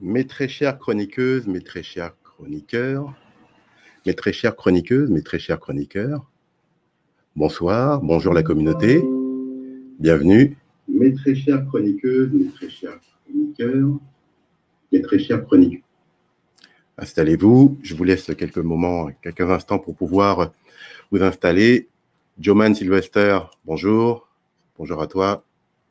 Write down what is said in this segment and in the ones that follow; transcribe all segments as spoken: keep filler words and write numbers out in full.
Mes très chères chroniqueuses, mes très chers chroniqueurs, mes très chères chroniqueuses, mes très chers chroniqueurs, bonsoir, bonjour la communauté, bienvenue. Mes très chères chroniqueuses, mes très chers chroniqueurs, mes très chers chroniqueurs. Installez-vous, je vous laisse quelques moments, quelques instants pour pouvoir vous installer. Joman Sylvester, bonjour, bonjour à toi.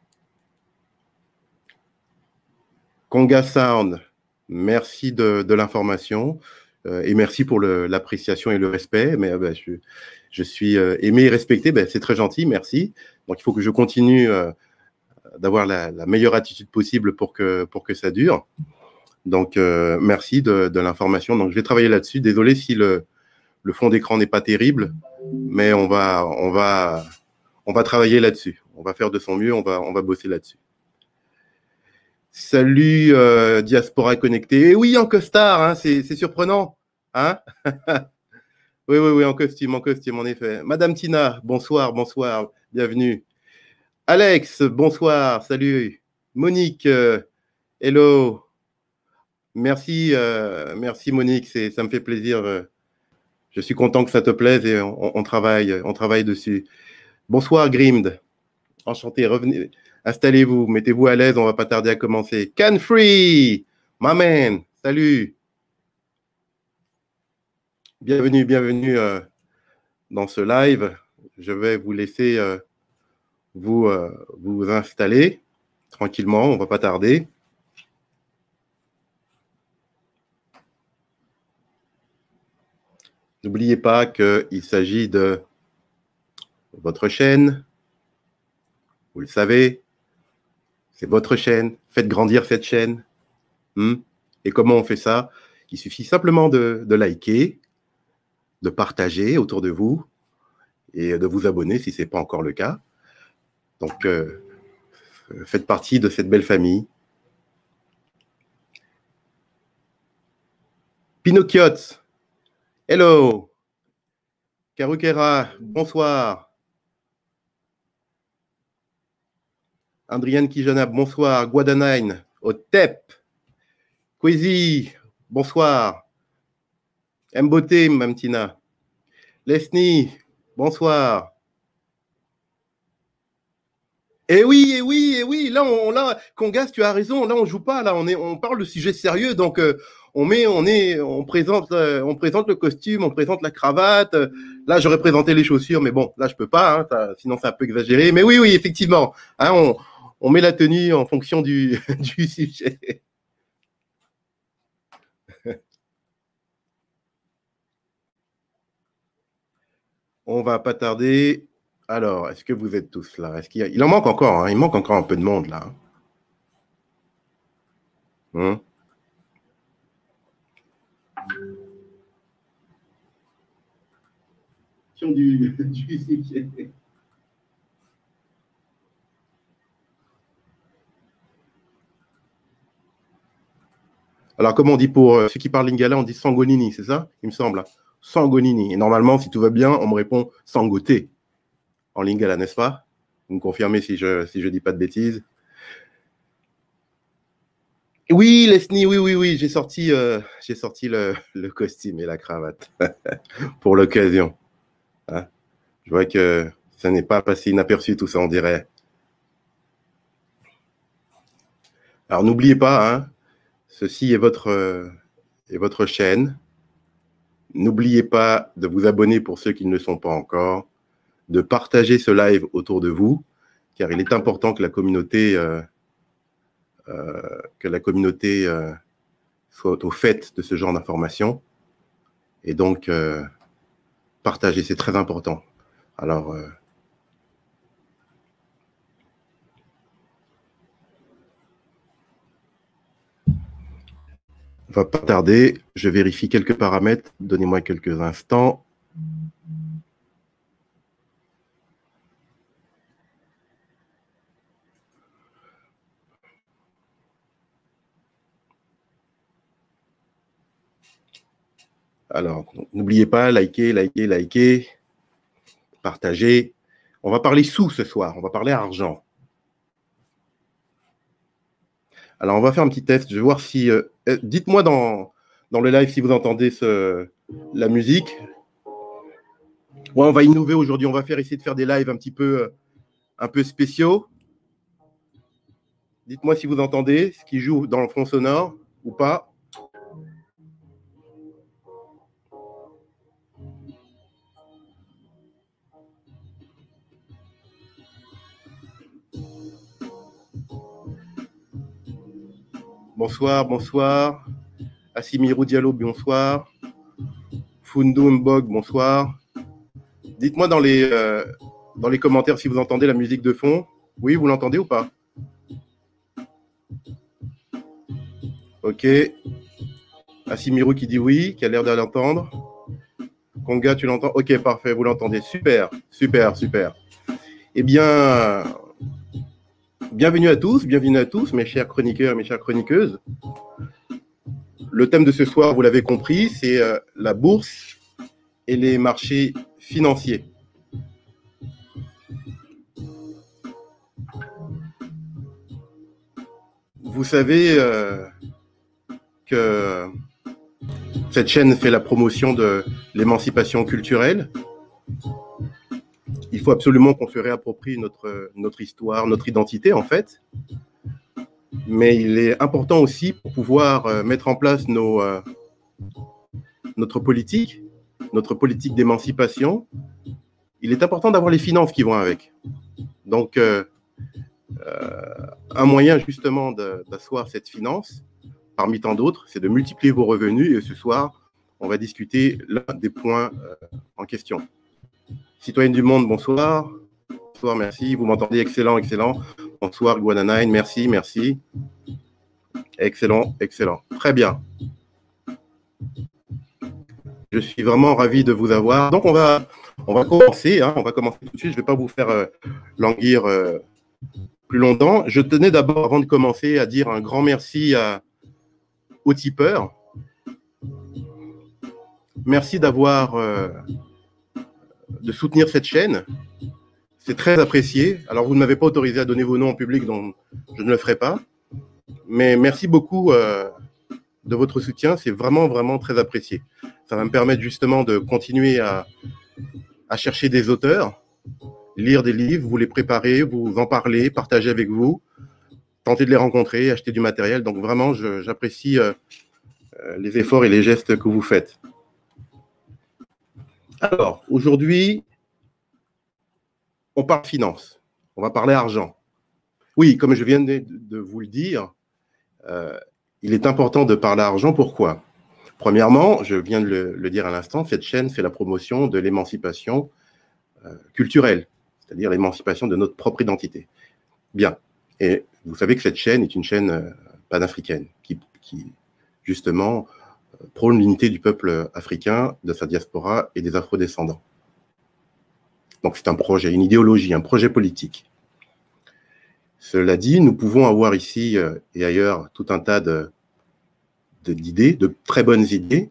Conga Sound, merci de, de l'information euh, et merci pour l'appréciation et le respect. Mais euh, bah, je, je suis euh, aimé et respecté, bah, c'est très gentil, merci. Donc il faut que je continue euh, d'avoir la, la meilleure attitude possible pour que, pour que ça dure. Donc euh, merci de, de l'information. Donc je vais travailler là-dessus. Désolé si le, le fond d'écran n'est pas terrible, mais on va, on va, on va travailler là-dessus. On va faire de son mieux, on va, on va bosser là-dessus. Salut euh, Diaspora Connectée. Et oui, en costard, hein, c'est surprenant. Hein. Oui, oui, oui, en costume, en costume, en effet. Madame Tina, bonsoir, bonsoir, bienvenue. Alex, bonsoir, salut. Monique, euh, hello. Merci, euh, merci Monique, ça me fait plaisir. Euh, je suis content que ça te plaise et on, on, travaille, on travaille dessus. Bonsoir Grimd, enchanté, revenez. Installez-vous, mettez-vous à l'aise, on va pas tarder à commencer. Can Free, my man, salut. Bienvenue, bienvenue euh, dans ce live. Je vais vous laisser euh, vous, euh, vous installer tranquillement, on va pas tarder. N'oubliez pas qu'il s'agit de votre chaîne, vous le savez, c'est votre chaîne, faites grandir cette chaîne. Hmm. Et comment on fait ça? Il suffit simplement de, de liker, de partager autour de vous et de vous abonner si ce n'est pas encore le cas. Donc, euh, faites partie de cette belle famille. Pinocchiots, hello. Karukera, bonsoir. Andriane Kijana, bonsoir. Guadanaine, Otep. Kwezi, bonsoir. Mbote, Mamtina. Lesni, bonsoir. Eh oui, eh oui, eh oui, là, on, là, Congas, tu as raison, là, on joue pas, là, on, est, on parle de sujet sérieux, donc euh, on met, on est, on présente, euh, on présente le costume, on présente la cravate, euh, là, j'aurais présenté les chaussures, mais bon, là, je peux pas, hein, ça, sinon c'est un peu exagéré, mais oui, oui, effectivement, hein, on, on met la tenue en fonction du, du sujet. On va pas tarder. Alors, est-ce que vous êtes tous là? Est-ce qu'il y a... Il en manque encore, hein, il manque encore un peu de monde, là. Hum. Du, du sujet. Alors, comme on dit pour euh, ceux qui parlent lingala, on dit sangonini, c'est ça? Il me semble. Hein. Sangonini. Et normalement, si tout va bien, on me répond sangoté en lingala, n'est-ce pas? Vous me confirmez si je si je dis pas de bêtises. Oui, Leslie, oui, oui, oui, j'ai sorti, euh, j'ai sorti le, le costume et la cravate pour l'occasion. Hein? Je vois que ça n'est pas passé inaperçu tout ça, on dirait. Alors, n'oubliez pas, hein, ceci est votre, euh, est votre chaîne. N'oubliez pas de vous abonner pour ceux qui ne le sont pas encore, de partager ce live autour de vous, car il est important que la communauté, euh, euh, que la communauté euh, soit au fait de ce genre d'informations. Et donc, euh, partager, c'est très important. Alors, euh, on va pas tarder. Je vérifie quelques paramètres. Donnez-moi quelques instants. Alors, n'oubliez pas, likez, likez, likez, partagez. On va parler sous ce soir, on va parler argent. Alors, on va faire un petit test. Je vais voir si... Euh, dites-moi dans, dans le live si vous entendez ce, la musique. Ouais, on va innover aujourd'hui. On va faire essayer de faire des lives un petit peu, un peu spéciaux. Dites-moi si vous entendez ce qui joue dans le fond sonore ou pas. Bonsoir, bonsoir. Assimiru Diallo, bonsoir. Fundu Mbog, bonsoir. Dites-moi dans les, euh, dans les commentaires si vous entendez la musique de fond. Oui, vous l'entendez ou pas? Ok. Assimiru qui dit oui, qui a l'air de l'entendre. Konga, tu l'entends? Ok, parfait, vous l'entendez. Super, super, super. Eh bien, bienvenue à tous, bienvenue à tous, mes chers chroniqueurs et mes chères chroniqueuses. Le thème de ce soir, vous l'avez compris, c'est euh, la bourse et les marchés financiers. Vous savez euh, que cette chaîne fait la promotion de l'émancipation culturelle. Il faut absolument qu'on se réapproprie notre, notre histoire, notre identité en fait. Mais il est important aussi pour pouvoir mettre en place nos, euh, notre politique, notre politique d'émancipation. Il est important d'avoir les finances qui vont avec. Donc, euh, euh, un moyen justement d'asseoir cette finance, parmi tant d'autres, c'est de multiplier vos revenus. Et ce soir, on va discuter l'un des points euh, en question. Citoyenne du monde, bonsoir. Bonsoir, merci. Vous m'entendez? Excellent, excellent. Bonsoir, Guananine, merci, merci. Excellent, excellent. Très bien. Je suis vraiment ravi de vous avoir. Donc, on va, on va commencer. Hein, on va commencer tout de suite. Je ne vais pas vous faire euh, languir euh, plus longtemps. Je tenais d'abord, avant de commencer, à dire un grand merci à, aux tipeurs. Merci d'avoir, euh, de soutenir cette chaîne. C'est très apprécié. Alors, vous ne m'avez pas autorisé à donner vos noms en public, donc je ne le ferai pas. Mais merci beaucoup euh, de votre soutien. C'est vraiment, vraiment très apprécié. Ça va me permettre justement de continuer à, à chercher des auteurs, lire des livres, vous les préparer, vous en parler, partager avec vous, tenter de les rencontrer, acheter du matériel. Donc vraiment, j'apprécie euh, les efforts et les gestes que vous faites. Alors, aujourd'hui, on parle finance, on va parler argent. Oui, comme je viens de, de vous le dire, euh, il est important de parler argent. Pourquoi? Premièrement, je viens de le, le dire à l'instant, cette chaîne fait la promotion de l'émancipation euh, culturelle, c'est-à-dire l'émancipation de notre propre identité. Bien. Et vous savez que cette chaîne est une chaîne euh, panafricaine qui, qui justement, euh, prône l'unité du peuple africain, de sa diaspora et des afrodescendants. Donc c'est un projet, une idéologie, un projet politique. Cela dit, nous pouvons avoir ici euh, et ailleurs tout un tas de d'idées, de, de très bonnes idées,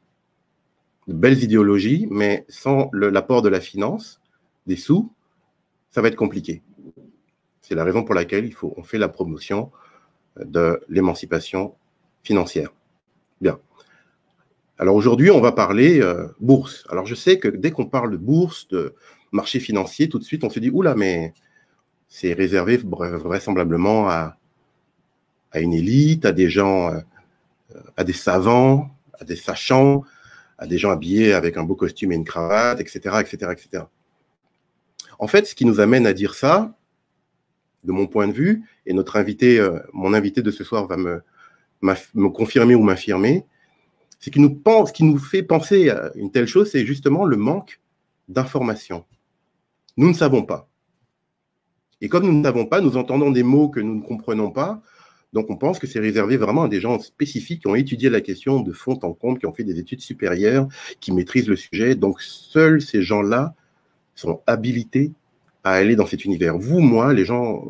de belles idéologies, mais sans l'apport de la finance, des sous, ça va être compliqué. C'est la raison pour laquelle il faut, on fait la promotion de l'émancipation financière. Bien. Alors aujourd'hui, on va parler euh, bourse. Alors je sais que dès qu'on parle de bourse, de marché financier, tout de suite on se dit, oula, mais c'est réservé vraisemblablement à, à une élite, à des gens, euh, à des savants, à des sachants, à des gens habillés avec un beau costume et une cravate, et cetera, et cetera, et cetera. En fait, ce qui nous amène à dire ça, de mon point de vue, et notre invité, euh, mon invité de ce soir va me, me confirmer ou m'affirmer, c'est qui nous pense, qui nous fait penser à une telle chose, c'est justement le manque d'informations. Nous ne savons pas. Et comme nous ne savons pas, nous entendons des mots que nous ne comprenons pas, donc on pense que c'est réservé vraiment à des gens spécifiques qui ont étudié la question de fond en comble, qui ont fait des études supérieures, qui maîtrisent le sujet. Donc seuls ces gens-là sont habilités à aller dans cet univers. Vous, moi, les gens,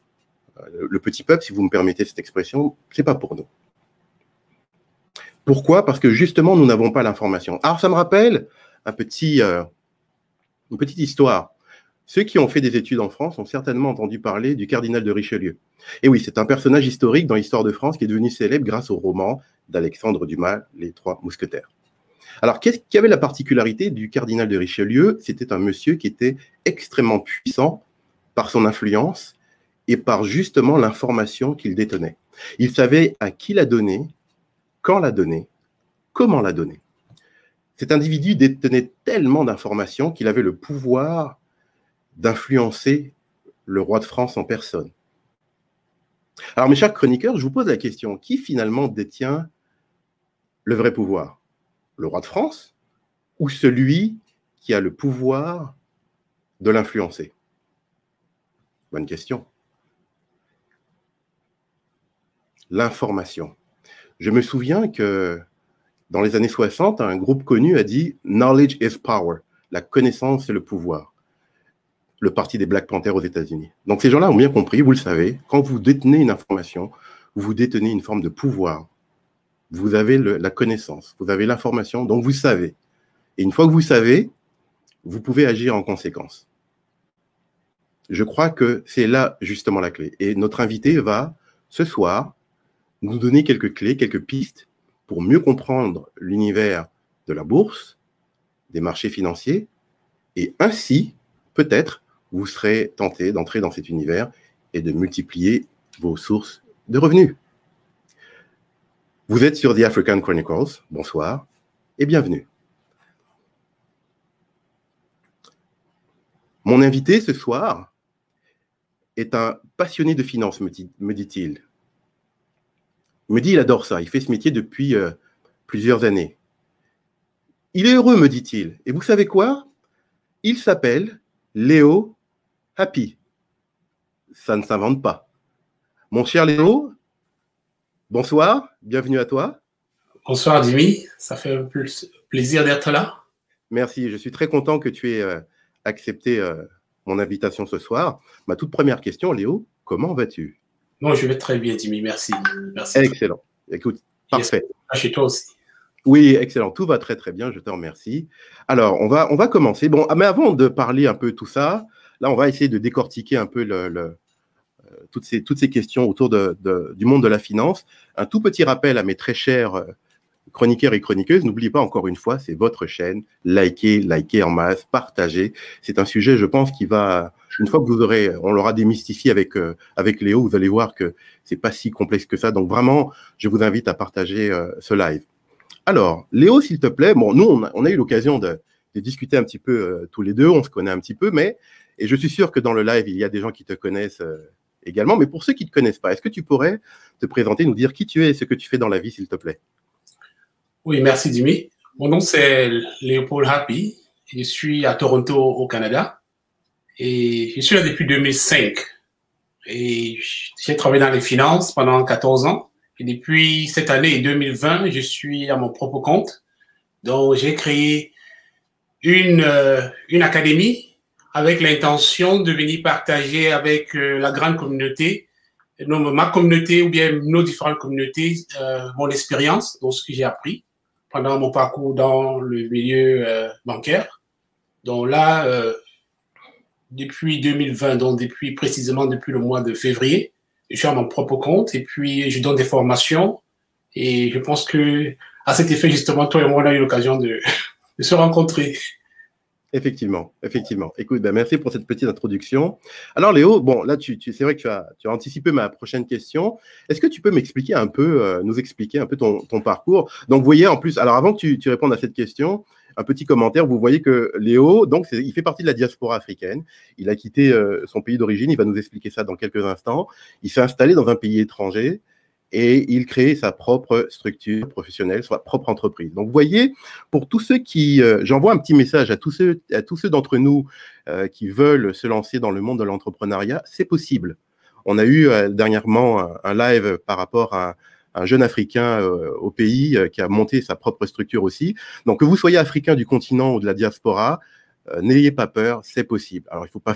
le petit peuple, si vous me permettez cette expression, c'est pas pour nous. Pourquoi? Parce que justement, nous n'avons pas l'information. Alors ça me rappelle un petit, euh, une petite histoire. Ceux qui ont fait des études en France ont certainement entendu parler du cardinal de Richelieu. Et oui, c'est un personnage historique dans l'histoire de France qui est devenu célèbre grâce au roman d'Alexandre Dumas, Les Trois Mousquetaires. Alors, qu'est-ce qui avait la particularité du cardinal de Richelieu? C'était un monsieur qui était extrêmement puissant par son influence et par justement l'information qu'il détenait. Il savait à qui la donner, quand la donner, comment la donner. Cet individu détenait tellement d'informations qu'il avait le pouvoir d'influencer le roi de France en personne. Alors, mes chers chroniqueurs, je vous pose la question, qui finalement détient le vrai pouvoir? Le roi de France ou celui qui a le pouvoir de l'influencer? Bonne question. L'information. Je me souviens que dans les années soixante, un groupe connu a dit « Knowledge is power », la connaissance c'est le pouvoir. Le parti des Black Panthers aux États-Unis. Donc ces gens-là ont bien compris, vous le savez, quand vous détenez une information, vous détenez une forme de pouvoir. Vous avez le, la connaissance, vous avez l'information, donc vous savez. Et une fois que vous savez, vous pouvez agir en conséquence. Je crois que c'est là justement la clé. Et notre invité va, ce soir, nous donner quelques clés, quelques pistes pour mieux comprendre l'univers de la bourse, des marchés financiers, et ainsi, peut-être, vous serez tenté d'entrer dans cet univers et de multiplier vos sources de revenus. Vous êtes sur The African Chronicles, bonsoir et bienvenue. Mon invité ce soir est un passionné de finance, me dit-il. Il me dit qu'il adore ça, il fait ce métier depuis euh, plusieurs années. Il est heureux, me dit-il. Et vous savez quoi? Il s'appelle Léo Happy. Ça ne s'invente pas. Mon cher Léo, bonsoir, bienvenue à toi. Bonsoir Jimmy, ça fait plaisir d'être là. Merci, je suis très content que tu aies euh, accepté euh, mon invitation ce soir. Ma toute première question, Léo, comment vas-tu? Non, je vais très bien Jimmy, merci. merci excellent, écoute, parfait. Chez toi aussi. Oui, excellent, tout va très très bien, je te remercie. Alors, on va, on va commencer. Bon, mais avant de parler un peu de tout ça, là, on va essayer de décortiquer un peu le, le, euh, toutes, ces, toutes ces questions autour de, de, du monde de la finance. Un tout petit rappel à mes très chers euh, chroniqueurs et chroniqueuses, n'oubliez pas encore une fois, c'est votre chaîne, likez, likez en masse, partagez. C'est un sujet, je pense, qui va, une fois que vous aurez, on l'aura démystifié avec, euh, avec Léo, vous allez voir que c'est pas si complexe que ça. Donc vraiment, je vous invite à partager euh, ce live. Alors, Léo, s'il te plaît, bon, nous, on a, on a eu l'occasion de, de discuter un petit peu euh, tous les deux, on se connaît un petit peu, mais, et je suis sûr que dans le live, il y a des gens qui te connaissent euh, également, mais pour ceux qui ne te connaissent pas, est-ce que tu pourrais te présenter, nous dire qui tu es et ce que tu fais dans la vie, s'il te plaît? Oui, merci Jimmy. Mon nom, c'est Léopold Happy. Je suis à Toronto, au Canada, et je suis là depuis deux mille cinq. Et j'ai travaillé dans les finances pendant quatorze ans. Et depuis cette année, deux mille vingt, je suis à mon propre compte. Donc, j'ai créé une, euh, une académie avec l'intention de venir partager avec euh, la grande communauté, non, ma communauté ou bien nos différentes communautés, euh, mon expérience, donc ce que j'ai appris pendant mon parcours dans le milieu euh, bancaire. Donc là, euh, depuis deux mille vingt, donc depuis précisément depuis le mois de février, je suis à mon propre compte et puis je donne des formations et je pense que à cet effet, justement, toi et moi, on a eu l'occasion de, de se rencontrer. Effectivement, effectivement. Écoute, ben merci pour cette petite introduction. Alors Léo, bon là, tu, tu, c'est vrai que tu as, tu as anticipé ma prochaine question. Est-ce que tu peux m'expliquer un peu, euh, nous expliquer un peu ton, ton parcours? Donc vous voyez en plus, alors avant que tu, tu répondes à cette question, un petit commentaire, vous voyez que Léo, donc il fait partie de la diaspora africaine. Il a quitté euh, son pays d'origine, il va nous expliquer ça dans quelques instants. Il s'est installé dans un pays étranger et il crée sa propre structure professionnelle, sa propre entreprise. Donc, vous voyez, pour tous ceux qui... Euh, j'envoie un petit message à tous ceux, à tous ceux d'entre nous euh, qui veulent se lancer dans le monde de l'entrepreneuriat, c'est possible. On a eu euh, dernièrement un, un live par rapport à un jeune Africain euh, au pays euh, qui a monté sa propre structure aussi. Donc, que vous soyez Africain du continent ou de la diaspora, euh, n'ayez pas peur, c'est possible. Alors, il ne faut pas faire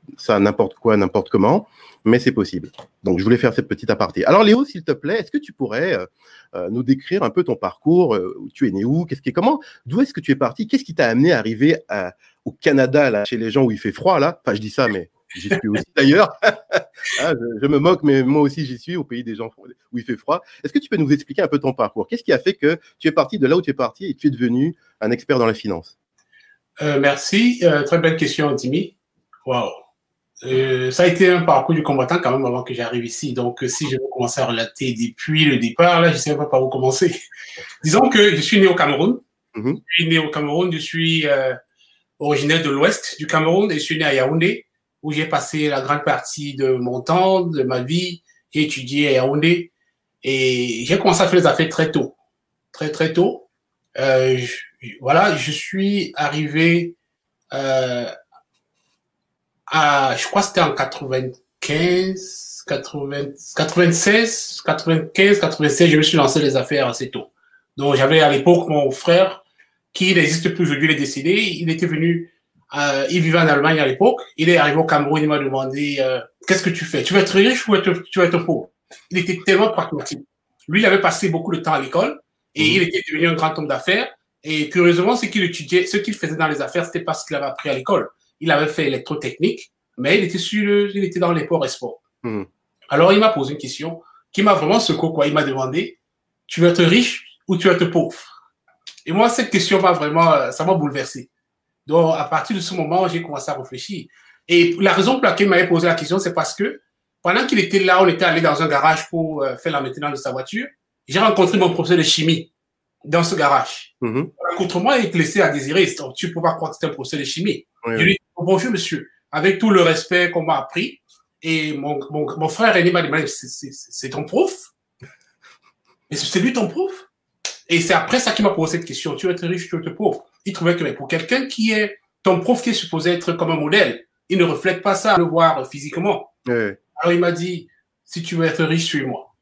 ça n'importe quoi, n'importe comment, mais c'est possible. Donc, je voulais faire cette petite aparté. Alors, Léo, s'il te plaît, est-ce que tu pourrais euh, euh, nous décrire un peu ton parcours, euh, où tu es né où, qu'est-ce qui est, comment, d'où est-ce que tu es parti, qu'est-ce qui t'a amené à arriver à, au Canada, là, chez les gens où il fait froid, là? Enfin, je dis ça, mais j'y suis aussi d'ailleurs. Ah, je, je me moque, mais moi aussi j'y suis, au pays des gens où il fait froid. Est-ce que tu peux nous expliquer un peu ton parcours? Qu'est-ce qui a fait que tu es parti de là où tu es parti et tu es devenu un expert dans la finance? Euh, merci. Euh, très belle question, Timmy. Wow. Euh, ça a été un parcours du combattant quand même avant que j'arrive ici. Donc, euh, si je veux commencer à relater depuis le départ, là, je ne sais pas par où commencer. Disons que je suis né au Cameroun. Mm-hmm. Je suis né au Cameroun. Je suis euh, originaire de l'ouest du Cameroun et je suis né à Yaoundé, où j'ai passé la grande partie de mon temps, de ma vie, j'ai étudié à Yaoundé. Et j'ai commencé à faire les affaires très tôt. Très, très tôt. Euh, je, voilà, je suis arrivé euh, à, je crois que c'était en quatre-vingt-quinze, quatre-vingts, quatre-vingt-seize, quatre-vingt-quinze, quatre-vingt-seize, je me suis lancé les affaires assez tôt. Donc, j'avais à l'époque mon frère, qui n'existe plus aujourd'hui, il est décédé. Il était venu, euh, il vivait en Allemagne à l'époque. Il est arrivé au Cameroun, il m'a demandé, euh, qu'est-ce que tu fais? Tu veux être riche ou être, tu veux être pauvre? Il était tellement pragmatique. Lui, il avait passé beaucoup de temps à l'école et mmh. il était devenu un grand homme d'affaires. Et curieusement, ce qu'il étudiait, ce qu'il faisait dans les affaires, c'était pas ce qu'il avait appris à l'école. Il avait fait électrotechnique, mais il était sur le, il était dans les ports et sports. Mmh. Alors, il m'a posé une question qui m'a vraiment secoué, quoi. Il m'a demandé, tu veux être riche ou tu veux être pauvre? Et moi, cette question m'a vraiment, ça m'a bouleversé. Donc, à partir de ce moment, j'ai commencé à réfléchir. Et la raison pour laquelle il m'avait posé la question, c'est parce que pendant qu'il était là, on était allé dans un garage pour euh, faire la maintenance de sa voiture. J'ai rencontré mon professeur de chimie dans ce garage. Mm-hmm. Rencontre-moi, il te laissait à désirer. Donc, tu ne peux pas croire que c'était un professeur de chimie. Oui, je lui ai dit, bonjour, monsieur, avec tout le respect qu'on m'a appris. Et mon, mon, mon frère aîné m'a demandé, c'est ton prof? Et c'est lui ton prof? Et c'est après ça qu'il m'a posé cette question. Tu veux être riche, tu veux être pauvre? Il trouvait que pour quelqu'un qui est ton prof, qui est supposé être comme un modèle, il ne reflète pas ça à le voir physiquement. Oui. Alors il m'a dit, si tu veux être riche, suis-moi.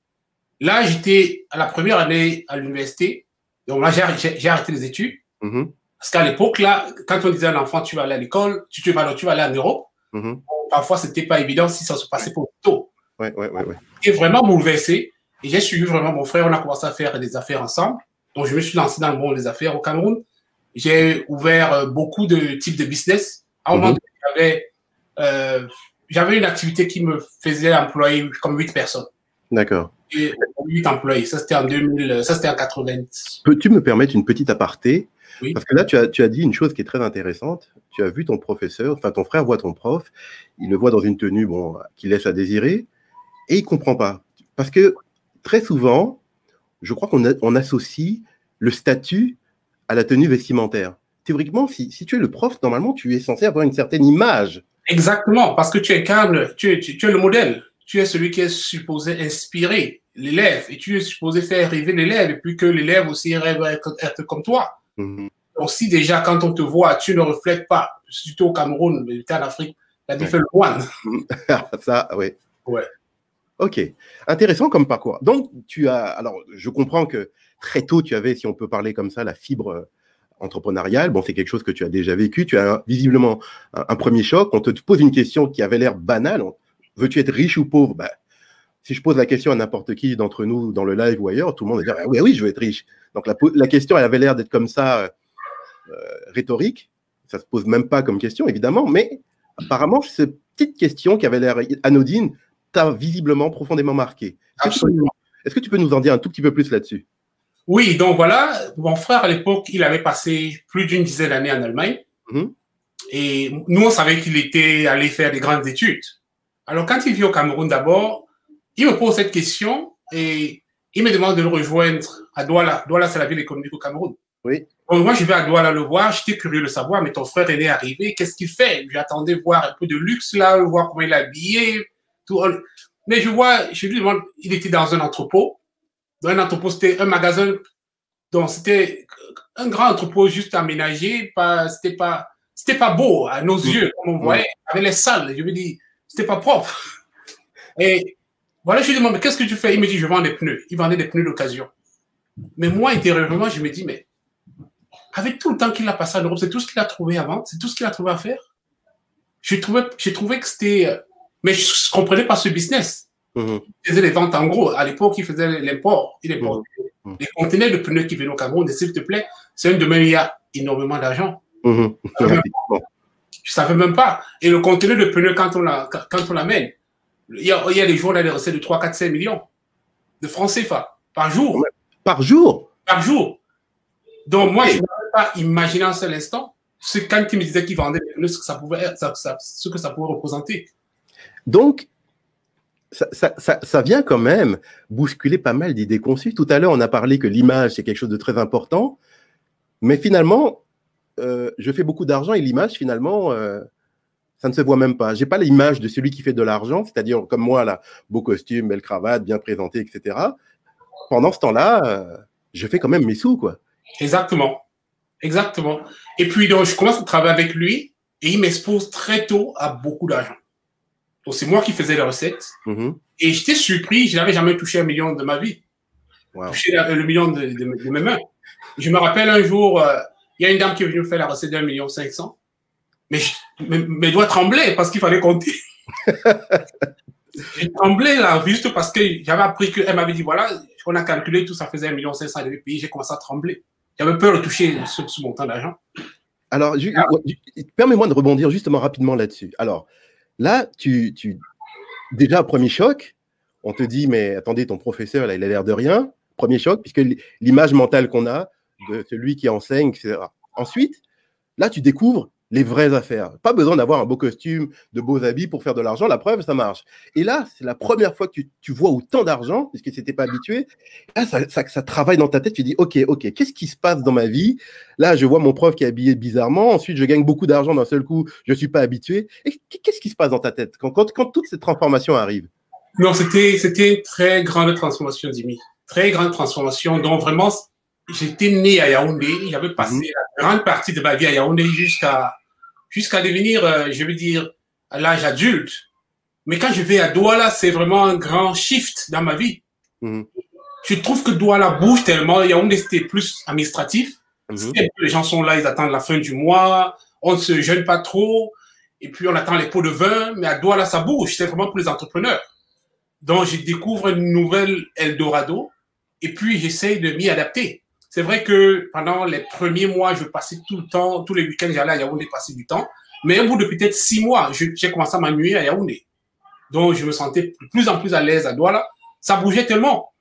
Là, j'étais à la première année à l'université. Donc là, j'ai arrêté les études. Mm-hmm. Parce qu'à l'époque, là, quand on disait à un enfant, tu vas aller à l'école, tu, tu, vas, tu vas aller en Europe, mm-hmm. bon, parfois, ce n'était pas évident si ça se passait pour tôt. Ouais, ouais, ouais, ouais. J'étais vraiment bouleversé. Et j'ai suivi vraiment mon frère. On a commencé à faire des affaires ensemble. Donc, je me suis lancé dans le monde des affaires au Cameroun. J'ai ouvert beaucoup de types de business. À un mm-hmm. moment donné, j'avais... Euh, J'avais une activité qui me faisait employer comme huit personnes. D'accord. huit employés. Ça, c'était en deux mille, ça, c'était en quatre-vingts. Peux-tu me permettre une petite aparté? Oui. Parce que là, tu as, tu as dit une chose qui est très intéressante. Tu as vu ton professeur, enfin, ton frère voit ton prof, il le voit dans une tenue, bon, qui laisse à désirer, et il ne comprend pas. Parce que très souvent, je crois qu'on on associe le statut à la tenue vestimentaire. Théoriquement, si, si tu es le prof, normalement, tu es censé avoir une certaine image. Exactement, parce que tu incarnes, tu es, tu, tu es le modèle, tu es celui qui est supposé inspirer l'élève et tu es supposé faire rêver l'élève et puis que l'élève aussi rêve être, être comme toi. Mm-hmm. Donc si déjà quand on te voit, tu ne reflètes pas, surtout au Cameroun, mais en Afrique, la différence est loin. Ça, oui. Ouais. Ok, intéressant comme parcours. Donc tu as, alors je comprends que très tôt tu avais, si on peut parler comme ça, la fibre entrepreneurial, bon, c'est quelque chose que tu as déjà vécu, tu as visiblement un, un premier choc, on te pose une question qui avait l'air banale, veux-tu être riche ou pauvre? Ben, si je pose la question à n'importe qui d'entre nous dans le live ou ailleurs, tout le monde va dire ah, oui, oui, je veux être riche. Donc la, la question, elle avait l'air d'être comme ça, euh, rhétorique, ça ne se pose même pas comme question, évidemment, mais apparemment, cette petite question qui avait l'air anodine t'a visiblement profondément marqué. Absolument. Est-ce que tu peux nous en dire un tout petit peu plus là-dessus? Oui, donc voilà, mon frère à l'époque, il avait passé plus d'une dizaine d'années en Allemagne. Mm-hmm. Et nous, on savait qu'il était allé faire des grandes études. Alors, quand il vit au Cameroun d'abord, il me pose cette question et il me demande de le rejoindre à Douala. Douala, c'est la ville économique au Cameroun. Oui. Donc, moi, je vais à Douala le voir. J'étais curieux de savoir, mais ton frère est arrivé. Qu'est-ce qu'il fait? J'attendais voir un peu de luxe là, voir comment il est habillé. Tout. Mais je vois, je lui demande, il était dans un entrepôt. Dans un entrepôt, c'était un magasin, donc c'était un grand entrepôt juste aménagé, pas, c'était pas, c'était pas beau à nos mmh. yeux, comme on voyait, avec les salles, je me dis, c'était pas propre. Et voilà, je lui demande, mais qu'est-ce que tu fais? Il me dit, je vends des pneus. Il vendait des pneus d'occasion. Mais moi, intérieurement, je me dis, mais avec tout le temps qu'il a passé en Europe, c'est tout ce qu'il a trouvé avant, c'est tout ce qu'il a trouvé à faire. je trouvais, je trouvais que c'était... Mais je ne comprenais pas ce business. Mmh. Il faisait les ventes en gros. À l'époque, il faisait l'import. Il importait mmh. les conteneurs de pneus qui venaient au Cameroun. Et s'il te plaît, c'est un domaine où il y a énormément d'argent. Mmh. Je ne savais même pas. Et le conteneur de pneus, quand on l'amène, il y a, il y a des jours, on a des recettes de trois, quatre, cinq millions de francs C F A par jour. Par jour? Par jour. Donc, moi, je ne pouvais pas imaginer un seul instant ce, quand il me disait qu'il vendait des pneus, ce que ça pouvait, ça, ça, ce que ça pouvait représenter. Donc, ça, ça, ça, ça vient quand même bousculer pas mal d'idées conçues. Tout à l'heure, on a parlé que l'image, c'est quelque chose de très important. Mais finalement, euh, je fais beaucoup d'argent et l'image, finalement, euh, ça ne se voit même pas. Je n'ai pas l'image de celui qui fait de l'argent, c'est-à-dire comme moi, là, beau costume, belle cravate, bien présenté, et cetera. Pendant ce temps-là, euh, je fais quand même mes sous, quoi. Exactement. Exactement. Et puis, donc, je commence à travailler avec lui et il m'expose très tôt à beaucoup d'argent. Donc, c'est moi qui faisais les recettes. Mm-hmm. Et j'étais surpris, je n'avais jamais touché un million de ma vie. Wow. Touché la, le million de, de, de mes mains. Je me rappelle un jour, euh, il y a une dame qui est venue me faire la recette d'un million cinq cents. Mais je, mes, mes doigts tremblaient parce qu'il fallait compter. J'ai tremblé là, juste parce que j'avais appris qu'elle m'avait dit, voilà, on a calculé, tout ça faisait un million cinq cents de pays. J'ai commencé à trembler. J'avais peur de toucher ce, ce montant d'argent. Alors, ah. permets-moi de rebondir justement rapidement là-dessus. Alors, là, tu, tu, déjà, premier choc, on te dit, mais attendez, ton professeur, là, il a l'air de rien. Premier choc, puisque l'image mentale qu'on a de celui qui enseigne, et cetera. Ensuite, là, tu découvres les vraies affaires. Pas besoin d'avoir un beau costume, de beaux habits pour faire de l'argent. La preuve, ça marche. Et là, c'est la première fois que tu, tu vois autant d'argent, puisque tu n'étais pas habitué. Là, ça, ça, ça travaille dans ta tête. Tu dis, OK, OK, qu'est-ce qui se passe dans ma vie? Là, je vois mon prof qui est habillé bizarrement. Ensuite, je gagne beaucoup d'argent d'un seul coup. Je ne suis pas habitué. Et qu'est-ce qui se passe dans ta tête quand, quand, quand toute cette transformation arrive? Non, c'était une très grande transformation, Dimi. Très grande transformation. Donc, vraiment, j'étais né à Yaoundé. J'avais passé mmh. la grande partie de ma vie à Yaoundé jusqu'à jusqu'à devenir, euh, je veux dire, à l'âge adulte. Mais quand je vais à Douala, c'est vraiment un grand shift dans ma vie. Mmh. Je trouve que Douala bouge tellement. Yaoundé, c'était plus administratif. Mmh. Les gens sont là, ils attendent la fin du mois. On ne se gêne pas trop. Et puis, on attend les pots de vin. Mais à Douala, ça bouge. C'est vraiment pour les entrepreneurs. Donc, je découvre une nouvelle Eldorado. Et puis, j'essaye de m'y adapter. C'est vrai que pendant les premiers mois, je passais tout le temps, tous les week-ends, j'allais à Yaoundé passer du temps. Mais au bout de peut-être six mois, j'ai commencé à m'ennuyer à Yaoundé. Donc, je me sentais de plus en plus à l'aise à Douala. Ça bougeait tellement.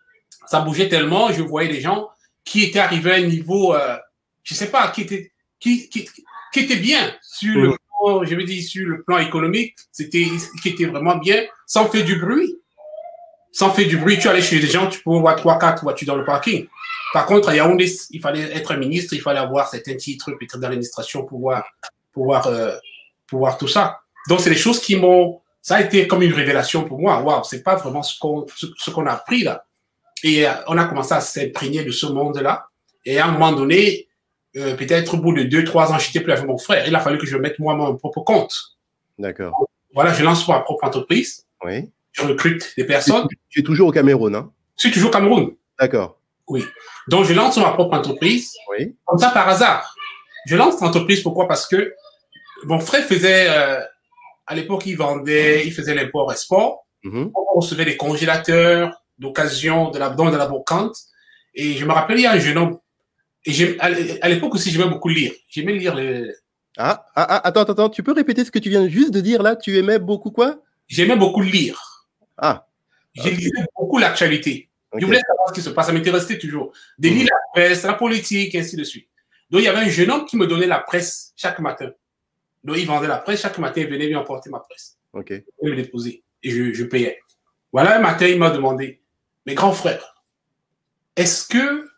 Ça bougeait tellement. Je voyais des gens qui étaient arrivés à un niveau, euh, je sais pas, qui étaient, qui, qui, qui étaient bien sur le plan, je veux dire, sur le plan économique. C'était, qui étaient vraiment bien, sans faire du bruit. Sans faire du bruit, tu allais chez des gens, tu pouvais voir trois, quatre voitures dans le parking. Par contre, à Yaoundé, il fallait être un ministre, il fallait avoir certains titres, peut-être dans l'administration, pour voir, pour, voir, euh, pour voir tout ça. Donc, c'est des choses qui m'ont... Ça a été comme une révélation pour moi. Waouh, c'est pas vraiment ce qu'on ce, ce qu'on a appris là. Et euh, on a commencé à s'imprégner de ce monde-là. Et à un moment donné, euh, peut-être au bout de deux, trois ans, j'étais plus avec mon frère. Il a fallu que je mette moi mon propre compte. D'accord. Voilà, je lance ma propre entreprise. Oui. Je recrute des personnes. Tu es toujours au Cameroun, hein? Je suis toujours au Cameroun. D'accord. Oui. Donc, je lance ma propre entreprise. Oui. Comme ça, par hasard. Je lance l'entreprise, pourquoi? Parce que mon frère faisait, euh, à l'époque, il vendait, il faisait l'import-export. Mm-hmm. On recevait des congélateurs d'occasion, de la, de la brocante. Et je me rappelle, il y a un jeune homme. Et à l'époque aussi, j'aimais beaucoup lire. J'aimais lire les... Ah, ah, ah, attends, attends, tu peux répéter ce que tu viens juste de dire là? Tu aimais beaucoup quoi? J'aimais beaucoup lire. Ah. J'ai lu beaucoup l'actualité. Okay. Je voulais savoir ce qui se passe, ça m'intéressait toujours. Des livres, mmh. la presse, la politique, et ainsi de suite. Donc, il y avait un jeune homme qui me donnait la presse chaque matin. Donc, il vendait la presse chaque matin, il venait lui emporter ma presse. Ok. Il me déposait et je, je payais. Voilà, un matin, il m'a demandé, mes grands frères, est-ce que...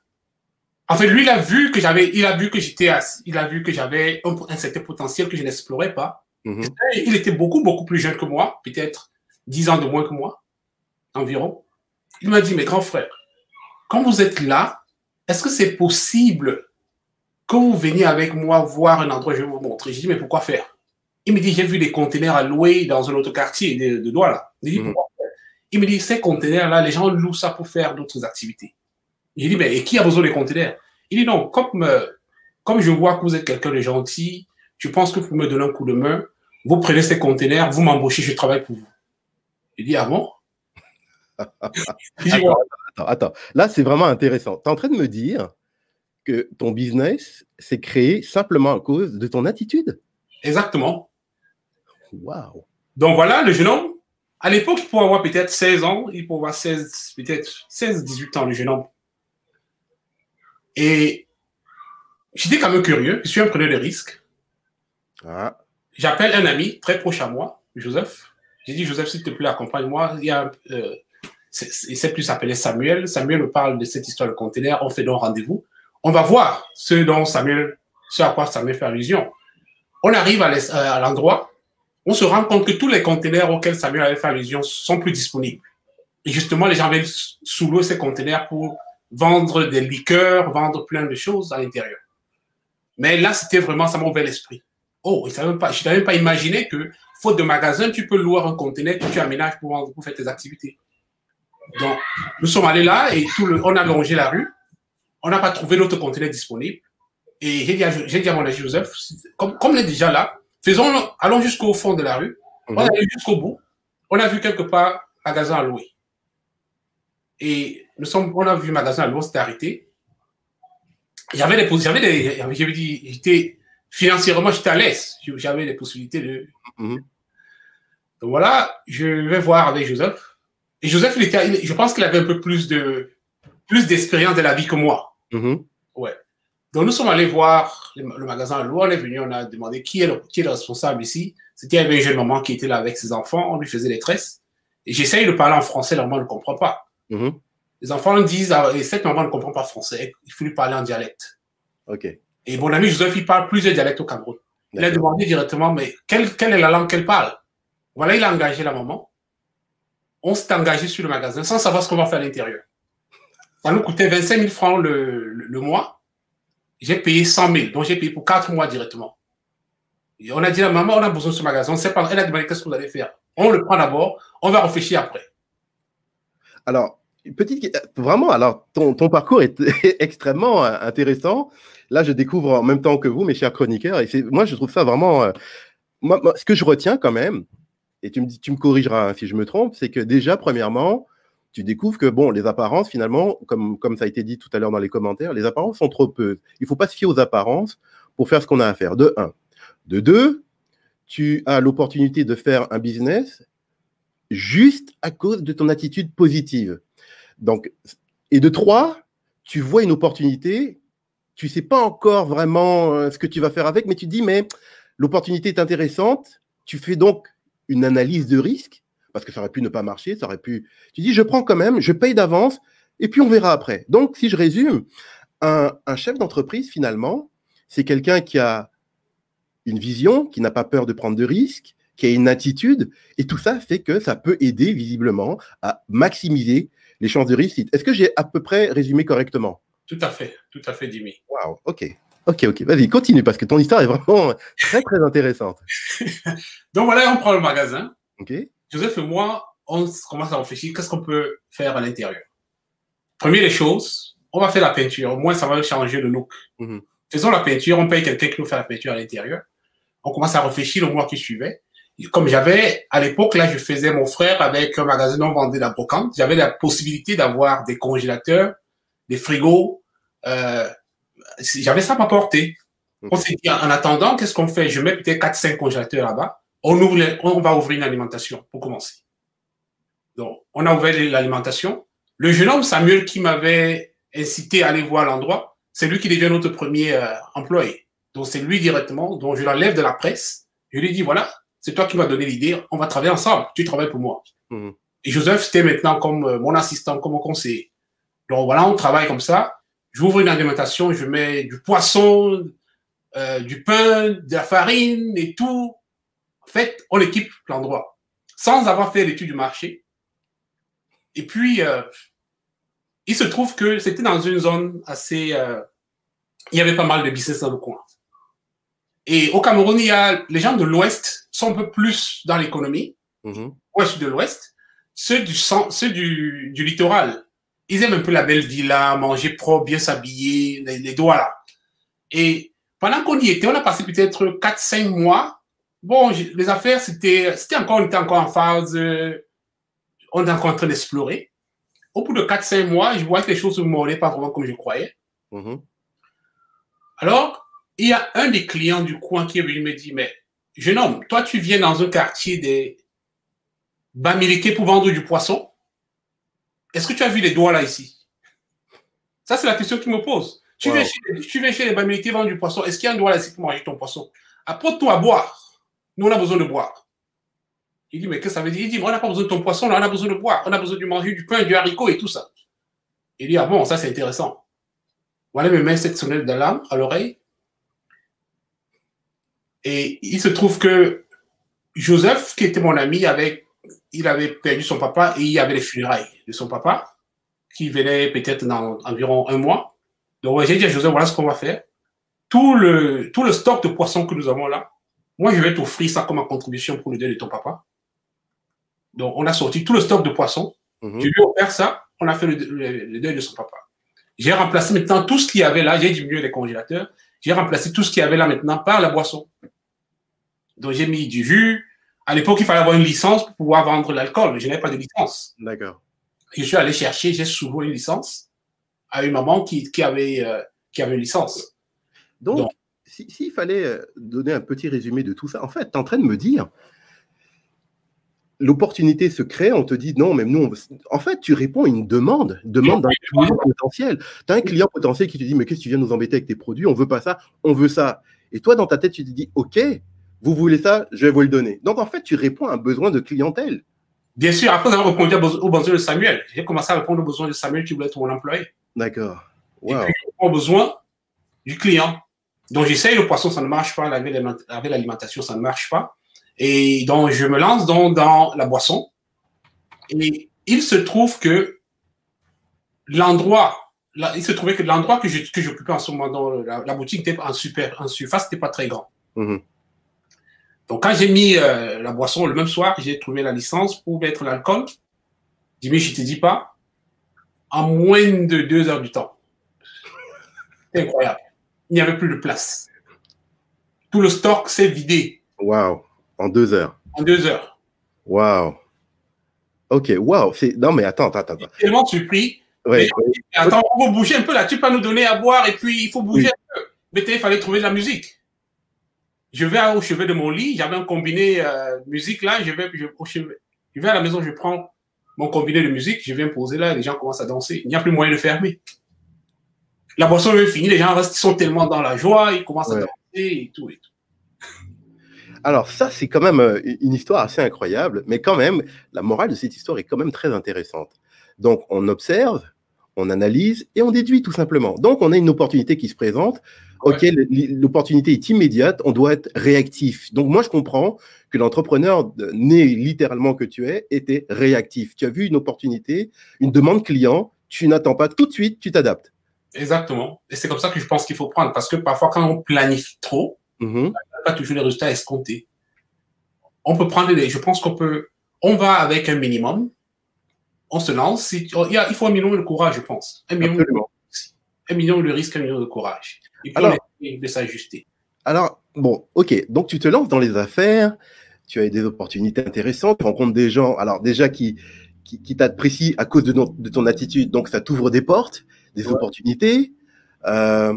En fait, lui, il a vu que j'avais, il a vu que j'étais, il a vu que j'avais un, un certain potentiel que je n'explorais pas. Mmh. Il était beaucoup, beaucoup plus jeune que moi, peut-être dix ans de moins que moi, environ. Il m'a dit, mes grands frères, quand vous êtes là, est-ce que c'est possible que vous veniez avec moi voir un endroit, je vais vous montrer? J'ai dit, mais pourquoi faire? Il me dit, j'ai vu des conteneurs à louer dans un autre quartier de, de Douala. Il, dit, mmh. pourquoi faire? Il me dit, ces conteneurs-là, les gens louent ça pour faire d'autres activités. J'ai dit, mais et qui a besoin des conteneurs? Il dit, non, comme, euh, comme je vois que vous êtes quelqu'un de gentil, je pense que vous me donnez un coup de main. vous prenez ces conteneurs, vous m'embauchez, je travaille pour vous. Il dit, ah bon? Attends, attends, attends. Là, c'est vraiment intéressant. Tu es en train de me dire que ton business s'est créé simplement à cause de ton attitude? Exactement. Waouh. Donc voilà, le jeune homme, à l'époque, il pouvait avoir peut-être seize ans, il pouvait avoir seize, peut-être seize, dix-huit ans, le jeune homme. Et j'étais quand même curieux, je suis un preneur de risques. Ah. J'appelle un ami très proche à moi, Joseph. J'ai dit, Joseph, s'il te plaît, accompagne-moi. Il y a, euh, il s'est plus appelé Samuel. Samuel me parle de cette histoire de conteneur. On fait donc rendez-vous. On va voir ce dont Samuel, ce à quoi Samuel fait allusion. On arrive à l'endroit, on se rend compte que tous les conteneurs auxquels Samuel avait fait allusion sont plus disponibles. Et justement, les gens viennent sous-louer ces conteneurs pour vendre des liqueurs, vendre plein de choses à l'intérieur. Mais là, c'était vraiment, ça m'a ouvert l'esprit. Oh, je n'avais même pas imaginé que, faute de magasin, tu peux louer un conteneur que tu aménages pour, pour faire tes activités. Donc, nous sommes allés là et tout le, on a longé la rue. On n'a pas trouvé d'autres conteneurs disponibles. Et j'ai dit, à, dit à mon ami Joseph, comme, comme on est déjà là, faisons, allons jusqu'au fond de la rue. Mm-hmm. On est allé jusqu'au bout. On a vu quelque part un magasin à louer. Et nous sommes, on a vu un magasin à louer, c'était arrêté. J'avais des, j'avais des, j'avais dit, j'étais, financièrement, j'étais à l'aise. J'avais des possibilités de. Mm-hmm. Donc voilà, je vais voir avec Joseph. Et Joseph, il était, il, je pense qu'il avait un peu plus de, plus d'expérience de la vie que moi. Mm-hmm. Ouais. Donc nous sommes allés voir le, le magasin à louer. On est venu, on a demandé qui est le, qui est le responsable ici. C'était une jeune maman qui était là avec ses enfants. On lui faisait des tresses. Et j'essaye de parler en français, la maman ne comprend pas. Mm-hmm. Les enfants disent, ah, et cette maman ne comprend pas français. Il faut lui parler en dialecte. Ok. Et mon ami Joseph, il parle plusieurs dialectes au Cameroun. Il a demandé directement, mais quelle, quelle est la langue qu'elle parle? Voilà, il a engagé la maman. On s'est engagé sur le magasin sans savoir ce qu'on va faire à l'intérieur. Ça nous coûtait vingt-cinq mille francs le, le, le mois. J'ai payé cent mille, donc j'ai payé pour quatre mois directement. Et on a dit à la maman, on a besoin de ce magasin. On sait pas, elle a demandé qu'est-ce que vous allez faire. On le prend d'abord, on va réfléchir après. Alors, petite, vraiment, alors ton, ton parcours est extrêmement intéressant. Là, je découvre en même temps que vous, mes chers chroniqueurs, et c'est, moi, je trouve ça vraiment. Euh, moi, moi, ce que je retiens quand même, et tu me, tu me corrigeras hein, si je me trompe, c'est que déjà, premièrement, tu découvres que, bon, les apparences, finalement, comme, comme ça a été dit tout à l'heure dans les commentaires, les apparences sont trop peu. Il ne faut pas se fier aux apparences pour faire ce qu'on a à faire, de un. De deux, tu as l'opportunité de faire un business juste à cause de ton attitude positive. Donc, et de trois, tu vois une opportunité, tu ne sais pas encore vraiment ce que tu vas faire avec, mais tu dis, mais l'opportunité est intéressante, tu fais donc une analyse de risque, parce que ça aurait pu ne pas marcher, ça aurait pu... Tu dis, je prends quand même, je paye d'avance, et puis on verra après. Donc, si je résume, un, un chef d'entreprise, finalement, c'est quelqu'un qui a une vision, qui n'a pas peur de prendre de risques, qui a une attitude, et tout ça fait que ça peut aider, visiblement, à maximiser les chances de réussite. Est-ce que j'ai à peu près résumé correctement? Tout à fait, tout à fait, Jimmy. Waouh, ok. Ok, ok. Vas-y, continue, parce que ton histoire est vraiment très, très intéressante. Donc voilà, on prend le magasin. Ok. Joseph et moi, on commence à réfléchir, qu'est-ce qu'on peut faire à l'intérieur? Première des choses, on va faire la peinture. Au moins, ça va changer le look. Mm-hmm. Faisons la peinture, on paye quelqu'un qui nous fait la peinture à l'intérieur. On commence à réfléchir le mois qui suivait. Comme j'avais, à l'époque, là, je faisais mon frère avec un magasin où on vendait la brocante. J'avais la possibilité d'avoir des congélateurs, des frigos. Euh, j'avais ça à m'apporter. Okay. On s'est dit, en attendant, qu'est-ce qu'on fait? Je mets peut-être quatre cinq congélateurs là-bas. On, ouvre les, on va ouvrir une alimentation pour commencer. Donc, on a ouvert l'alimentation. Le jeune homme, Samuel, qui m'avait incité à aller voir l'endroit, c'est lui qui devient notre premier euh, employé. Donc, c'est lui directement, donc je l'enlève de la presse. Je lui dis, voilà, c'est toi qui m'as donné l'idée, on va travailler ensemble, tu travailles pour moi. Mmh. Et Joseph, c'était maintenant comme euh, mon assistant, comme mon conseiller. Donc voilà, on travaille comme ça. J'ouvre une alimentation, je mets du poisson, euh, du pain, de la farine et tout. En fait, on équipe l'endroit sans avoir fait l'étude du marché. Et puis, euh, il se trouve que c'était dans une zone assez... Euh, il y avait pas mal de business dans le coin. Et au Cameroun, il y a, les gens de l'Ouest sont un peu plus dans l'économie, mm-hmm. Ouest de l'Ouest. Ceux du, ceux du, du littoral, ils aiment un peu la belle villa, manger propre, bien s'habiller, les, les doigts là. Et pendant qu'on y était, on a passé peut-être quatre cinq mois Bon, les affaires, c'était encore, on était encore en phase, euh, on était encore en train d'explorer. Au bout de quatre cinq mois, je vois que les choses ne me mordaient pas vraiment comme je croyais. Mm-hmm. Alors, il y a un des clients du coin qui est venu me dire, mais jeune homme, toi, tu viens dans un quartier des Bamileke pour vendre du poisson. Est-ce que tu as vu les doigts là ici? Ça, c'est la question qu'il me pose. Tu, wow. viens chez, tu viens chez les Bamileke vendre du poisson. Est-ce qu'il y a un doigt là ici pour manger ton poisson? Apporte-toi à boire. Nous, on a besoin de boire. Il dit, mais qu'est-ce que ça veut dire? Il dit, on n'a pas besoin de ton poisson, là, on a besoin de boire. On a besoin de manger du pain, du haricot et tout ça. Il dit, ah bon, ça, c'est intéressant. Voilà, me met cette sonnette d'alarme à l'oreille. Et il se trouve que Joseph, qui était mon ami, avait, il avait perdu son papa et il y avait les funérailles de son papa, qui venaient peut-être dans environ un mois. Donc, j'ai dit à Joseph, voilà ce qu'on va faire. Tout le, tout le stock de poissons que nous avons là, moi, je vais t'offrir ça comme contribution pour le deuil de ton papa. Donc, on a sorti tout le stock de poissons. Mm-hmm. Je lui ai offert ça. On a fait le, le, le deuil de son papa. J'ai remplacé maintenant tout ce qu'il y avait là. J'ai diminué les congélateurs. J'ai remplacé tout ce qu'il y avait là maintenant par la boisson. Donc, j'ai mis du jus. À l'époque, il fallait avoir une licence pour pouvoir vendre l'alcool. Mais je n'avais pas de licence. D'accord. Je suis allé chercher, j'ai souvent une licence à une maman qui, qui, avait, euh, qui avait une licence. Donc, Donc s'il si fallait donner un petit résumé de tout ça, en fait, tu es en train de me dire, l'opportunité se crée, on te dit non, mais nous, on... en fait, tu réponds à une demande, demande d'un client potentiel. Tu as un client potentiel qui te dit, mais qu'est-ce que tu viens nous embêter avec tes produits? On ne veut pas ça, on veut ça. Et toi, dans ta tête, tu te dis, OK, vous voulez ça, je vais vous le donner. Donc, en fait, tu réponds à un besoin de clientèle. Bien sûr, après avoir répondu aux besoins de Samuel, j'ai commencé à répondre aux besoins de Samuel qui voulait être mon employé. D'accord. Wow. Et puis, je réponds aux besoins du client. Donc, j'essaye le poisson, ça ne marche pas. Avec l'alimentation, ça ne marche pas. Et donc, je me lance dans, dans la boisson. Et il se trouve que l'endroit, il se trouvait que l'endroit que j'occupais que en ce moment dans la, la boutique était en, super, en surface, n'était pas très grand. Mm-hmm. Donc, quand j'ai mis euh, la boisson le même soir, j'ai trouvé la licence pour mettre l'alcool. J'ai dit, mais je ne te dis pas, en moins de deux heures du temps. C'est incroyable. Il n'y avait plus de place. Tout le stock s'est vidé. Waouh. En deux heures. En deux heures. Waouh. Ok, waouh. Non, mais attends, attends, attends. Je suis tellement surpris. Ouais, mais, ouais. Attends, on va bouger un peu là. Tu peux nous donner à boire et puis il faut bouger oui. un peu. Mais il fallait trouver de la musique. Je vais au chevet de mon lit. J'avais un combiné euh, musique là. Je vais, je, au chevet, je vais à la maison, je prends mon combiné de musique. Je viens poser là. Les gens commencent à danser. Il n'y a plus moyen de fermer. La boisson est finie. Les gens restent, ils sont tellement dans la joie. Ils commencent ouais. à danser et tout et tout. Alors ça, c'est quand même une histoire assez incroyable, mais quand même, la morale de cette histoire est quand même très intéressante. Donc, on observe, on analyse et on déduit tout simplement. Donc, on a une opportunité qui se présente. OK, ouais. L'opportunité est immédiate, on doit être réactif. Donc, moi, je comprends que l'entrepreneur né littéralement que tu es était réactif. Tu as vu une opportunité, une demande client, tu n'attends pas tout de suite, tu t'adaptes. Exactement. Et c'est comme ça que je pense qu'il faut prendre, parce que parfois, quand on planifie trop, mm-hmm. pas toujours les résultats escomptés. On peut prendre des, je pense qu'on peut, on va avec un minimum, on se lance, il, y a, il faut un minimum de courage, je pense. Un minimum, de, un minimum de risque, un minimum de courage. Il faut alors, de s'ajuster. Alors, bon, ok, donc tu te lances dans les affaires, tu as des opportunités intéressantes, tu rencontres des gens, alors déjà qui, qui, qui t'apprécient à cause de, no, de ton attitude, donc ça t'ouvre des portes, des ouais. opportunités. Euh,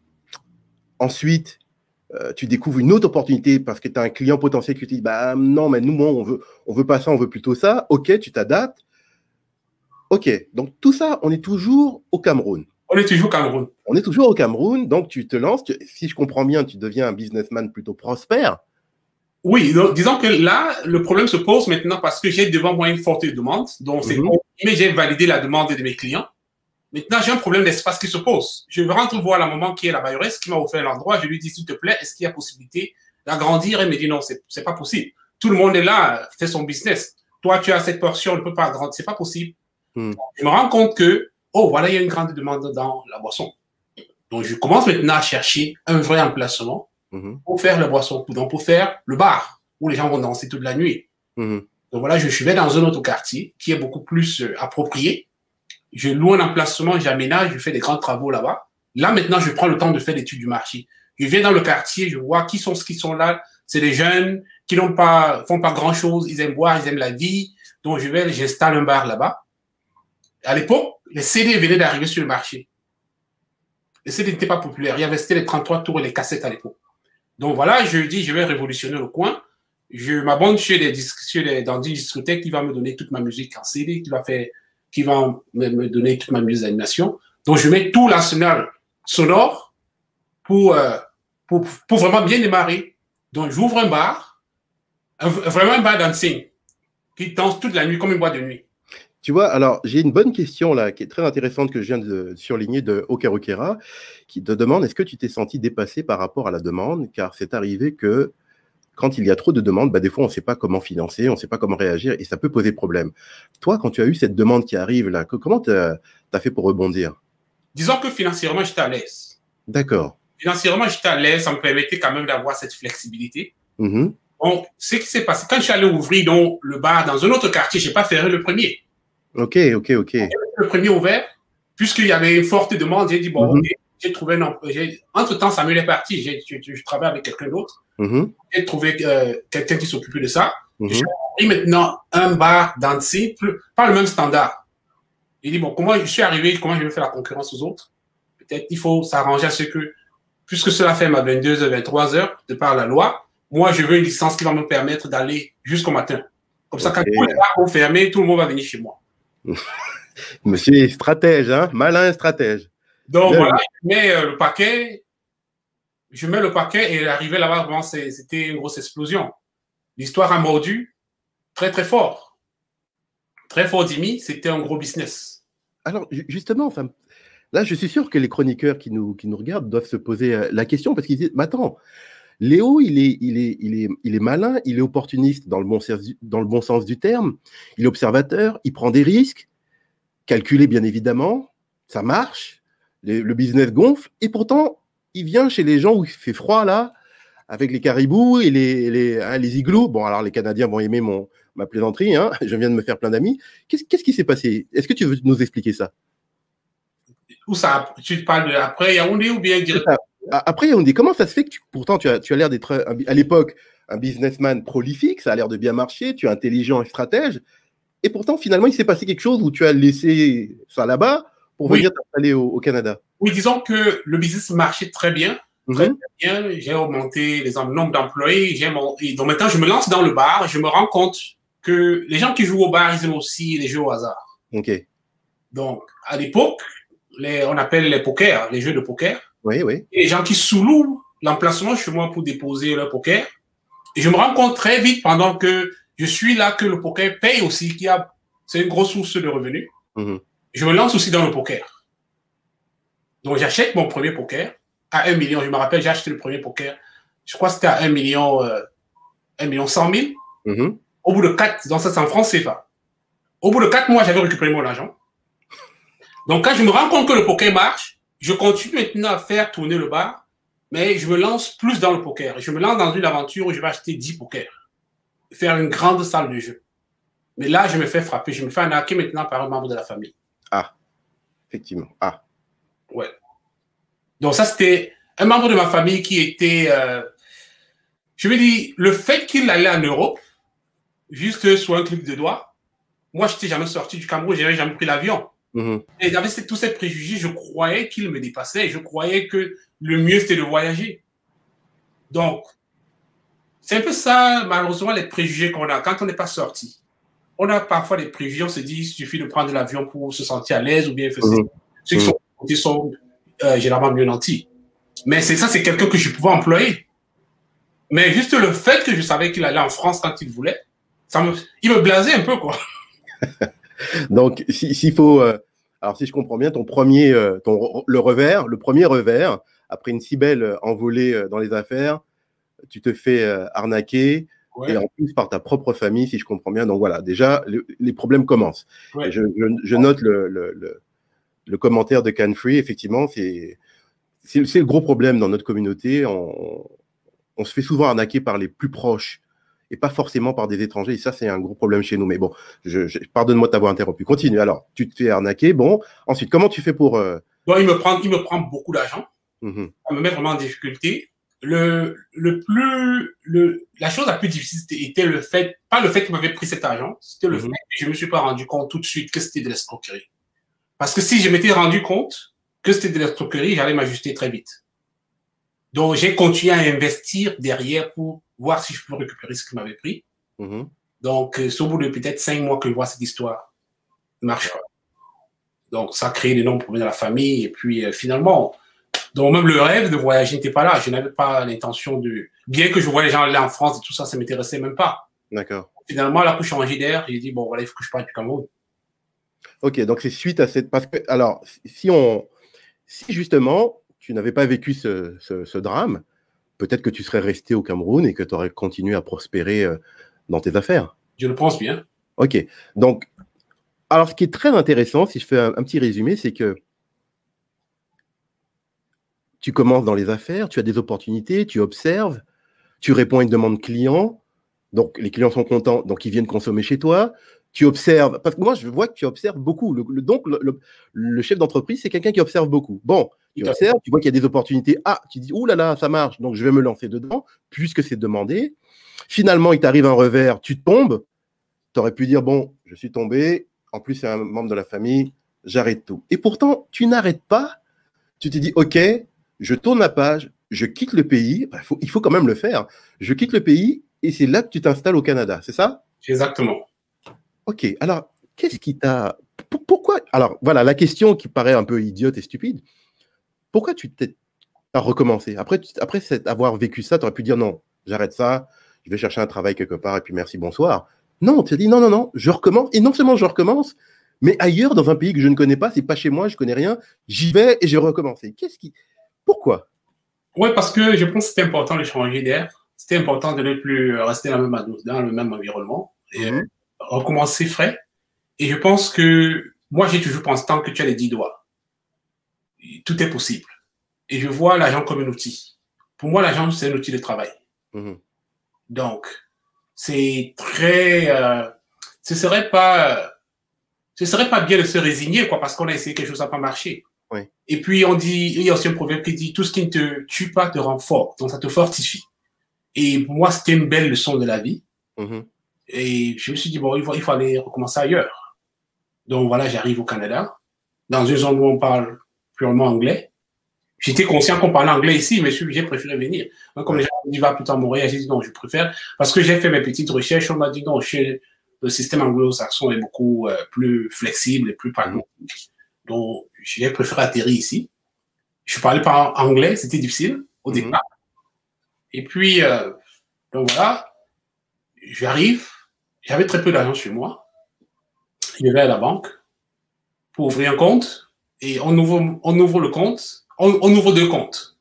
ensuite, Euh, tu découvres une autre opportunité parce que tu as un client potentiel qui te dit bah non, mais nous, moi, on veut, on veut pas ça, on veut plutôt ça. Ok, tu t'adaptes. Ok, donc tout ça, on est toujours au Cameroun. On est toujours au Cameroun. On est toujours au Cameroun, donc tu te lances. Tu, si je comprends bien, tu deviens un businessman plutôt prospère. Oui, donc, disons que là, le problème se pose maintenant parce que j'ai devant moi une forte demande. Donc, c'est mm-hmm. mais j'ai validé la demande de mes clients. Maintenant, j'ai un problème d'espace qui se pose. Je rentre voir la maman qui est la bailleresse, qui m'a offert l'endroit. Je lui dis, s'il te plaît, est-ce qu'il y a possibilité d'agrandir? Elle me dit, non, c'est, c'est pas possible. Tout le monde est là, fait son business. Toi, tu as cette portion, on ne peut pas agrandir. C'est pas possible. Hmm. Je me rends compte que, oh, voilà, il y a une grande demande dans la boisson. Donc, je commence maintenant à chercher un vrai emplacement hmm. pour faire la boisson. Donc, pour faire le bar, où les gens vont danser toute la nuit. Hmm. Donc, voilà, je, je vais dans un autre quartier qui est beaucoup plus euh, approprié. Je loue un emplacement, j'aménage, je fais des grands travaux là-bas. Là, maintenant, je prends le temps de faire l'étude du marché. Je viens dans le quartier, je vois qui sont ceux qui sont là, C'est des jeunes qui n'ont pas, font pas grand chose. Ils aiment boire, ils aiment la vie. Donc, je vais, j'installe un bar là-bas. À l'époque, les C D venaient d'arriver sur le marché. Les C D n'étaient pas populaires. Il y avait, c'était les trente-trois tours et les cassettes à l'époque. Donc, voilà, je dis, je vais révolutionner le coin. Je m'abonne chez des sur des, dans une discothèque qui va me donner toute ma musique en C D, qui va faire, qui va me, me donner toute ma musique d'animation. Donc, je mets tout l'arsenal sonore pour, euh, pour, pour vraiment bien démarrer. Donc, j'ouvre un bar, un, vraiment un bar dancing, qui danse toute la nuit comme une boîte de nuit. Tu vois, alors, j'ai une bonne question là, qui est très intéressante que je viens de surligner de Okerokera, qui te demande, est-ce que tu t'es senti dépassé par rapport à la demande? Car c'est arrivé que quand il y a trop de demandes, bah, des fois, on ne sait pas comment financer, on ne sait pas comment réagir et ça peut poser problème. Toi, quand tu as eu cette demande qui arrive là, comment tu as fait pour rebondir? Disons que financièrement, j'étais à l'aise. D'accord. Financièrement, j'étais à l'aise, ça me permettait quand même d'avoir cette flexibilité. Mm-hmm. Donc, ce qui s'est passé, quand je suis allé ouvrir donc, le bar dans un autre quartier, je n'ai pas fermé le premier. Ok, ok, ok. Le premier ouvert, puisqu'il y avait une forte demande, j'ai dit, bon, mm-hmm. ok, j'ai trouvé un emploi. Entre-temps, Samuel est parti, je, je, je travaille avec quelqu'un d'autre. Mm-hmm. J'ai trouvé euh, quelqu'un qui s'occupait de ça. Mm-hmm. Je suis arrivé maintenant un bar dancing, pas le même standard. Il dit, bon, comment je suis arrivé, comment je vais faire la concurrence aux autres? Peut-être qu'il faut s'arranger à ce que, puisque cela fait ma vingt-deux heures, vingt-trois heures, de par la loi, moi, je veux une licence qui va me permettre d'aller jusqu'au matin. Comme ça, okay. Quand tous les bars vont fermer, tout le monde va venir chez moi. Monsieur est stratège, hein? Malin stratège. Donc, Bien. Voilà, je mets euh, le paquet, je mets le paquet et arrivé là-bas, vraiment, c'était une grosse explosion. L'histoire a mordu très, très fort. Très fort, Dimi, c'était un gros business. Alors, justement, enfin, là, je suis sûr que les chroniqueurs qui nous, qui nous regardent doivent se poser la question parce qu'ils disent, mais attends, Léo, il est, il, est, il, est, il est malin, il est opportuniste dans le, bon sens, dans le bon sens du terme, il est observateur, il prend des risques, calculé bien évidemment, ça marche, le, le business gonfle, et pourtant, il vient chez les gens où il fait froid, là, avec les caribous et les, les, hein, les igloos. Bon, alors les Canadiens vont aimer mon, ma plaisanterie, hein, je viens de me faire plein d'amis. Qu'est-ce, qu'est-ce qui s'est passé? Est-ce que tu veux nous expliquer ça? Où ça? Tu parles de après Yaoundé ou bien directement? Après, on dit, comment ça se fait que tu, pourtant tu as, tu as l'air d'être, à l'époque, un businessman prolifique, ça a l'air de bien marcher, tu es intelligent et stratège, et pourtant, finalement, il s'est passé quelque chose où tu as laissé ça là-bas pour oui. venir t'installer au, au Canada. Oui, disons que le business marchait très bien, très, mm-hmm. très bien. J'ai augmenté les nombre d'employés, j'ai mon, et donc maintenant, je me lance dans le bar, je me rends compte que les gens qui jouent au bar, ils aiment aussi les jeux au hasard. Ok. Donc, à l'époque, les, on appelle les pokers, les jeux de poker. Oui, oui. Et les gens qui sous-louent l'emplacement chez moi pour déposer leur poker. Et je me rends compte très vite, pendant que je suis là, que le poker paye aussi, qu'il y a, c'est une grosse source de revenus. Mm-hmm. Je me lance aussi dans le poker. Donc, j'achète mon premier poker à un million. Je me rappelle, j'ai acheté le premier poker. Je crois que c'était à un million, euh, un million cent mille. Mm-hmm. Au bout de quatre, dans ça, c'est en francs C F A. Au bout de quatre mois, j'avais récupéré mon argent. Donc, quand je me rends compte que le poker marche, je continue maintenant à faire tourner le bar, mais je me lance plus dans le poker. Je me lance dans une aventure où je vais acheter dix pokers, faire une grande salle de jeu. Mais là, je me fais frapper. Je me fais arnaquer maintenant par un membre de la famille. Ah, effectivement. Ah. Ouais. Donc ça, c'était un membre de ma famille qui était... Euh, je me dis, le fait qu'il allait en Europe, juste sur un clic de doigt, moi, je n'étais jamais sorti du Cameroun, je n'avais jamais pris l'avion. Mm-hmm. Et avec tous ces préjugés, je croyais qu'il me dépassait. Je croyais que le mieux, c'était de voyager. Donc, c'est un peu ça, malheureusement, les préjugés qu'on a quand on n'est pas sorti. On a parfois des préjugés, on se dit, il suffit de prendre l'avion pour se sentir à l'aise ou bien faire mm-hmm. Ceux qui sont, mm-hmm. sont euh, généralement mieux nantis. Mais c'est ça, c'est quelqu'un que je pouvais employer. Mais juste le fait que je savais qu'il allait en France quand il voulait, ça me, il me blasait un peu, quoi. Donc, s'il si faut... Euh... Alors, si je comprends bien, ton premier, euh, ton, le revers, le premier revers, après une si belle envolée euh, dans les affaires, tu te fais euh, arnaquer, ouais. Et en plus par ta propre famille, si je comprends bien. Donc voilà, déjà, le, les problèmes commencent. Ouais. Je, je, je note le, le, le, le commentaire de Canfree, effectivement, c'est le gros problème dans notre communauté. On, on se fait souvent arnaquer par les plus proches et pas forcément par des étrangers. Et ça, c'est un gros problème chez nous. Mais bon, je, je, pardonne-moi de t'avoir interrompu. Continue. Alors, tu te fais arnaquer. Bon, ensuite, comment tu fais pour... Euh... Bon, il me prend, il me prend beaucoup d'argent. Mm-hmm. Ça me met vraiment en difficulté. le, le plus, le, la chose la plus difficile était le fait, pas le fait qu'il m'avait pris cet argent, c'était le mm-hmm. fait que je ne me suis pas rendu compte tout de suite que c'était de l'escroquerie. Parce que si je m'étais rendu compte que c'était de l'escroquerie, j'allais m'ajuster très vite. Donc, j'ai continué à investir derrière pour voir si je peux récupérer ce qu'il m'avait pris. Mm-hmm. Donc, c'est au bout de peut-être cinq mois que je vois cette histoire ne marche pas. Donc, ça a créé d'énormes problèmes dans la famille. Et puis, euh, finalement, donc même le rêve de voyager n'était pas là. Je n'avais pas l'intention de... Bien que je voyais les gens aller en France et tout ça, ça ne m'intéressait même pas. D'accord. Finalement, là, pour changer d'air, j'ai dit, bon, voilà, il faut que je parte du Cameroun. Ok, donc c'est suite à cette... Parce que, alors, si on... Si justement, tu n'avais pas vécu ce, ce, ce drame, peut-être que tu serais resté au Cameroun et que tu aurais continué à prospérer euh, dans tes affaires. Je le pense bien. Ok, donc... Alors, ce qui est très intéressant, si je fais un, un petit résumé, c'est que tu commences dans les affaires, tu as des opportunités, tu observes, tu réponds à une demande client, donc les clients sont contents, donc ils viennent consommer chez toi, tu observes, parce que moi, je vois que tu observes beaucoup. Le, le, donc, le, le, le chef d'entreprise, c'est quelqu'un qui observe beaucoup. Bon, tu observes, tu vois qu'il y a des opportunités. Ah, tu dis, ouh là là, ça marche, donc je vais me lancer dedans, puisque c'est demandé. Finalement, il t'arrive un revers, tu tombes, tu aurais pu dire, bon, je suis tombé, en plus, c'est un membre de la famille, j'arrête tout. Et pourtant, tu n'arrêtes pas. Tu te dis, OK, je tourne la page, je quitte le pays. Il faut, il faut quand même le faire. Je quitte le pays et c'est là que tu t'installes au Canada, c'est ça? Exactement. OK, alors, qu'est-ce qui t'a... Pourquoi... Alors, voilà, la question qui paraît un peu idiote et stupide. Pourquoi tu t'es recommencé? Après, après avoir vécu ça, tu aurais pu dire, non, j'arrête ça, je vais chercher un travail quelque part et puis merci, bonsoir. Non, tu as dit non, non, non, je recommence. Et non seulement je recommence, mais ailleurs, dans un pays que je ne connais pas, c'est pas chez moi, je connais rien, j'y vais et je recommence. Qu'est-ce qui... Pourquoi? Oui, parce que je pense que c'était important de changer d'air. C'était important de ne plus rester dans le même, dans le même environnement et mm-hmm. recommencer frais. Et je pense que moi, j'ai toujours pensé, tant que tu as les dix doigts, tout est possible. Et je vois l'argent comme un outil. Pour moi, l'argent, c'est un outil de travail. Mm-hmm. Donc, c'est très... Euh, ce serait pas... Ce serait pas bien de se résigner, quoi, parce qu'on a essayé quelque chose, ça n'a pas marché. Oui. Et puis, on dit... Il y a aussi un proverbe qui dit « Tout ce qui ne te tue pas te rend fort. » Donc, ça te fortifie. Et pour moi, c'était une belle leçon de la vie. Mm-hmm. Et je me suis dit, bon, il faut, il faut aller recommencer ailleurs. Donc, voilà, j'arrive au Canada, dans une zone où on parle purement anglais. J'étais conscient qu'on parlait anglais ici, mais j'ai préféré venir. Donc, comme les gens disent, va plutôt à Montréal, j'ai dit non, je préfère. Parce que j'ai fait mes petites recherches, on m'a dit non, chez le système anglo-saxon est beaucoup euh, plus flexible et plus pragmatique. Mm-hmm. Donc, j'ai préféré atterrir ici. Je ne parlais pas anglais, c'était difficile au mm-hmm. départ. Et puis, euh, donc voilà, j'arrive, j'avais très peu d'argent sur moi. Je vais à la banque pour ouvrir un compte et on ouvre, on ouvre le compte. On, on ouvre deux comptes.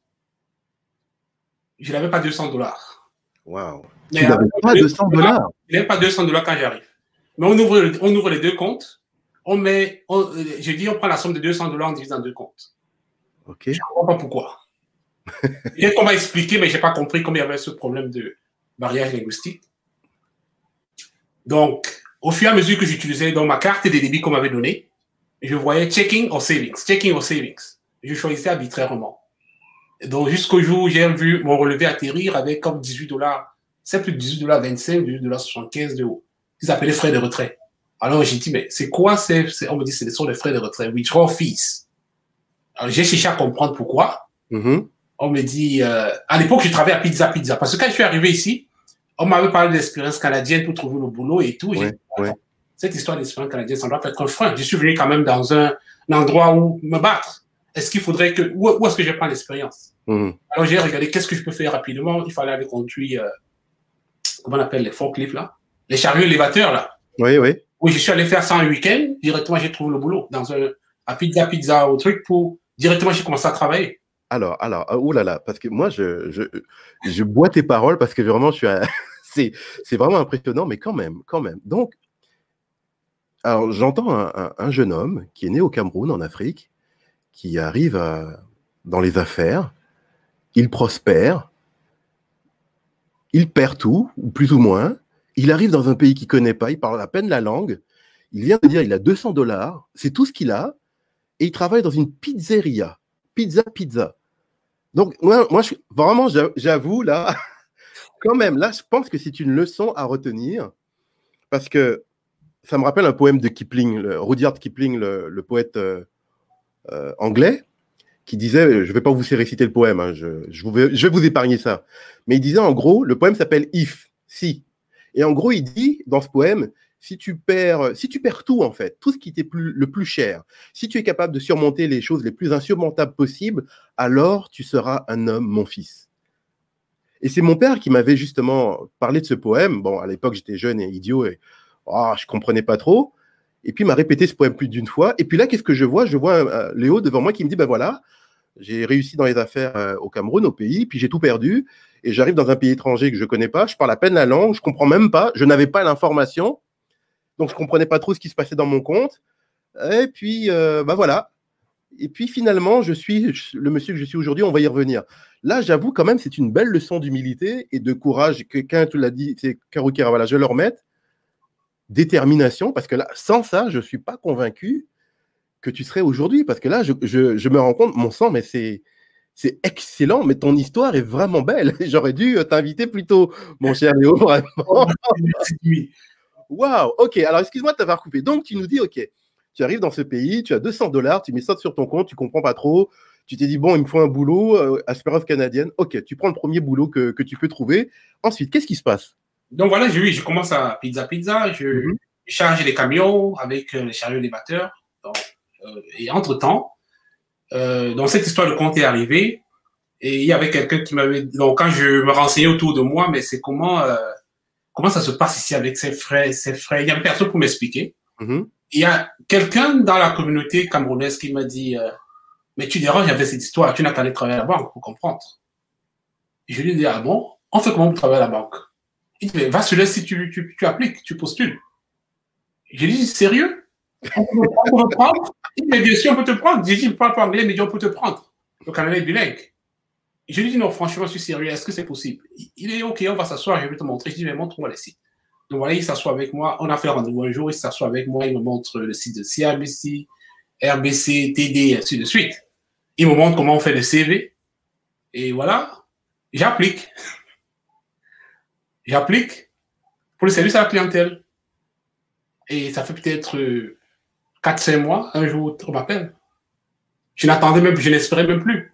Je n'avais pas deux cents dollars. Waouh. Tu n'avais pas deux cents dollars? Je n'avais pas deux cents dollars quand j'arrive. Mais on ouvre, on ouvre les deux comptes. On met, on, je dis, on prend la somme de deux cents dollars, on divise en deux comptes. Ok. Je ne comprends pas pourquoi. J'ai qu'on m'a expliqué, mais je n'ai pas compris comment il y avait ce problème de barrière linguistique. Donc, au fur et à mesure que j'utilisais dans ma carte de débit qu'on m'avait donnée, je voyais checking or savings, checking or savings. Je choisissais arbitrairement. Donc, jusqu'au jour où j'ai vu mon relevé atterrir avec comme dix-huit dollars, c'est plus de dix-huit dollars vingt-cinq, dix-huit dollars soixante-quinze de haut. Ils appelaient frais de retrait. Alors, j'ai dit, mais c'est quoi? C'est, c'est, on me dit, ce sont les frais de retrait. Withdrawal fees. Alors, j'ai cherché à comprendre pourquoi. Mm-hmm. On me dit, euh, à l'époque, je travaillais à Pizza Pizza. Parce que quand je suis arrivé ici, on m'avait parlé de l'expérience canadienne pour trouver le boulot et tout. Ouais, dit, ouais. Cette histoire d'expérience canadienne, ça doit être un frein. Je suis venu quand même dans un, un endroit où me battre. Est-ce qu'il faudrait que... Où, où est-ce que je prends l'expérience? Mm. Alors, j'ai regardé qu'est-ce que je peux faire rapidement. Il fallait aller conduire... Euh, comment on appelle les forklifts, là? Les chariots élévateurs, là. Oui, oui. Oui, je suis allé faire ça un week-end. Directement, j'ai trouvé le boulot dans un... à Pizza Pizza, au truc, pour... Directement, j'ai commencé à travailler. Alors, alors, oh là là, parce que moi, je, je, je bois tes paroles parce que vraiment, je suis... À... c'est, c'est vraiment impressionnant, mais quand même, quand même. Donc, alors, j'entends un, un, un jeune homme qui est né au Cameroun, en Afrique, qui arrive à, dans les affaires, il prospère, il perd tout, ou plus ou moins, il arrive dans un pays qu'il ne connaît pas, il parle à peine la langue, il vient de dire il a deux cents dollars, c'est tout ce qu'il a, et il travaille dans une pizzeria, pizza pizza. Donc, moi, moi je, vraiment, j'avoue, là, quand même, là, je pense que c'est une leçon à retenir parce que ça me rappelle un poème de Kipling, le, Rudyard Kipling, le, le poète euh, euh, anglais, qui disait, je ne vais pas vous réciter le poème, hein, je, je, vous vais, je vais vous épargner ça, mais il disait en gros, le poème s'appelle If, si. Et en gros, il dit dans ce poème, si tu perds, si tu perds tout en fait, tout ce qui t'est plus, le plus cher, si tu es capable de surmonter les choses les plus insurmontables possibles, alors tu seras un homme, mon fils. Et c'est mon père qui m'avait justement parlé de ce poème. Bon, à l'époque, j'étais jeune et idiot et oh, je ne comprenais pas trop. Et puis, il m'a répété ce poème plus d'une fois. Et puis là, qu'est-ce que je vois? Je vois euh, Léo devant moi qui me dit, ben voilà, j'ai réussi dans les affaires euh, au Cameroun, au pays, puis j'ai tout perdu. Et j'arrive dans un pays étranger que je ne connais pas. Je parle à peine la langue, je ne comprends même pas. Je n'avais pas l'information. Donc, je ne comprenais pas trop ce qui se passait dans mon compte. Et puis, euh, ben voilà. Et puis finalement, je suis le monsieur que je suis aujourd'hui, on va y revenir. Là, j'avoue quand même, c'est une belle leçon d'humilité et de courage. Quelqu'un te l'a dit, c'est Karou Keravala, je le remets. Détermination, parce que là, sans ça, je ne suis pas convaincu que tu serais aujourd'hui. Parce que là, je, je, je me rends compte, mon sang, mais c'est, c'est excellent, mais ton histoire est vraiment belle. J'aurais dû t'inviter plus tôt, mon cher Léo, vraiment. Waouh, ok, alors excuse-moi de t'avoir coupé. Donc, tu nous dis, ok, tu arrives dans ce pays, tu as deux cents dollars, tu mets ça sur ton compte, tu comprends pas trop, tu t'es dit, bon, il me faut un boulot, euh, Asperov canadienne. Ok, tu prends le premier boulot que, que tu peux trouver. Ensuite, qu'est-ce qui se passe? Donc voilà, je, je commence à Pizza Pizza, je mm-hmm. charge les camions avec euh, les chariots élévateurs. Donc, euh, et entre-temps, euh, donc cette histoire de compte est arrivée et il y avait quelqu'un qui m'avait... Donc quand je me renseignais autour de moi, mais c'est comment, euh, comment ça se passe ici avec ses frères, ses frères. Il y avait personne pour m'expliquer. Mm-hmm. Il y a quelqu'un dans la communauté camerounaise qui m'a dit euh, mais tu déranges avec cette histoire, tu n'as qu'à aller travailler à la banque pour comprendre. Et je lui ai dit, ah bon, on fait comment pour travailler à la banque? Il dit, mais va sur le site, tu, tu, tu appliques, tu postules. J'ai dit, sérieux? On peut, on peut me prendre? Il dit, mais bien sûr, on peut te prendre. J'ai dit, je ne parle pas anglais, mais on peut te prendre. Le Canadien est bilingue. Je lui ai dit, non, franchement, je suis sérieux, est-ce que c'est possible? Il est OK, on va s'asseoir, je vais te montrer. Je dis, mais montre-moi les sites. Donc voilà, il s'assoit avec moi. On a fait rendez-vous un jour, il s'assoit avec moi, il me montre le site de C R B C, R B C, T D, et ainsi de suite. Il me montre comment on fait le C V. Et voilà, j'applique. J'applique pour le service à la clientèle. Et ça fait peut-être quatre cinq mois, un jour, on m'appelle. Je n'attendais même, je n'espérais même plus.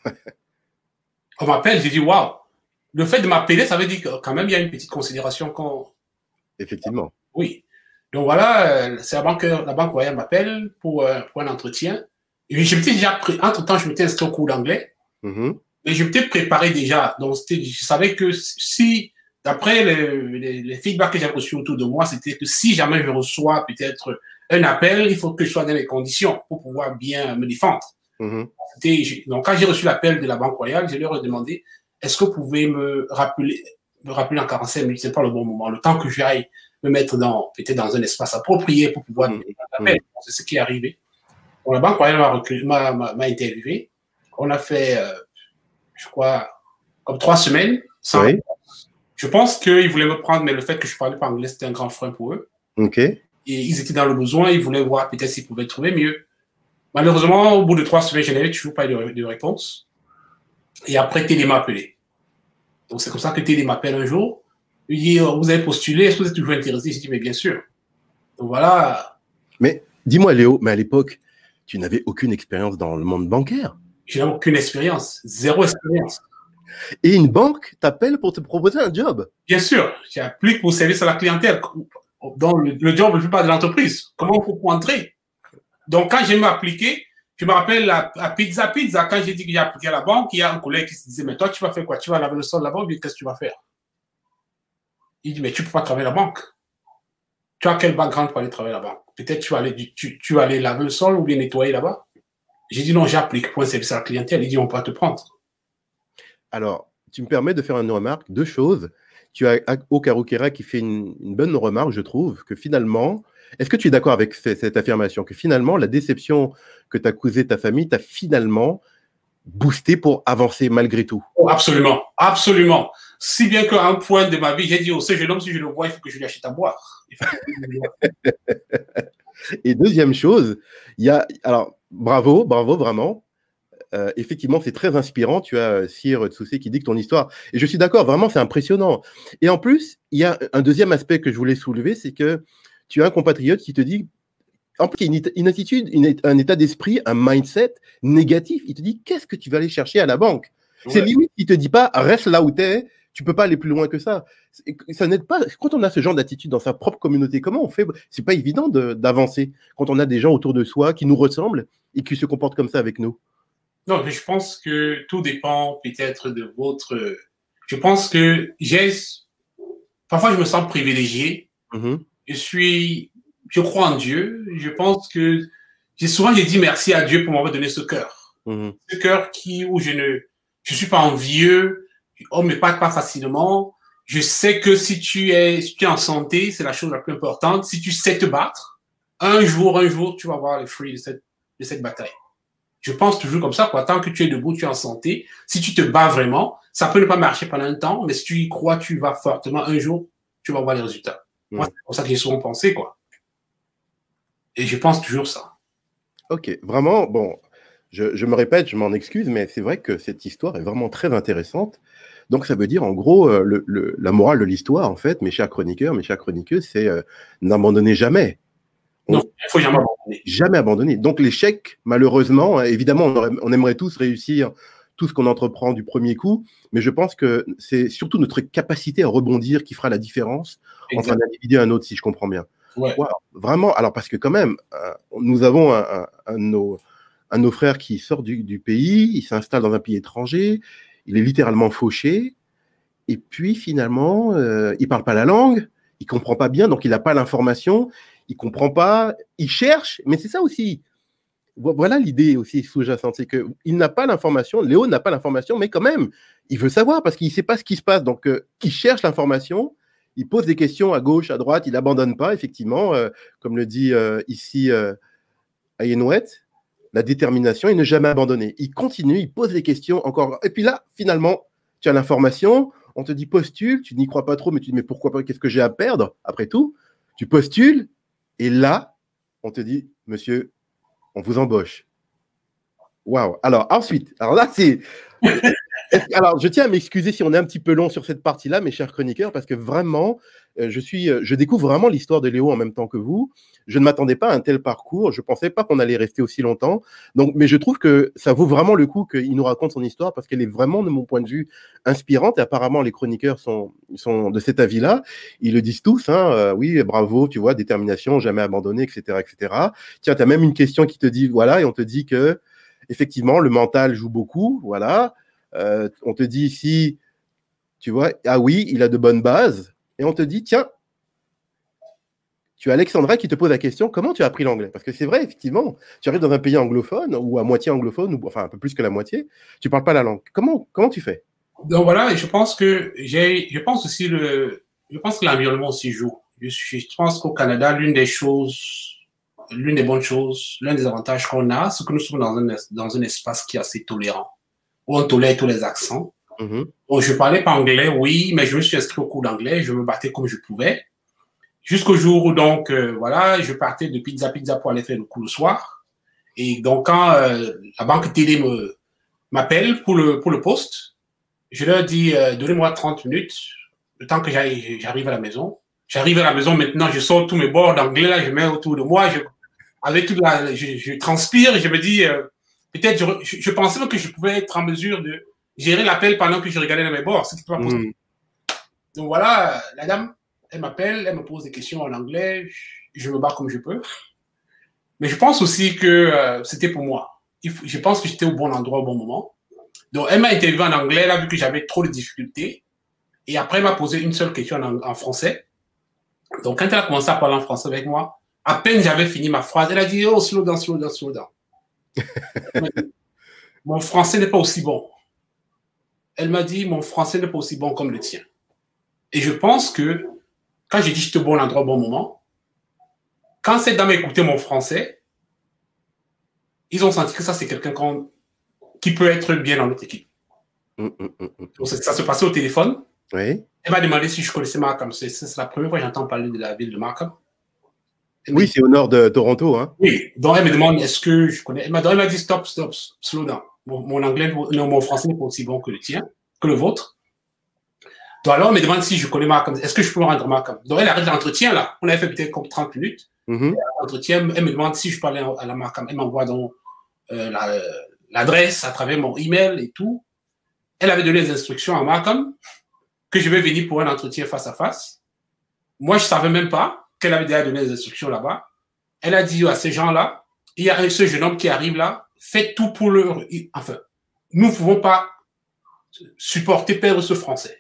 On m'appelle, j'ai dit, waouh. Le fait de m'appeler, ça veut dire que quand même, il y a une petite considération qu'on... Effectivement. Oui. Donc voilà, c'est la banque, la banque Royale m'appelle pour, euh, pour un entretien. Et je m'étais déjà pré... entre-temps, je m'étais inscrit au cours d'anglais. Mm-hmm. Mais je m'étais préparé déjà. Donc, je savais que si, d'après les, les, les feedbacks que j'ai reçus autour de moi, c'était que si jamais je reçois peut-être un appel, il faut que je sois dans les conditions pour pouvoir bien me défendre. Mm-hmm. Donc, quand j'ai reçu l'appel de la Banque Royale, je leur ai demandé, est-ce que vous pouvez me rappeler, me rappeler en quarante-cinq minutes, c'est pas le bon moment, le temps que j'aille me mettre dans, peut-être dans un espace approprié pour pouvoir mm-hmm. l'appel. C'est ce qui est arrivé. Donc, la Banque Royale m'a, m'a, m'a interviewé. On a fait, euh, je crois, comme trois semaines. Sans oui. Je pense qu'ils voulaient me prendre, mais le fait que je parlais pas anglais, c'était un grand frein pour eux. OK. Et ils étaient dans le besoin, ils voulaient voir peut-être s'ils pouvaient trouver mieux. Malheureusement, au bout de trois semaines, je n'avais toujours pas de, de réponse. Et après, Télé m'a appelé. Donc, c'est comme ça que Télé m'appelle un jour. Il dit, oh, vous avez postulé, est-ce que vous êtes toujours intéressé? Je dis, mais bien sûr. Donc, voilà. Mais dis-moi, Léo, mais à l'époque, tu n'avais aucune expérience dans le monde bancaire. Je n'ai aucune expérience. Zéro expérience. Et une banque t'appelle pour te proposer un job? Bien sûr. J'applique pour service à la clientèle. Dans le, le job le plus bas de l'entreprise. Comment on peut entrer? Donc, quand j'ai appliqué, je me rappelle à, à Pizza Pizza, quand j'ai dit que j'ai appliqué à la banque, il y a un collègue qui se disait, mais toi, tu vas faire quoi? Tu vas laver le sol de la banque? Qu'est-ce que tu vas faire? Il dit, mais tu ne peux pas travailler à la banque. Tu as quel background pour aller travailler à la banque? Peut-être tu vas aller, tu, tu vas aller laver le sol ou bien nettoyer là-bas? J'ai dit, non, j'applique pour un service à la clientèle. Il dit, on peut te prendre. Alors, tu me permets de faire une remarque, deux choses. Tu as Okarukera qui fait une, une bonne remarque, je trouve, que finalement, est-ce que tu es d'accord avec cette, cette affirmation, que finalement, la déception que t'a causée ta famille t'a finalement boosté pour avancer malgré tout? Oh, absolument, absolument. Si bien qu'à un point de ma vie, j'ai dit, oh, ce jeune homme, si je le vois, il faut que je lui achète à boire. Et deuxième chose, il y a, alors, bravo, bravo, vraiment. euh, effectivement, c'est très inspirant. Tu as euh, Sir Tsoussé qui dit que ton histoire. Et je suis d'accord, vraiment, c'est impressionnant. Et en plus, il y a un deuxième aspect que je voulais soulever, c'est que tu as un compatriote qui te dit, en plus, il y a une, une attitude, une, un état d'esprit, un mindset négatif. Il te dit, qu'est-ce que tu vas aller chercher à la banque? Ouais. C'est limite, il te dit pas, reste là où tu es, tu peux pas aller plus loin que ça. Ça n'aide pas. Quand on a ce genre d'attitude dans sa propre communauté, comment on fait? C'est pas évident d'avancer quand on a des gens autour de soi qui nous ressemblent et qui se comportent comme ça avec nous. Non, mais je pense que tout dépend peut-être de votre... Je pense que j'ai... Parfois, je me sens privilégié. Mm-hmm. Je suis... Je crois en Dieu. Je pense que... J'ai souvent j'ai dit merci à Dieu pour m'avoir donné ce cœur. Mm-hmm. Ce cœur qui, où je ne... Je suis pas envieux. On me parle pas facilement. Je sais que si tu es, si tu es en santé, c'est la chose la plus importante. Si tu sais te battre, un jour, un jour, tu vas voir les fruits de cette, de cette bataille. Je pense toujours comme ça, quoi. Tant que tu es debout, tu es en santé. Si tu te bats vraiment, ça peut ne pas marcher pendant un temps, mais si tu y crois, tu vas fortement. Un jour, tu vas voir les résultats. Mmh. Moi, c'est pour ça que j'ai souvent pensé, quoi. Et je pense toujours ça. Ok, vraiment, bon, je, je me répète, je m'en excuse, mais c'est vrai que cette histoire est vraiment très intéressante. Donc, ça veut dire, en gros, euh, le, le, la morale de l'histoire, en fait, mes chers chroniqueurs, mes chères chroniqueuses, c'est euh, n'abandonnez jamais. On, non, il ne faut jamais abandonner. Jamais abandonner. Donc, l'échec, malheureusement, hein, évidemment, on, aurait, on aimerait tous réussir tout ce qu'on entreprend du premier coup, mais je pense que c'est surtout notre capacité à rebondir qui fera la différence Exactement. Entre un individu et un autre, si je comprends bien. Ouais. Wow, vraiment, alors parce que quand même, euh, nous avons un, un, un, de nos, un de nos frères qui sort du, du pays, il s'installe dans un pays étranger, il est littéralement fauché, et puis finalement, euh, il ne parle pas la langue, il ne comprend pas bien, donc il n'a pas l'information, il ne comprend pas, il cherche, mais c'est ça aussi. Voilà l'idée aussi sous-jacente, c'est qu'il n'a pas l'information, Léo n'a pas l'information, mais quand même, il veut savoir parce qu'il ne sait pas ce qui se passe, donc euh, il cherche l'information, il pose des questions à gauche, à droite, il n'abandonne pas, effectivement, euh, comme le dit euh, ici euh, Ayenouet, la détermination et ne jamais abandonner. Il continue, il pose des questions encore. Et puis là, finalement, tu as l'information, on te dit postule, tu n'y crois pas trop, mais tu dis mais pourquoi pas, qu'est-ce que j'ai à perdre après tout? Tu postules, et là, on te dit, monsieur, on vous embauche. Waouh. Alors ensuite, alors là, c'est... Alors, je tiens à m'excuser si on est un petit peu long sur cette partie-là, mes chers chroniqueurs, parce que vraiment, euh, je, suis, euh, je découvre vraiment l'histoire de Léo en même temps que vous. Je ne m'attendais pas à un tel parcours. Je ne pensais pas qu'on allait rester aussi longtemps. Donc, mais je trouve que ça vaut vraiment le coup qu'il nous raconte son histoire parce qu'elle est vraiment, de mon point de vue, inspirante. Et apparemment, les chroniqueurs sont, sont de cet avis-là. Ils le disent tous. Hein, euh, oui, bravo, tu vois, détermination, jamais abandonner, et cetera, et cetera. Tiens, tu as même une question qui te dit, voilà, et on te dit que, effectivement, le mental joue beaucoup. Voilà. Euh, on te dit ici, tu vois, ah oui, il a de bonnes bases. Et on te dit, tiens, tu as Alexandra qui te pose la question, comment tu as appris l'anglais? Parce que c'est vrai, effectivement, tu arrives dans un pays anglophone, ou à moitié anglophone, ou enfin un peu plus que la moitié, tu ne parles pas la langue. Comment, comment tu fais? Donc voilà, je pense que j'ai, je pense aussi le, je pense que l'environnement aussi joue. Je, je pense qu'au Canada, l'une des choses, l'une des bonnes choses, l'un des avantages qu'on a, c'est que nous sommes dans un, dans un espace qui est assez tolérant, où on tolère tous les accents. Mm-hmm. Donc, je parlais pas anglais, oui, mais je me suis inscrit au cours d'anglais, je me battais comme je pouvais. Jusqu'au jour où, donc, euh, voilà, je partais de Pizza Pizza pour aller faire le cours le soir. Et donc, quand euh, la banque télé me, m'appelle pour le, pour le poste, je leur dis, euh, donnez-moi trente minutes, le temps que j'arrive à la maison. J'arrive à la maison, maintenant, je sors tous mes bords d'anglais, là, je mets autour de moi, je, avec toute la, je, je transpire, et je me dis, euh, peut-être, je, je pensais que je pouvais être en mesure de gérer l'appel pendant que je regardais dans mes bords, ce qui n'était pas possible. Mmh. Donc voilà, la dame, elle m'appelle, elle me pose des questions en anglais, je me bats comme je peux. Mais je pense aussi que euh, c'était pour moi. Je pense que j'étais au bon endroit au bon moment. Donc elle m'a interviewé en anglais, elle a vu que j'avais trop de difficultés. Et après, elle m'a posé une seule question en, en français. Donc quand elle a commencé à parler en français avec moi, à peine j'avais fini ma phrase, elle a dit « Oh, slow down, slow down, slow down. » Mon français n'est pas aussi bon. Elle m'a dit « Mon français n'est pas aussi bon comme le tien. » Et je pense que quand j'ai dit « J'étais au bon endroit au bon moment », quand cette dame écoutait mon français, ils ont senti que ça, c'est quelqu'un qui peut être bien dans notre équipe. Mm, mm, mm, mm. Donc, ça se passait au téléphone. Oui. Elle m'a demandé si je connaissais Markham. C'est la première fois que j'entends parler de la ville de Markham. Oui, c'est au nord de Toronto. Hein. Oui, donc elle me demande est-ce que je connais. Elle m'a dit stop, stop, slow down. mon, mon anglais, non, mon français n'est pas aussi bon que le tien, que le vôtre. Donc alors, on me demande si je connais Malcolm. Est-ce que je peux me rendre Malcolm? Donc elle arrête l'entretien là. On avait fait peut-être comme trente minutes. Mm-hmm. L'entretien, elle me demande si je peux aller à la Malcolm. Elle m'envoie donc euh, l'adresse la, à travers mon email et tout. Elle avait donné les instructions à Malcolm que je vais venir pour un entretien face à face. Moi, je ne savais même pas qu'elle avait déjà donné les instructions là-bas. Elle a dit à ces gens-là, il y a un, ce jeune homme qui arrive là, faites tout pour le... Enfin, nous ne pouvons pas supporter perdre ce Français.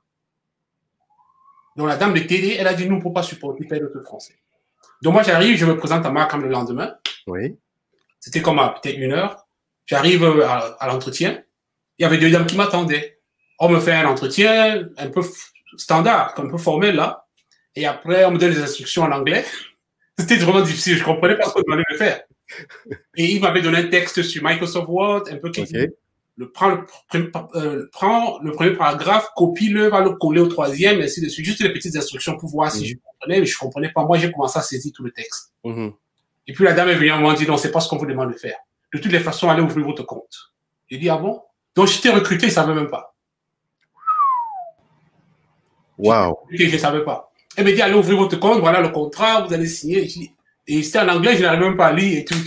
Donc la dame de T D, elle a dit, nous ne pouvons pas supporter perdre ce Français. Donc moi, j'arrive, je me présente à Malcolm le lendemain. Oui. C'était comme à peut-être une heure. J'arrive à, à l'entretien. Il y avait deux dames qui m'attendaient. On me fait un entretien un peu standard, un peu formel là. Et après, on me donne des instructions en anglais. C'était vraiment difficile. Je ne comprenais pas ce qu'on demandait de faire. Et il m'avait donné un texte sur Microsoft Word, un peu qui okay. dit, le, prends, le, euh, prends le premier paragraphe, copie-le, va le coller au troisième, et ainsi de suite. Juste des petites instructions pour voir mm-hmm. si je comprenais, mais je ne comprenais pas. Moi, j'ai commencé à saisir tout le texte. Mm-hmm. Et puis la dame est venue à moi et dit, non, c'est pas ce qu'on vous demande de faire. De toutes les façons, allez ouvrir votre compte. J'ai dit, ah bon? Donc, j'étais recruté, je ne savais même pas. Wow. Je ne savais pas. Elle m'a dit, allez ouvrir votre compte, voilà le contrat, vous allez signer. Et c'était en anglais, je n'arrivais même pas à lire et tout.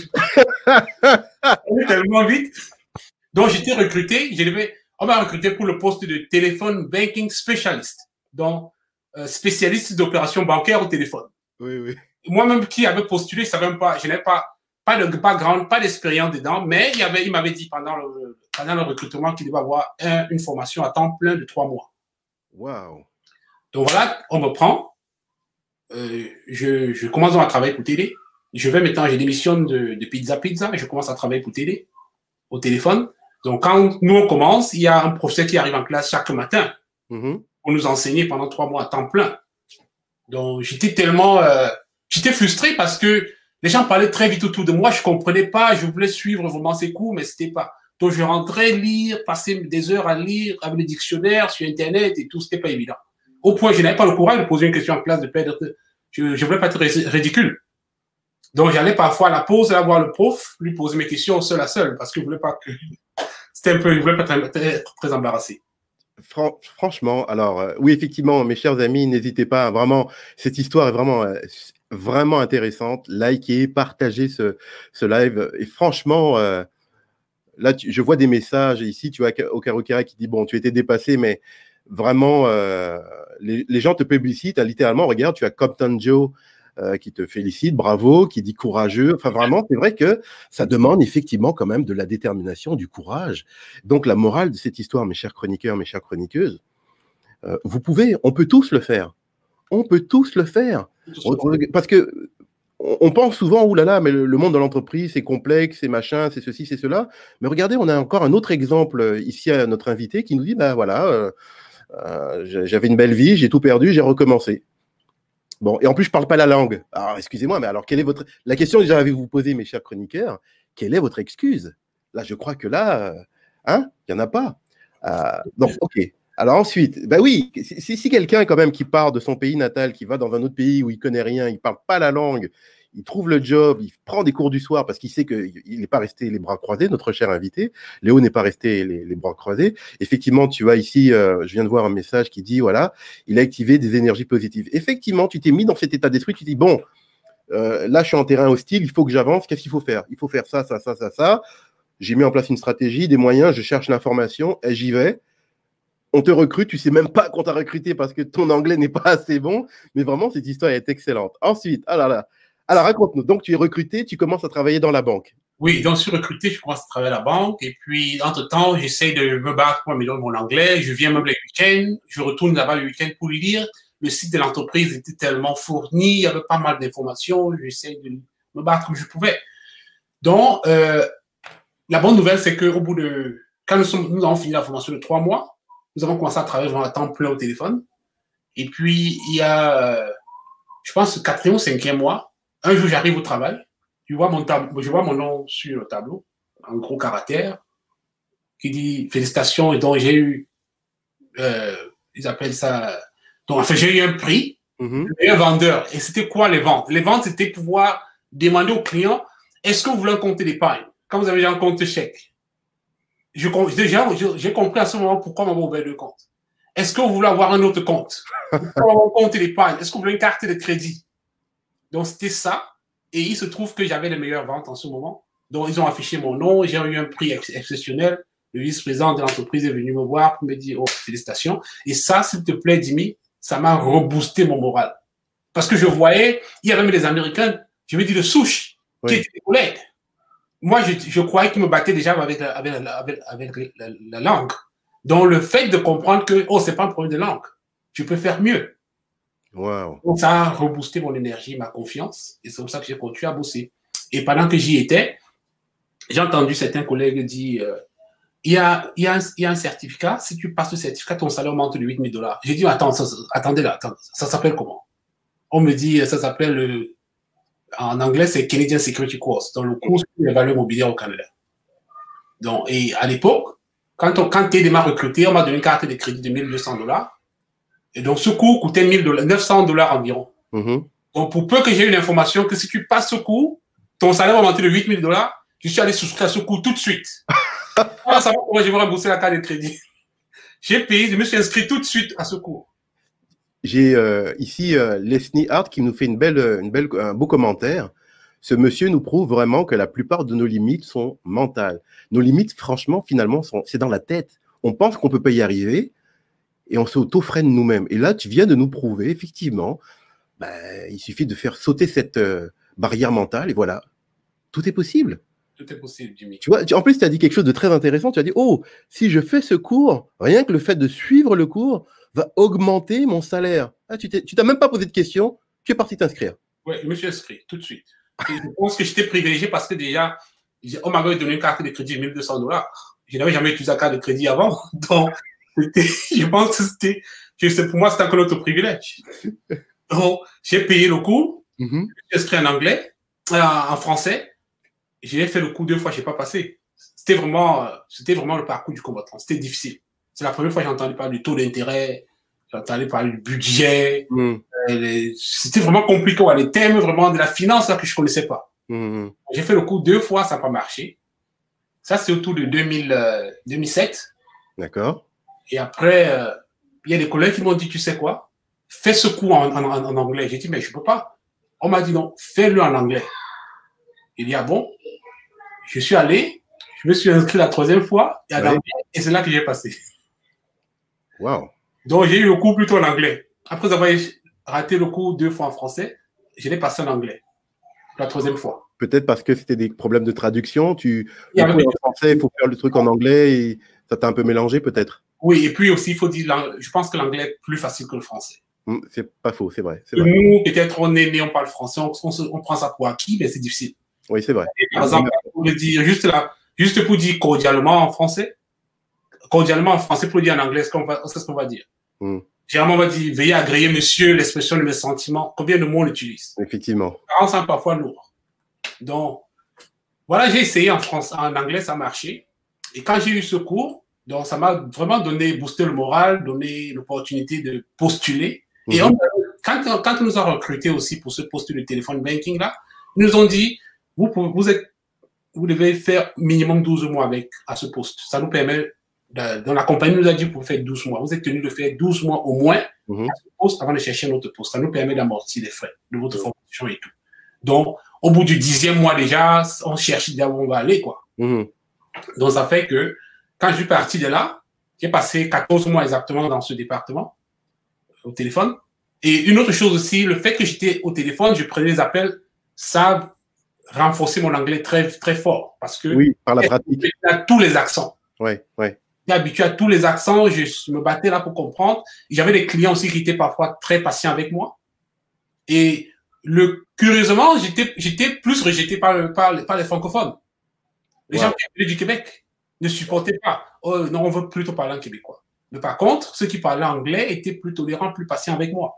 Elle est tellement vite. Donc, j'étais recruté. Devais, on m'a recruté pour le poste de téléphone banking specialist. Donc, euh, spécialiste d'opérations bancaires au téléphone. Oui, oui. Moi-même qui avait postulé, je ne savais même pas, je n'avais pas, pas de background, pas d'expérience dedans, mais il, y avait, il m'avait dit pendant le, pendant le recrutement qu'il devait avoir un, une formation à temps plein de trois mois. Wow. Donc voilà, on me prend. Euh, je, je commence à travailler pour Télé. Je vais maintenant, j'ai démissionne de, de Pizza Pizza et je commence à travailler pour Télé, au téléphone. Donc quand nous on commence, il y a un professeur qui arrive en classe chaque matin mm-hmm. pour nous enseigner pendant trois mois à temps plein. Donc j'étais tellement, euh, j'étais frustré parce que les gens parlaient très vite autour de moi, je comprenais pas, je voulais suivre vraiment ces cours, mais c'était pas. Donc je rentrais lire, passer des heures à lire avec le dictionnaire sur Internet et tout, c'était pas évident. Au point, je n'avais pas le courage de poser une question en classe, de perdre. Je ne voulais pas être ridicule. Donc, j'allais parfois à la pause, aller voir le prof, lui poser mes questions seul à seul, parce que je ne voulais pas que. C'était un peu. Je ne voulais pas être, être très embarrassé. Fran franchement, alors, euh, oui, effectivement, mes chers amis, n'hésitez pas. Vraiment, cette histoire est vraiment, euh, vraiment intéressante. Likez, partagez ce, ce live. Et franchement, euh, là, tu, je vois des messages ici. Tu vois Okarokara qui dit bon, tu étais dépassé, mais. Vraiment, euh, les, les gens te publicitent, hein, littéralement, regarde, tu as Compton Joe euh, qui te félicite, bravo, qui dit courageux. Enfin, vraiment, c'est vrai que ça demande effectivement quand même de la détermination, du courage. Donc, la morale de cette histoire, mes chers chroniqueurs, mes chères chroniqueuses, euh, vous pouvez, on peut tous le faire. On peut tous le faire. On, parce que on pense souvent, oulala, mais le, le monde de l'entreprise, c'est complexe, c'est machin, c'est ceci, c'est cela. Mais regardez, on a encore un autre exemple ici à notre invité qui nous dit, ben voilà, euh, Euh, j'avais une belle vie, j'ai tout perdu, j'ai recommencé. Bon, et en plus, je ne parle pas la langue. Alors, excusez-moi, mais alors, quelle est votre... La question que j'avais vous poser, mes chers chroniqueurs, quelle est votre excuse? Là, je crois que là, hein, il n'y en a pas. Euh, donc, OK. Alors ensuite, ben oui, si, si quelqu'un quand même qui part de son pays natal, qui va dans un autre pays où il ne connaît rien, il ne parle pas la langue, il trouve le job, il prend des cours du soir parce qu'il sait qu'il n'est pas resté les bras croisés, notre cher invité. Léo n'est pas resté les, les bras croisés. Effectivement, tu vois ici, euh, je viens de voir un message qui dit, voilà, il a activé des énergies positives. Effectivement, tu t'es mis dans cet état d'esprit, tu te dis, bon, euh, là, je suis en terrain hostile, il faut que j'avance, qu'est-ce qu'il faut faire? Il faut faire ça, ça, ça, ça, ça. J'ai mis en place une stratégie, des moyens, je cherche l'information, et j'y vais. On te recrute, tu ne sais même pas qu'on t'a recruté parce que ton anglais n'est pas assez bon, mais vraiment, cette histoire est excellente. Ensuite, ah là là, alors raconte-nous, donc tu es recruté, tu commences à travailler dans la banque. Oui, donc je suis recruté, je commence à travailler à la banque, et puis entre-temps, j'essaie de me battre pour améliorer mon anglais, je viens même les week-ends, je retourne là-bas le week-end pour lire, le site de l'entreprise était tellement fourni, il y avait pas mal d'informations, j'essaie de me battre comme je pouvais. Donc, euh, la bonne nouvelle, c'est qu'au bout de, quand nous, sommes, nous avons fini la formation de trois mois, nous avons commencé à travailler vraiment à temps plein au téléphone, et puis il y a, je pense, le quatrième ou cinquième mois, un jour, j'arrive au travail, je vois, mon tableau, je vois mon nom sur le tableau, en gros caractère, qui dit « Félicitations » et donc j'ai eu, euh, ils appellent ça, donc enfin j'ai eu un prix, mm-hmm. un vendeur. Et c'était quoi les ventes? Les ventes, c'était pouvoir demander au client « Est-ce que vous voulez un compte d'épargne? Quand vous avez un compte chèque ?» j'ai compris à ce moment pourquoi maman ouvert deux comptes. Est-ce que vous voulez avoir un autre compte? Un compte d'épargne? Est-ce que vous voulez une carte de crédit? Donc, c'était ça. Et il se trouve que j'avais les meilleures ventes en ce moment. Donc, ils ont affiché mon nom. J'ai eu un prix ex exceptionnel. Le vice-président de l'entreprise est venu me voir pour me dire, oh, félicitations. Et ça, s'il te plaît, Dimi, ça m'a reboosté mon moral. Parce que je voyais, il y avait même des Américains, je me dis de souche, oui, qui étaient des collègues. Moi, je, je croyais qu'ils me battaient déjà avec la, avec, la, avec, avec la, la langue. Donc, le fait de comprendre que, oh, c'est pas un problème de langue, je peux faire mieux. Wow. Donc, ça a reboosté mon énergie, ma confiance, et c'est pour ça que j'ai continué à bosser. Et pendant que j'y étais, j'ai entendu certains collègues dire, euh, il, y a, il, y a un, il y a un certificat, si tu passes le certificat, ton salaire augmente de huit mille dollars. J'ai dit, attends, ça, attendez là, attends, ça s'appelle comment? On me dit, ça s'appelle, euh, en anglais, c'est Canadian Security Course, dans le cours sur les valeurs mobilières au Canada. Donc, et à l'époque, quand, on, quand tu es démarre recruté, on m'a donné une carte de crédit de mille deux cents dollars. Et donc, ce cours coûtait neuf cents dollars environ. Mm-hmm. Donc, pour peu que j'ai eu l'information que si tu passes ce cours, ton salaire va augmenter de huit mille dollars, je suis allé souscrire à ce cours tout de suite. Alors, ça va pourquoi je vais rembourser la carte de crédit. J'ai payé, je me suis inscrit tout de suite à ce cours. J'ai euh, ici euh, Leslie Hart qui nous fait une belle, une belle, un beau commentaire. Ce monsieur nous prouve vraiment que la plupart de nos limites sont mentales. Nos limites, franchement, finalement, c'est dans la tête. On pense qu'on ne peut pas y arriver et on s'auto-freine nous-mêmes. Et là, tu viens de nous prouver, effectivement, bah, il suffit de faire sauter cette euh, barrière mentale et voilà, tout est possible. Tout est possible, Jimmy. Tu vois, tu, en plus, tu as dit quelque chose de très intéressant. Tu as dit, oh, si je fais ce cours, rien que le fait de suivre le cours va augmenter mon salaire. Ah, tu t'as même pas posé de questions, tu es parti t'inscrire. Oui, je me suis inscrit tout de suite. Et je pense que j'étais privilégié parce que déjà, on m'avait donné une carte de crédit de mille deux cents dollars. Je n'avais jamais utilisé la carte de crédit avant. Donc, je pense que c'était, que pour moi, c'était encore notre privilège. Donc, j'ai payé le cours, mm-hmm. J'ai inscrit en anglais, euh, en français. J'ai fait le cours deux fois, je n'ai pas passé. C'était vraiment, euh, c'était vraiment le parcours du combattant. C'était difficile. C'est la première fois que j'ai entendu parler du taux d'intérêt, j'ai entendu parler du budget. Mm. Euh, c'était vraiment compliqué. Ouais, les thèmes vraiment de la finance là, que je ne connaissais pas. Mm. J'ai fait le cours deux fois, ça n'a pas marché. Ça, c'est autour de deux mille, euh, deux mille sept. D'accord. Et après, il euh, y a des collègues qui m'ont dit, tu sais quoi, fais ce cours en, en, en anglais. J'ai dit, mais je ne peux pas. On m'a dit, non, fais-le en anglais. Il dit, ah bon? Je suis allé, je me suis inscrit la troisième fois, et, oui. Et c'est là que j'ai passé. Wow. Donc, j'ai eu le cours plutôt en anglais. Après avoir raté le cours deux fois en français, je l'ai passé en anglais. La troisième fois. Peut-être parce que c'était des problèmes de traduction. Tu, il le cours en français, il faut faire le truc en anglais, et ça t'a un peu mélangé peut-être. Oui, et puis aussi, il faut dire, je pense que l'anglais est plus facile que le français. Mmh, c'est pas faux, c'est vrai. Nous, peut-être, on est né, on parle français, on, on, on prend ça pour acquis, mais c'est difficile. Oui, c'est vrai. Et par exemple, pour le dire, juste, là, juste pour dire cordialement en français, cordialement en français, pour le dire en anglais, c'est ce qu'on va dire. Mmh. Généralement, on va dire, veuillez agréer, monsieur, l'expression de mes sentiments. Combien de mots on utilise? Effectivement. Ça rend parfois lourd. Donc, voilà, j'ai essayé en France, en anglais, ça a marché. Et quand j'ai eu ce cours, donc ça m'a vraiment donné, boosté le moral, donné l'opportunité de postuler. Mmh. Et on, quand, quand on nous a recrutés aussi pour ce poste de téléphone banking là, ils nous ont dit, vous, vous, êtes, vous devez faire minimum douze mois avec, à ce poste. Ça nous permet, de, dans la compagnie nous a dit, pour faire douze mois. Vous êtes tenu de faire douze mois au moins mmh. à ce poste avant de chercher un autre poste. Ça nous permet d'amortir les frais de votre mmh. formation et tout. Donc, au bout du dixième mois déjà, on cherche déjà où on va aller, quoi. Mmh. Donc, ça fait que, quand je suis parti de là, j'ai passé quatorze mois exactement dans ce département, au téléphone. Et une autre chose aussi, le fait que j'étais au téléphone, je prenais les appels, ça a renforcé mon anglais très, très fort. Parce que oui, par la pratique. J'étais à tous les accents. Oui, oui. J'étais habitué à tous les accents, je me battais là pour comprendre. J'avais des clients aussi qui étaient parfois très patients avec moi. Et le, curieusement, j'étais plus rejeté par, le, par, par les francophones. Les wow. gens qui venaient du Québec ne supportaient pas. Oh, non, on veut plutôt parler en québécois. Mais par contre, ceux qui parlaient anglais étaient plus tolérants, plus patients avec moi.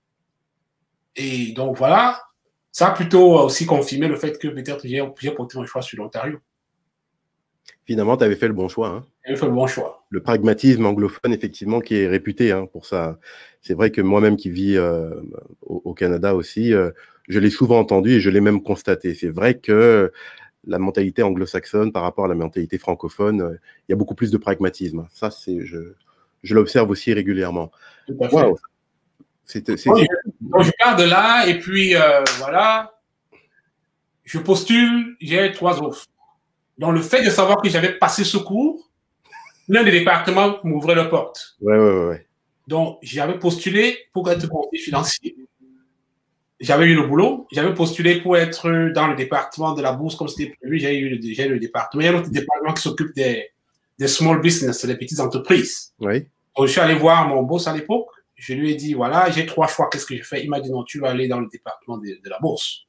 Et donc voilà, ça a plutôt aussi confirmé le fait que peut-être j'ai porté mon choix sur l'Ontario. Finalement, tu avais fait le bon choix. Hein. J'avais fait le bon choix. Le pragmatisme anglophone, effectivement, qui est réputé hein, pour ça. C'est vrai que moi-même qui vis euh, au, au Canada aussi, euh, je l'ai souvent entendu et je l'ai même constaté. C'est vrai que la mentalité anglo-saxonne par rapport à la mentalité francophone. Euh, il y a beaucoup plus de pragmatisme. Ça, c'est, je, je l'observe aussi régulièrement. Tout à fait. Wow. C'est, c'est, donc, je, donc, je pars de là et puis euh, voilà, je postule, j'ai trois offres. Donc, le fait de savoir que j'avais passé ce cours, l'un des départements m'ouvrait la porte. Ouais, ouais, ouais. Donc, j'avais postulé pour être conseiller financier. J'avais eu le boulot. J'avais postulé pour être dans le département de la bourse comme c'était prévu. J'ai eu le, j'ai eu le département. Il y a un autre département qui s'occupe des, des small business, des petites entreprises. Oui. Donc, je suis allé voir mon boss à l'époque. Je lui ai dit, voilà, j'ai trois choix. Qu'est-ce que je fais? Il m'a dit, non, tu vas aller dans le département de, de la bourse.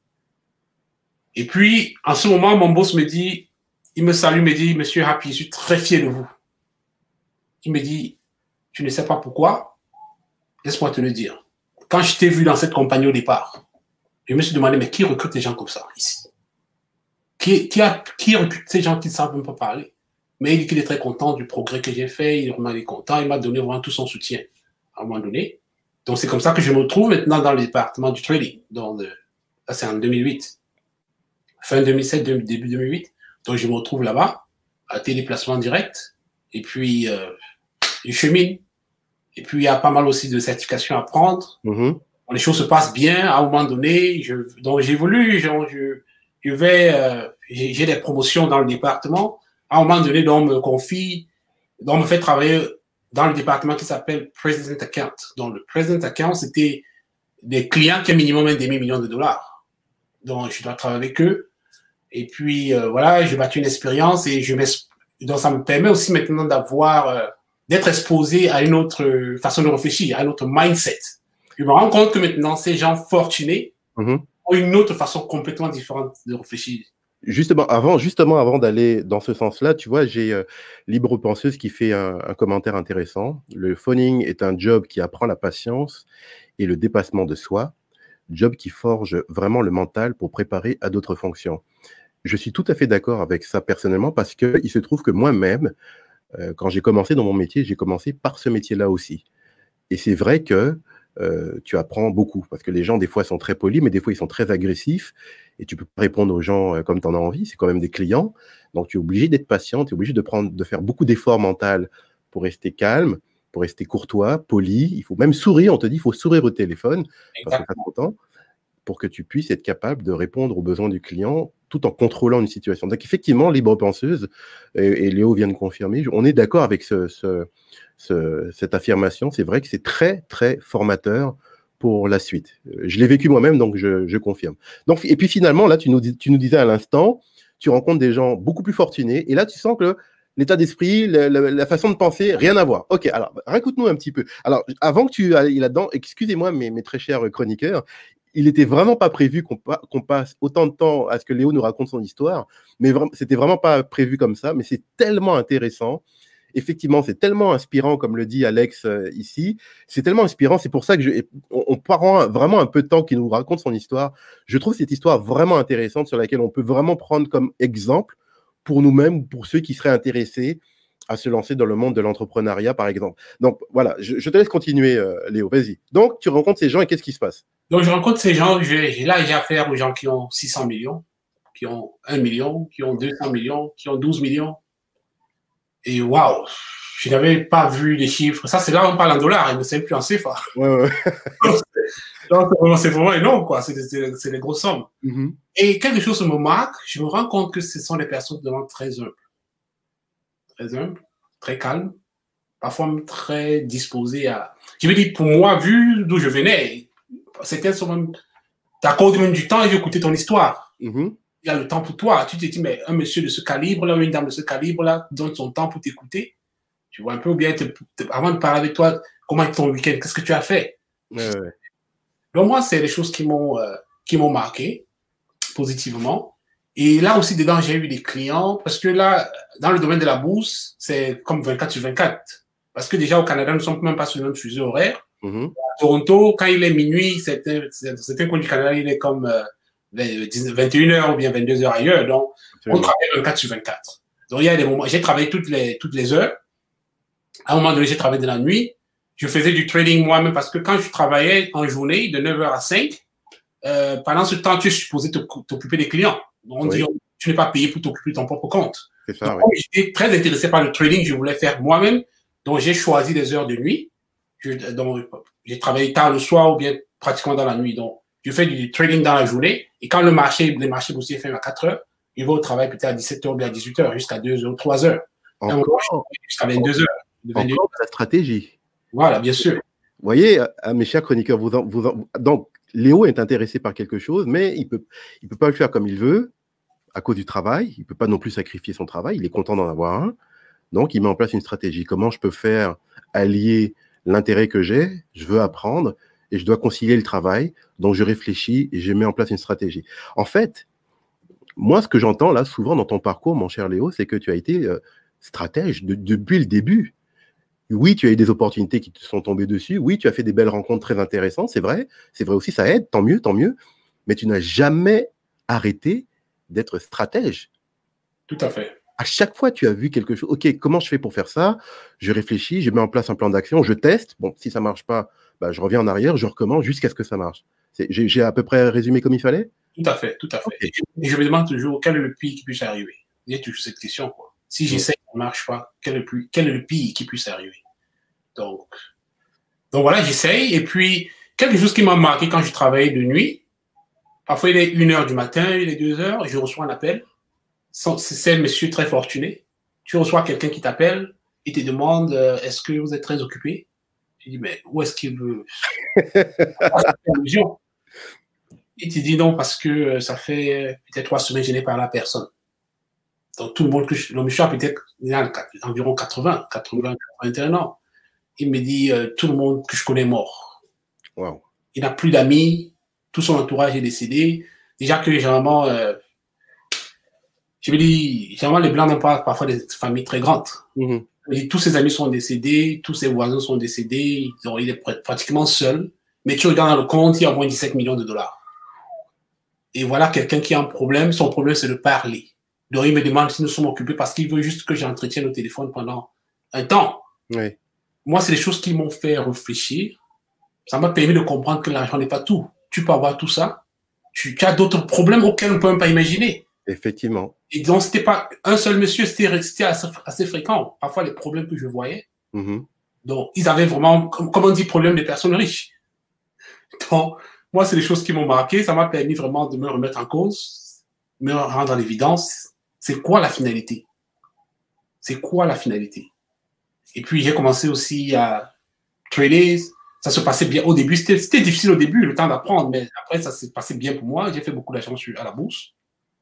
Et puis, en ce moment, mon boss me dit, il me salue, me dit, Monsieur Happy, je suis très fier de vous. Il me dit, tu ne sais pas pourquoi? Laisse-moi te le dire. Quand je t'ai vu dans cette compagnie au départ, je me suis demandé, mais qui recrute des gens comme ça ici? Qui, qui, a, qui recrute ces gens qui ne savent même pas parler? Mais il dit qu'il est très content du progrès que j'ai fait, il est vraiment content, il m'a donné vraiment tout son soutien à un moment donné. Donc c'est comme ça que je me retrouve maintenant dans le département du trading. Donc, ça c'est en deux mille huit. Fin deux mille sept, début deux mille huit. Donc je me retrouve là-bas, à téléplacement direct, et puis euh, je chemine. Et puis il y a pas mal aussi de certifications à prendre. Mm-hmm. Les choses se passent bien à un moment donné. Je, donc j'évolue, je, je, je vais, euh, j'ai des promotions dans le département. À un moment donné, donc, on me confie, donc on me fait travailler dans le département qui s'appelle President Account. Donc le President Account, c'était des clients qui ont minimum un demi-million de dollars. Donc je dois travailler avec eux. Et puis euh, voilà, j'ai battu une expérience et je donc ça me permet aussi maintenant d'avoir, euh, d'être exposé à une autre façon de réfléchir, à un autre mindset. Je me rends compte que maintenant, ces gens fortunés mm-hmm. ont une autre façon complètement différente de réfléchir. Justement, avant, justement, avant d'aller dans ce sens-là, tu vois, j'ai euh, Libre Penseuse qui fait un, un commentaire intéressant. Le phoning est un job qui apprend la patience et le dépassement de soi, job qui forge vraiment le mental pour préparer à d'autres fonctions. Je suis tout à fait d'accord avec ça personnellement parce qu'il se trouve que moi-même, euh, quand j'ai commencé dans mon métier, j'ai commencé par ce métier-là aussi. Et c'est vrai que Euh, tu apprends beaucoup parce que les gens des fois sont très polis mais des fois ils sont très agressifs et tu peux pas répondre aux gens euh, comme tu en as envie, c'est quand même des clients, donc tu es obligé d'être patient, tu es obligé de, prendre, de faire beaucoup d'efforts mentaux pour rester calme, pour rester courtois, poli, il faut même sourire, on te dit il faut sourire au téléphone parce que ça prend temps pour que tu puisses être capable de répondre aux besoins du client tout en contrôlant une situation. Donc effectivement, Libre Penseuse, et, et Léo vient de confirmer, on est d'accord avec ce, ce, ce, cette affirmation, c'est vrai que c'est très très formateur pour la suite. Je l'ai vécu moi-même, donc je, je confirme. Donc, et puis finalement, là, tu nous, tu nous disais à l'instant, tu rencontres des gens beaucoup plus fortunés, et là, tu sens que l'état d'esprit, la, la, la façon de penser, rien à voir. Ok, alors, raconte-nous un petit peu. Alors, avant que tu ailles là-dedans, excusez-moi, mes, mes très chers chroniqueurs, il n'était vraiment pas prévu qu'on, pa- qu'on passe autant de temps à ce que Léo nous raconte son histoire, mais vra- c'était vraiment pas prévu comme ça, mais c'est tellement intéressant. Effectivement, c'est tellement inspirant, comme le dit Alex euh, ici, c'est tellement inspirant, c'est pour ça que je, on, on prend vraiment un peu de temps qu'il nous raconte son histoire. Je trouve cette histoire vraiment intéressante sur laquelle on peut vraiment prendre comme exemple pour nous-mêmes, pour ceux qui seraient intéressés à se lancer dans le monde de l'entrepreneuriat, par exemple. Donc, voilà, je, je te laisse continuer, euh, Léo, vas-y. Donc, tu rencontres ces gens et qu'est-ce qui se passe? Donc, je rencontre ces gens, j'ai, là, j'ai affaire aux gens qui ont six cents millions, qui ont un million, qui ont deux cents millions, qui ont douze millions. Et waouh, je n'avais pas vu les chiffres. Ça, c'est là où on parle en dollars, ils ne savent plus en C F A. Ouais, ouais. Donc, c'est vraiment énorme, quoi. C'est, c'est, c'est des grosses sommes. Mm-hmm. Et quelque chose me marque, je me rends compte que ce sont des personnes vraiment très humbles. Très humbles, très calmes, parfois même très disposées à... Je veux dire, pour moi, vu d'où je venais, c'était sur même... T'accordes même du temps et j'écoutais ton histoire. Mm-hmm. Il y a le temps pour toi. Tu te dis, mais un monsieur de ce calibre-là, une dame de ce calibre-là, donne son temps pour t'écouter. Tu vois un peu bien, te, te, avant de parler avec toi, comment est ton week-end? Qu'est-ce que tu as fait? Ouais, ouais. Donc, moi, c'est des choses qui m'ont, euh, qui m'ont marqué positivement. Et là aussi, dedans, j'ai eu des clients parce que là, dans le domaine de la bourse, c'est comme vingt-quatre sur vingt-quatre. Parce que déjà, au Canada, nous ne sommes même pas sur le même fuseau horaire. Mm-hmm. À Toronto, quand il est minuit, certains, certains coins du Canada, il est comme euh, vingt et une heures ou bien vingt-deux heures ailleurs. Donc, on travaille vingt-quatre sur vingt-quatre. Donc, il y a des moments, j'ai travaillé toutes les, toutes les heures. À un moment donné, j'ai travaillé de la nuit. Je faisais du trading moi-même parce que quand je travaillais en journée de neuf heures à cinq, euh, pendant ce temps, tu es supposé t'occuper des clients. On oui. dit, tu n'es pas payé pour t'occuper de ton propre compte. C'est ça, donc, oui. J'étais très intéressé par le trading, je voulais faire moi-même. Donc, j'ai choisi des heures de nuit. Je, donc, j'ai travaillé tard le soir ou bien pratiquement dans la nuit. Donc, je fais du trading dans la journée. Et quand le marché, les marchés boursiers ferment à quatre heures, je vais au travail peut-être à dix-sept heures ou bien à dix-huit heures, jusqu'à deux heures, trois heures. Encore, jusqu'à vingt-deux heures. Encore la stratégie. Voilà, bien sûr. Vous voyez, mes chers chroniqueurs, vous en, vous en, donc, Léo est intéressé par quelque chose, mais il peut, il peut pas le faire comme il veut à cause du travail. Il peut pas non plus sacrifier son travail. Il est content d'en avoir un. Donc, il met en place une stratégie. Comment je peux faire allier l'intérêt que j'ai, je veux apprendre, et je dois concilier le travail. Donc, je réfléchis et je mets en place une stratégie. En fait, moi, ce que j'entends là, souvent dans ton parcours, mon cher Léo, c'est que tu as été euh, stratège de, depuis le début. Oui, tu as eu des opportunités qui te sont tombées dessus. Oui, tu as fait des belles rencontres très intéressantes, c'est vrai. C'est vrai aussi, ça aide, tant mieux, tant mieux. Mais tu n'as jamais arrêté d'être stratège. Tout à fait. À chaque fois, tu as vu quelque chose. OK, comment je fais pour faire ça? Je réfléchis, je mets en place un plan d'action, je teste. Bon, si ça ne marche pas, bah, je reviens en arrière, je recommence jusqu'à ce que ça marche. J'ai à peu près résumé comme il fallait? Tout à fait, tout à fait. Okay. Et je me demande toujours quel est le pire qui puisse arriver. Il y a toujours cette question, quoi. Si j'essaie, ça ne marche pas, quel est, le plus, quel est le pire qui puisse arriver? Donc, donc voilà, j'essaye. Et puis, quelque chose qui m'a marqué quand je travaillais de nuit, parfois il est une heure du matin, il est deux heures, je reçois un appel. C'est un monsieur très fortuné. Tu reçois quelqu'un qui t'appelle et te demande euh, est-ce que vous êtes très occupé? Je dis, mais où est-ce qu'il veut? Il te dit non parce que ça fait peut-être trois semaines que je n'ai pas parlé à personne. Donc tout le monde que je, le monsieur a peut-être environ quatre-vingts, quatre-vingts, quatre-vingt-un ans. Il me dit euh, tout le monde que je connais est mort. Wow. Il n'a plus d'amis, tout son entourage est décédé. Déjà que généralement, euh, je me dis, généralement les Blancs n'ont pas parfois des familles très grandes. Mm-hmm. Et tous ses amis sont décédés, tous ses voisins sont décédés, donc il est pratiquement seul. Mais tu regardes dans le compte, il y a au moins dix-sept millions de dollars. Et voilà quelqu'un qui a un problème, son problème c'est de parler. Donc il me demande si nous sommes occupés parce qu'il veut juste que j'entretienne le téléphone pendant un temps. Oui. Moi, c'est des choses qui m'ont fait réfléchir. Ça m'a permis de comprendre que l'argent n'est pas tout. Tu peux avoir tout ça. Tu, tu as d'autres problèmes auxquels on ne peut même pas imaginer. Effectivement. Et donc, c'était pas un seul monsieur, c'était assez, assez fréquent. Parfois, les problèmes que je voyais. Mm-hmm. Donc, ils avaient vraiment, comme, comme on dit, problème des personnes riches. Donc, moi, c'est des choses qui m'ont marqué. Ça m'a permis vraiment de me remettre en cause, me rendre à l'évidence. C'est quoi la finalité? C'est quoi la finalité? Et puis, j'ai commencé aussi à trader. Ça se passait bien au début. C'était difficile au début, le temps d'apprendre, mais après, ça s'est passé bien pour moi. J'ai fait beaucoup d'argent à la bourse.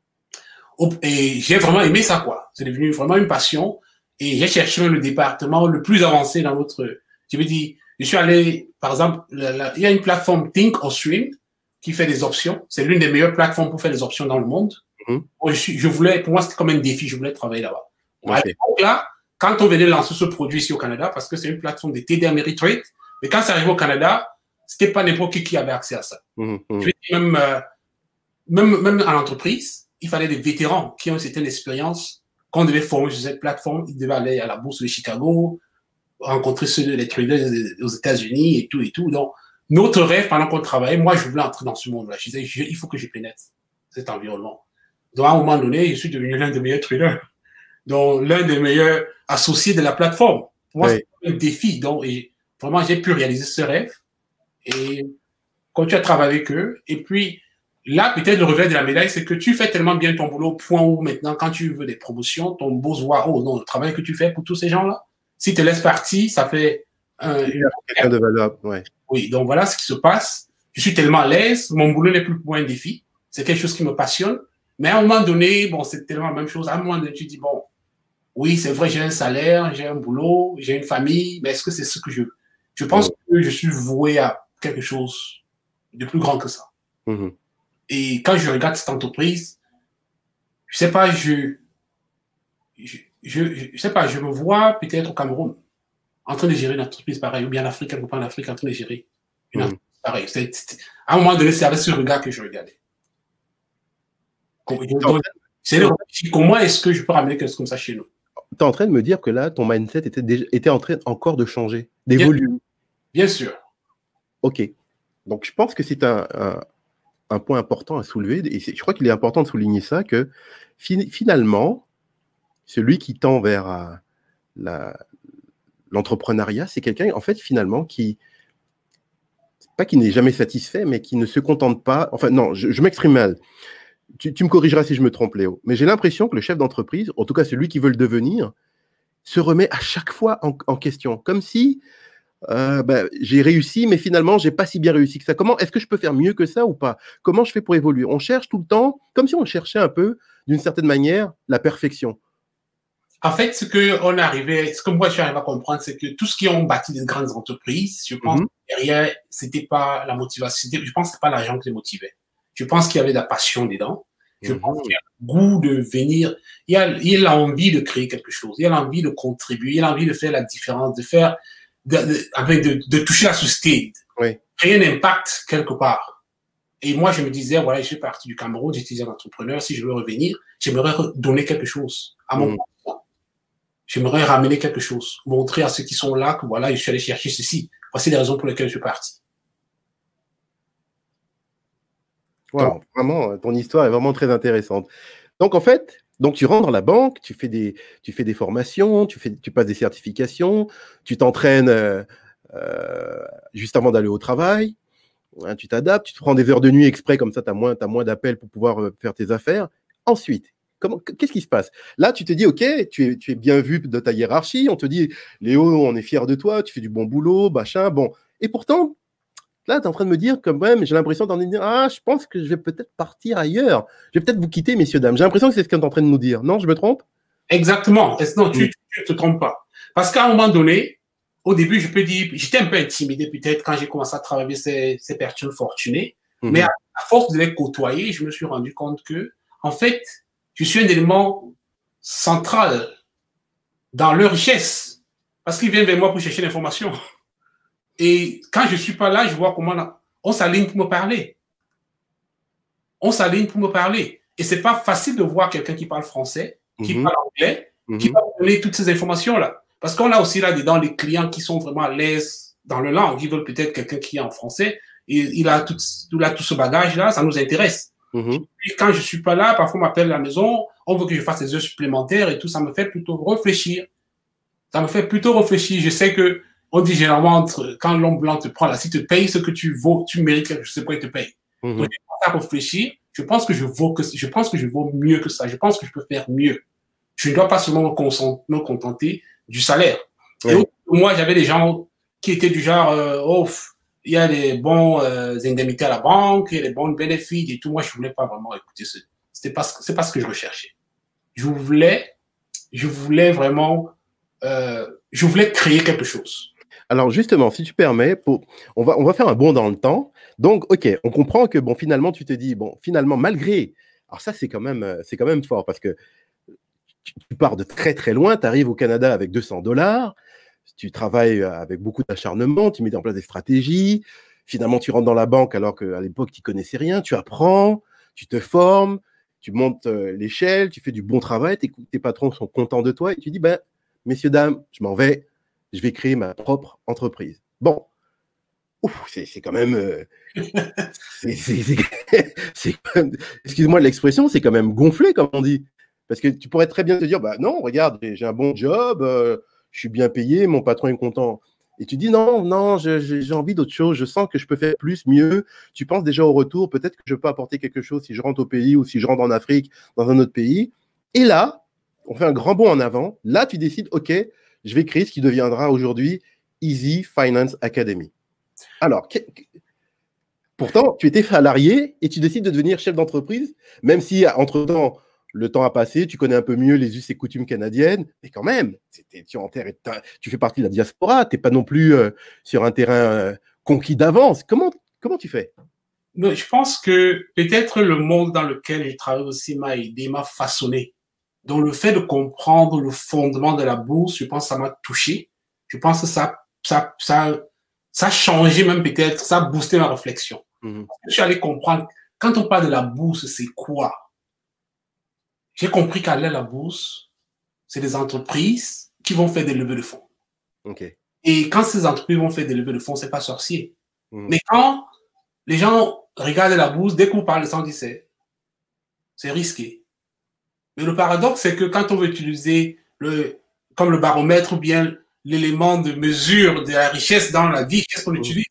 Et j'ai vraiment aimé ça, quoi. C'est devenu vraiment une passion. Et j'ai cherché le département le plus avancé dans notre... Je me dis, je suis allé, par exemple, la, la, il y a une plateforme Think or Swim qui fait des options. C'est l'une des meilleures plateformes pour faire des options dans le monde. Mm-hmm. je, suis, je voulais, pour moi, c'était comme un défi. Je voulais travailler là-bas. Okay. À l'époque, là, quand on venait de lancer ce produit ici au Canada, parce que c'est une plateforme de T D Ameritrade, mais quand c'est arrivé au Canada, c'était pas n'importe qui qui avait accès à ça. Mmh, mmh. Je veux dire, même, euh, même, même en entreprise, il fallait des vétérans qui ont une certaine expérience, qu'on devait former sur cette plateforme. Ils devaient aller à la bourse de Chicago, rencontrer ceux des traders aux États-Unis et tout et tout. Donc, notre rêve, pendant qu'on travaillait, moi, je voulais entrer dans ce monde-là. Je disais, je, il faut que je pénètre cet environnement. Donc, à un moment donné, je suis devenu l'un des meilleurs traders. Donc, l'un des meilleurs associés de la plateforme. Pour moi, oui. C'est un défi. Donc, et vraiment, j'ai pu réaliser ce rêve et continuer à travailler avec eux. Et puis, là, peut-être le revers de la médaille, c'est que tu fais tellement bien ton boulot au point où maintenant, quand tu veux des promotions, ton boss voit, oh non, le travail que tu fais pour tous ces gens-là, si tu te laisses partir, ça fait un, une... quelqu'un de valeur. Ouais. Oui, donc voilà ce qui se passe. Je suis tellement à l'aise. Mon boulot n'est plus pour moi un défi. C'est quelque chose qui me passionne. Mais à un moment donné, bon, c'est tellement la même chose. À un moment donné, tu dis, bon, oui, c'est vrai, j'ai un salaire, j'ai un boulot, j'ai une famille, mais est-ce que c'est ce que je veux? Je pense mmh. que je suis voué à quelque chose de plus grand que ça. Mmh. Et quand je regarde cette entreprise, je sais pas, je, je, je, je sais pas, je me vois peut-être au Cameroun en train de gérer une entreprise pareille, ou bien en Afrique, quelque part en Afrique, en train de gérer une mmh. entreprise pareille. C'est, c'est, à un moment donné, c'est avec ce regard que je regardais. Donc, c'est le, comment est-ce que je peux ramener quelque chose comme ça chez nous? Tu es en train de me dire que là, ton mindset était, déjà, était en train encore de changer, d'évoluer. Bien, bien sûr. OK. Donc, je pense que c'est un, un, un point important à soulever, et je crois qu'il est important de souligner ça, que fi finalement, celui qui tend vers euh, la, l'entrepreneuriat, c'est quelqu'un, en fait, finalement, qui, pas qui n'est jamais satisfait, mais qui ne se contente pas, enfin, non, je, je m'exprime mal. Tu, tu me corrigeras si je me trompe, Léo, mais j'ai l'impression que le chef d'entreprise, en tout cas celui qui veut le devenir, se remet à chaque fois en, en question, comme si euh, ben, j'ai réussi, mais finalement, j'ai pas si bien réussi que ça. Comment est-ce que je peux faire mieux que ça ou pas? Comment je fais pour évoluer? On cherche tout le temps, comme si on cherchait un peu, d'une certaine manière, la perfection. En fait, ce que on arrivait, ce que moi je suis arrivé à comprendre, c'est que tout ce qui ont bâti des grandes entreprises, je pense mm-hmm. que derrière, c'était pas la motivation, je pense que c'est pas l'argent qui les motivait. Je pense qu'il y avait de la passion dedans. Je mmh. pense qu'il y a le goût de venir, il y a, il y a l'envie de créer quelque chose, il y a l'envie de contribuer, il y a l'envie de faire la différence, de faire, de, de, de, de toucher la société, oui. créer un impact quelque part. Et moi, je me disais, voilà, je suis parti du Cameroun, j'étais un entrepreneur, si je veux revenir, j'aimerais donner quelque chose à mon mmh. J'aimerais ramener quelque chose, montrer à ceux qui sont là que voilà, je suis allé chercher ceci. Voici les raisons pour lesquelles je suis parti. Wow, donc, vraiment, ton histoire est vraiment très intéressante. Donc, en fait, donc tu rentres dans la banque, tu fais des, tu fais des formations, tu, fais, tu passes des certifications, tu t'entraînes euh, euh, juste avant d'aller au travail, hein, tu t'adaptes, tu te prends des heures de nuit exprès, comme ça, tu as moins, t'as moins d'appels pour pouvoir euh, faire tes affaires. Ensuite, comment, qu'est-ce qui se passe? Là, tu te dis, OK, tu es, tu es bien vu de ta hiérarchie, on te dit, Léo, on est fiers de toi, tu fais du bon boulot, machin, bon. Et pourtant, là, tu es en train de me dire que même, j'ai l'impression d'en dire, ah, je pense que je vais peut-être partir ailleurs. Je vais peut-être vous quitter, messieurs, dames. J'ai l'impression que c'est ce qu'on est en train de nous dire. Non, je me trompe? Exactement. Non, tu ne te trompes pas. Parce qu'à un moment donné, au début, je peux dire, j'étais un peu intimidé peut-être quand j'ai commencé à travailler ces, ces personnes fortunées. Mm-hmm. Mais à, à force de les côtoyer, je me suis rendu compte que, en fait, je suis un élément central dans leur richesse. Parce qu'ils viennent vers moi pour chercher l'information. Et quand je ne suis pas là, je vois comment on, on s'aligne pour me parler. On s'aligne pour me parler. Et ce n'est pas facile de voir quelqu'un qui parle français, qui mm-hmm. parle anglais, mm-hmm. qui va me donner toutes ces informations-là. Parce qu'on a aussi là-dedans les clients qui sont vraiment à l'aise dans le langue. Ils veulent peut-être quelqu'un qui est en français. Et il a tout, il a tout ce bagage-là, ça nous intéresse. Mm-hmm. Et quand je ne suis pas là, parfois on m'appelle à la maison, on veut que je fasse des heures supplémentaires et tout. Ça me fait plutôt réfléchir. Ça me fait plutôt réfléchir. Je sais que on dit généralement, entre, quand l'homme blanc te prend là, s'il te paye ce que tu vaux, tu mérites quelque chose, c'est pourquoi il te paye. Mm-hmm. Donc, je pense à réfléchir. Je pense que je vaux que, je pense que je vaux mieux que ça. Je pense que je peux faire mieux. Je ne dois pas seulement me, me contenter du salaire. Oui. Et moi, j'avais des gens qui étaient du genre, euh, oh, il y a des bons euh, indemnités à la banque, il y a des bons bénéfices et tout. Moi, je ne voulais pas vraiment écouter ce. C'était pas, c'est pas ce que je recherchais. Je voulais, je voulais vraiment, euh, je voulais créer quelque chose. Alors justement, si tu permets, pour, on, va, on va faire un bond dans le temps. Donc, OK, on comprend que bon, finalement, tu te dis, bon, finalement, malgré... Alors ça, c'est quand même, c'est quand même fort parce que tu, tu pars de très, très loin, tu arrives au Canada avec deux cents dollars, tu travailles avec beaucoup d'acharnement, tu mets en place des stratégies, finalement, tu rentres dans la banque alors qu'à l'époque, tu ne connaissais rien, tu apprends, tu te formes, tu montes euh, l'échelle, tu fais du bon travail, tes, tes patrons sont contents de toi et tu dis, ben, messieurs, dames, je m'en vais. Je vais créer ma propre entreprise. Bon, c'est quand même... Euh, c'est excuse-moi l'expression, c'est quand même gonflé, comme on dit. Parce que tu pourrais très bien te dire, bah non, regarde, j'ai un bon job, euh, je suis bien payé, mon patron est content. Et tu dis, non, non, j'ai envie d'autre chose, je sens que je peux faire plus, mieux. Tu penses déjà au retour, peut-être que je peux apporter quelque chose si je rentre au pays ou si je rentre en Afrique, dans un autre pays. Et là, on fait un grand bond en avant. Là, tu décides, OK, je vais créer ce qui deviendra aujourd'hui Easy Finance Academy. Alors, que, que, pourtant, tu étais salarié et tu décides de devenir chef d'entreprise, même si, entre-temps, le temps a passé, tu connais un peu mieux les us et coutumes canadiennes, mais quand même, tu, en terre, tu fais partie de la diaspora, tu n'es pas non plus euh, sur un terrain euh, conquis d'avance. Comment, comment tu fais? Je pense que peut-être le monde dans lequel je travaille aussi m'a aidé, m'a façonné. Donc, le fait de comprendre le fondement de la bourse, je pense que ça m'a touché. Je pense que ça, ça, ça, ça a changé même peut-être, ça a boosté ma réflexion. Mm-hmm. Je suis allé comprendre, quand on parle de la bourse, c'est quoi? J'ai compris qu'à la bourse, c'est des entreprises qui vont faire des levées de fonds. Okay. Et quand ces entreprises vont faire des levées de fonds, c'est pas sorcier. Mm-hmm. Mais quand les gens regardez la bourse, dès qu'on parle de cent dix-sept, c'est risqué. Mais le paradoxe, c'est que quand on veut utiliser le, comme le baromètre ou bien l'élément de mesure de la richesse dans la vie, qu'est-ce qu'on utilise?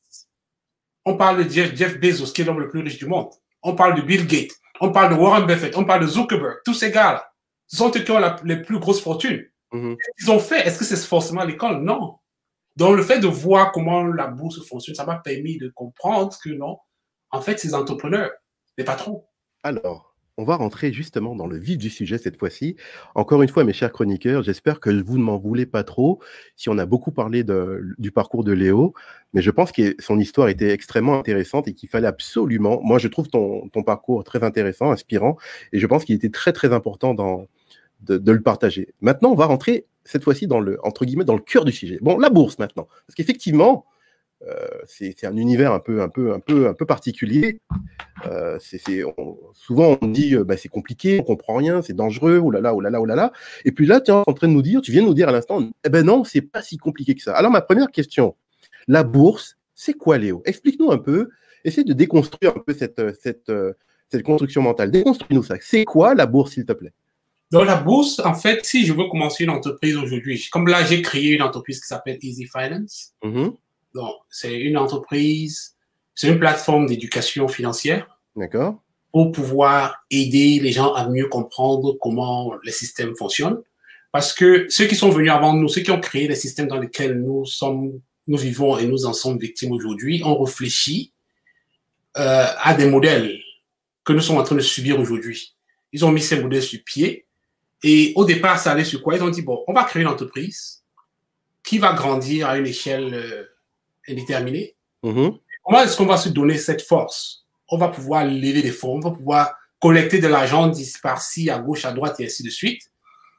On parle de Jeff, Jeff Bezos, qui est l'homme le plus riche du monde. On parle de Bill Gates. On parle de Warren Buffett. On parle de Zuckerberg. Tous ces gars-là, ce sont eux qui ont la, les plus grosses fortunes. Mm-hmm. Qu'est-ce qu'ils ont fait? Est-ce que c'est forcément l'école? Non. Donc, le fait de voir comment la bourse fonctionne, ça m'a permis de comprendre que non, en fait, ces entrepreneurs, les patrons. Alors, on va rentrer justement dans le vif du sujet cette fois-ci. Encore une fois, mes chers chroniqueurs, j'espère que vous ne m'en voulez pas trop si on a beaucoup parlé de, du parcours de Léo, mais je pense que son histoire était extrêmement intéressante et qu'il fallait absolument... Moi, je trouve ton, ton parcours très intéressant, inspirant, et je pense qu'il était très, très important dans, de, de le partager. Maintenant, on va rentrer cette fois-ci dans le, entre guillemets, dans le cœur du sujet. Bon, la bourse maintenant, parce qu'effectivement, Euh, c'est un univers un peu, un peu, un peu, un peu particulier. Euh, c'est, c'est, on, souvent, on dit euh, bah, c'est compliqué, on comprend rien, c'est dangereux, oh là là, oh là là, oh là là. Et puis là, tu es en train de nous dire, tu viens de nous dire à l'instant, eh ben non, c'est pas si compliqué que ça. Alors, ma première question, la bourse, c'est quoi, Léo? Explique-nous un peu, essaie de déconstruire un peu cette, cette, cette construction mentale. Déconstruis-nous ça. C'est quoi la bourse, s'il te plaît? Dans la bourse, en fait, si je veux commencer une entreprise aujourd'hui, comme là, j'ai créé une entreprise qui s'appelle Easy Finance. Mm-hmm. Donc, c'est une entreprise, c'est une plateforme d'éducation financière. D'accord. Pour pouvoir aider les gens à mieux comprendre comment les systèmes fonctionnent. Parce que ceux qui sont venus avant nous, ceux qui ont créé les systèmes dans lesquels nous sommes, nous vivons et nous en sommes victimes aujourd'hui, ont réfléchi euh, à des modèles que nous sommes en train de subir aujourd'hui. Ils ont mis ces modèles sur pied. Et au départ, ça allait sur quoi? Ils ont dit, bon, on va créer une entreprise qui va grandir à une échelle euh, indéterminée. Mm-hmm. Comment est-ce qu'on va se donner cette force? On va pouvoir lever des fonds, on va pouvoir collecter de l'argent par-ci, à gauche, à droite et ainsi de suite.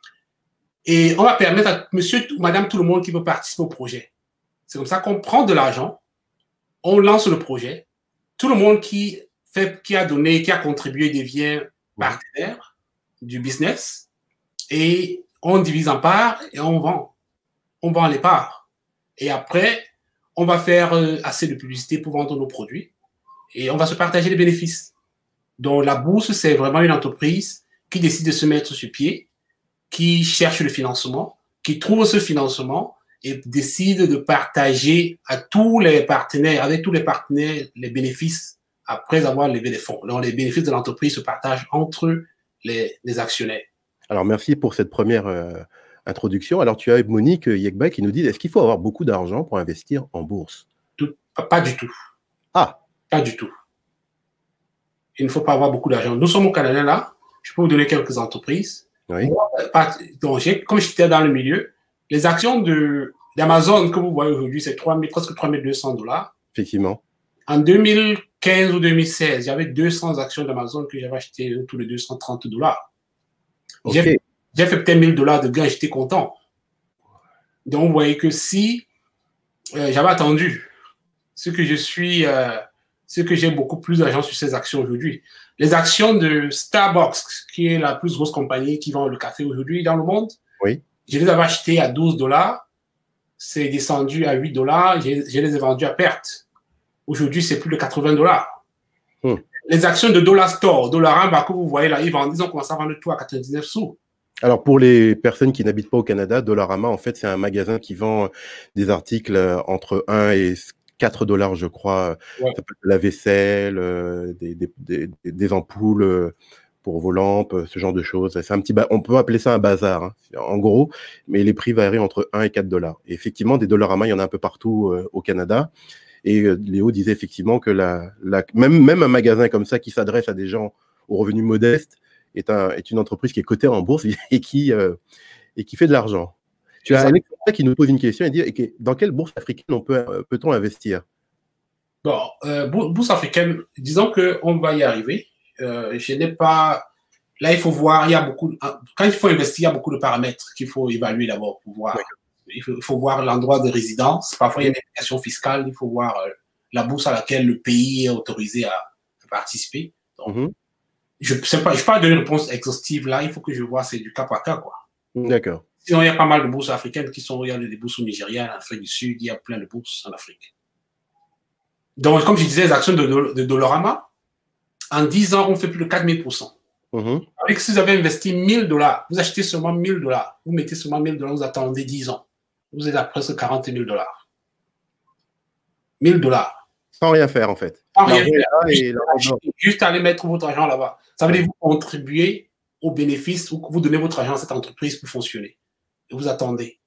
Et on va permettre à monsieur ou madame tout le monde qui veut participer au projet. C'est comme ça qu'on prend de l'argent, on lance le projet, tout le monde qui, fait, qui a donné, qui a contribué devient partenaire du business et on divise en parts et on vend. On vend les parts. Et après, on va faire assez de publicité pour vendre nos produits et on va se partager les bénéfices. Donc, la bourse, c'est vraiment une entreprise qui décide de se mettre sur pied, qui cherche le financement, qui trouve ce financement et décide de partager à tous les partenaires, avec tous les partenaires, les bénéfices après avoir levé des fonds. Donc, les bénéfices de l'entreprise se partagent entre les, les actionnaires. Alors, merci pour cette première euh, introduction. Alors, tu as Monique Yekba qui nous dit, est-ce qu'il faut avoir beaucoup d'argent pour investir en bourse? Tout, pas du tout. Ah. Pas du tout. Il ne faut pas avoir beaucoup d'argent. Nous sommes au Canada, là. Je peux vous donner quelques entreprises. Oui. Donc, comme j'étais dans le milieu, les actions d'Amazon que vous voyez aujourd'hui, c'est presque trois mille deux cents dollars. Effectivement. En deux mille quinze ou deux mille seize, il y avait deux cents actions d'Amazon que j'avais achetées autour de deux cent trente dollars. Okay. J'ai fait peut-être mille dollars de gain, j'étais content. Donc, vous voyez que si euh, j'avais attendu ce que je suis, euh, ce que j'ai beaucoup plus d'argent sur ces actions aujourd'hui. Les actions de Starbucks, qui est la plus grosse compagnie qui vend le café aujourd'hui dans le monde, oui. Je les avais achetées à douze dollars. C'est descendu à huit dollars. Je, je les ai vendues à perte. Aujourd'hui, c'est plus de quatre-vingts dollars. Hmm. Les actions de Dollar Store, Dollarama, que vous voyez là, ils vendent, ils ont commencé à vendre tout à quatre-vingt-dix-neuf sous. Alors, pour les personnes qui n'habitent pas au Canada, Dollarama, en fait, c'est un magasin qui vend des articles entre un et quatre dollars, je crois. Ouais. Ça peut être la vaisselle, euh, des, des, des, des ampoules euh, pour vos lampes, ce genre de choses. C'est un petit on peut appeler ça un bazar, hein, en gros, mais les prix varient entre un et quatre dollars. Et effectivement, des Dollarama, il y en a un peu partout euh, au Canada. Et euh, Léo disait effectivement que la, la, même, même un magasin comme ça qui s'adresse à des gens aux revenus modestes est, un, est une entreprise qui est cotée en bourse et qui, euh, et qui fait de l'argent. Tu as Alex qui nous pose une question et dit et dans quelle bourse africaine on peut, peut-on investir? Bon, euh, bourse africaine, disons qu'on va y arriver. Euh, je n'ai pas. Là, il faut voir, il y a beaucoup. Quand il faut investir, il y a beaucoup de paramètres qu'il faut évaluer d'abord pour voir. Il faut, il faut voir l'endroit de résidence. Parfois, il y a une implication fiscale. Il faut voir euh, la bourse à laquelle le pays est autorisé à, à participer. Donc, mm-hmm. Je ne sais pas, je ne peux pas donner une réponse exhaustive là. Il faut que je vois, c'est du cas par cas, quoi. D'accord. Sinon, il y a pas mal de bourses africaines qui sont. Il y a des bourses au Nigeria, en Afrique du Sud. Il y a plein de bourses en Afrique. Donc, comme je disais, les actions de, de, de Dollarama, En dix ans, on fait plus de quatre mille pour cent. Mm-hmm. Avec si vous avez investi mille dollars, vous achetez seulement mille dollars, vous mettez seulement mille dollars, vous attendez dix ans. Vous êtes à presque quarante mille dollars. mille dollars. Sans rien faire, en fait. Sans rien faire. Juste, juste aller mettre votre argent là-bas. Ça veut dire que vous contribuez aux bénéfices ou que vous donnez votre argent à cette entreprise pour fonctionner. Et vous attendez.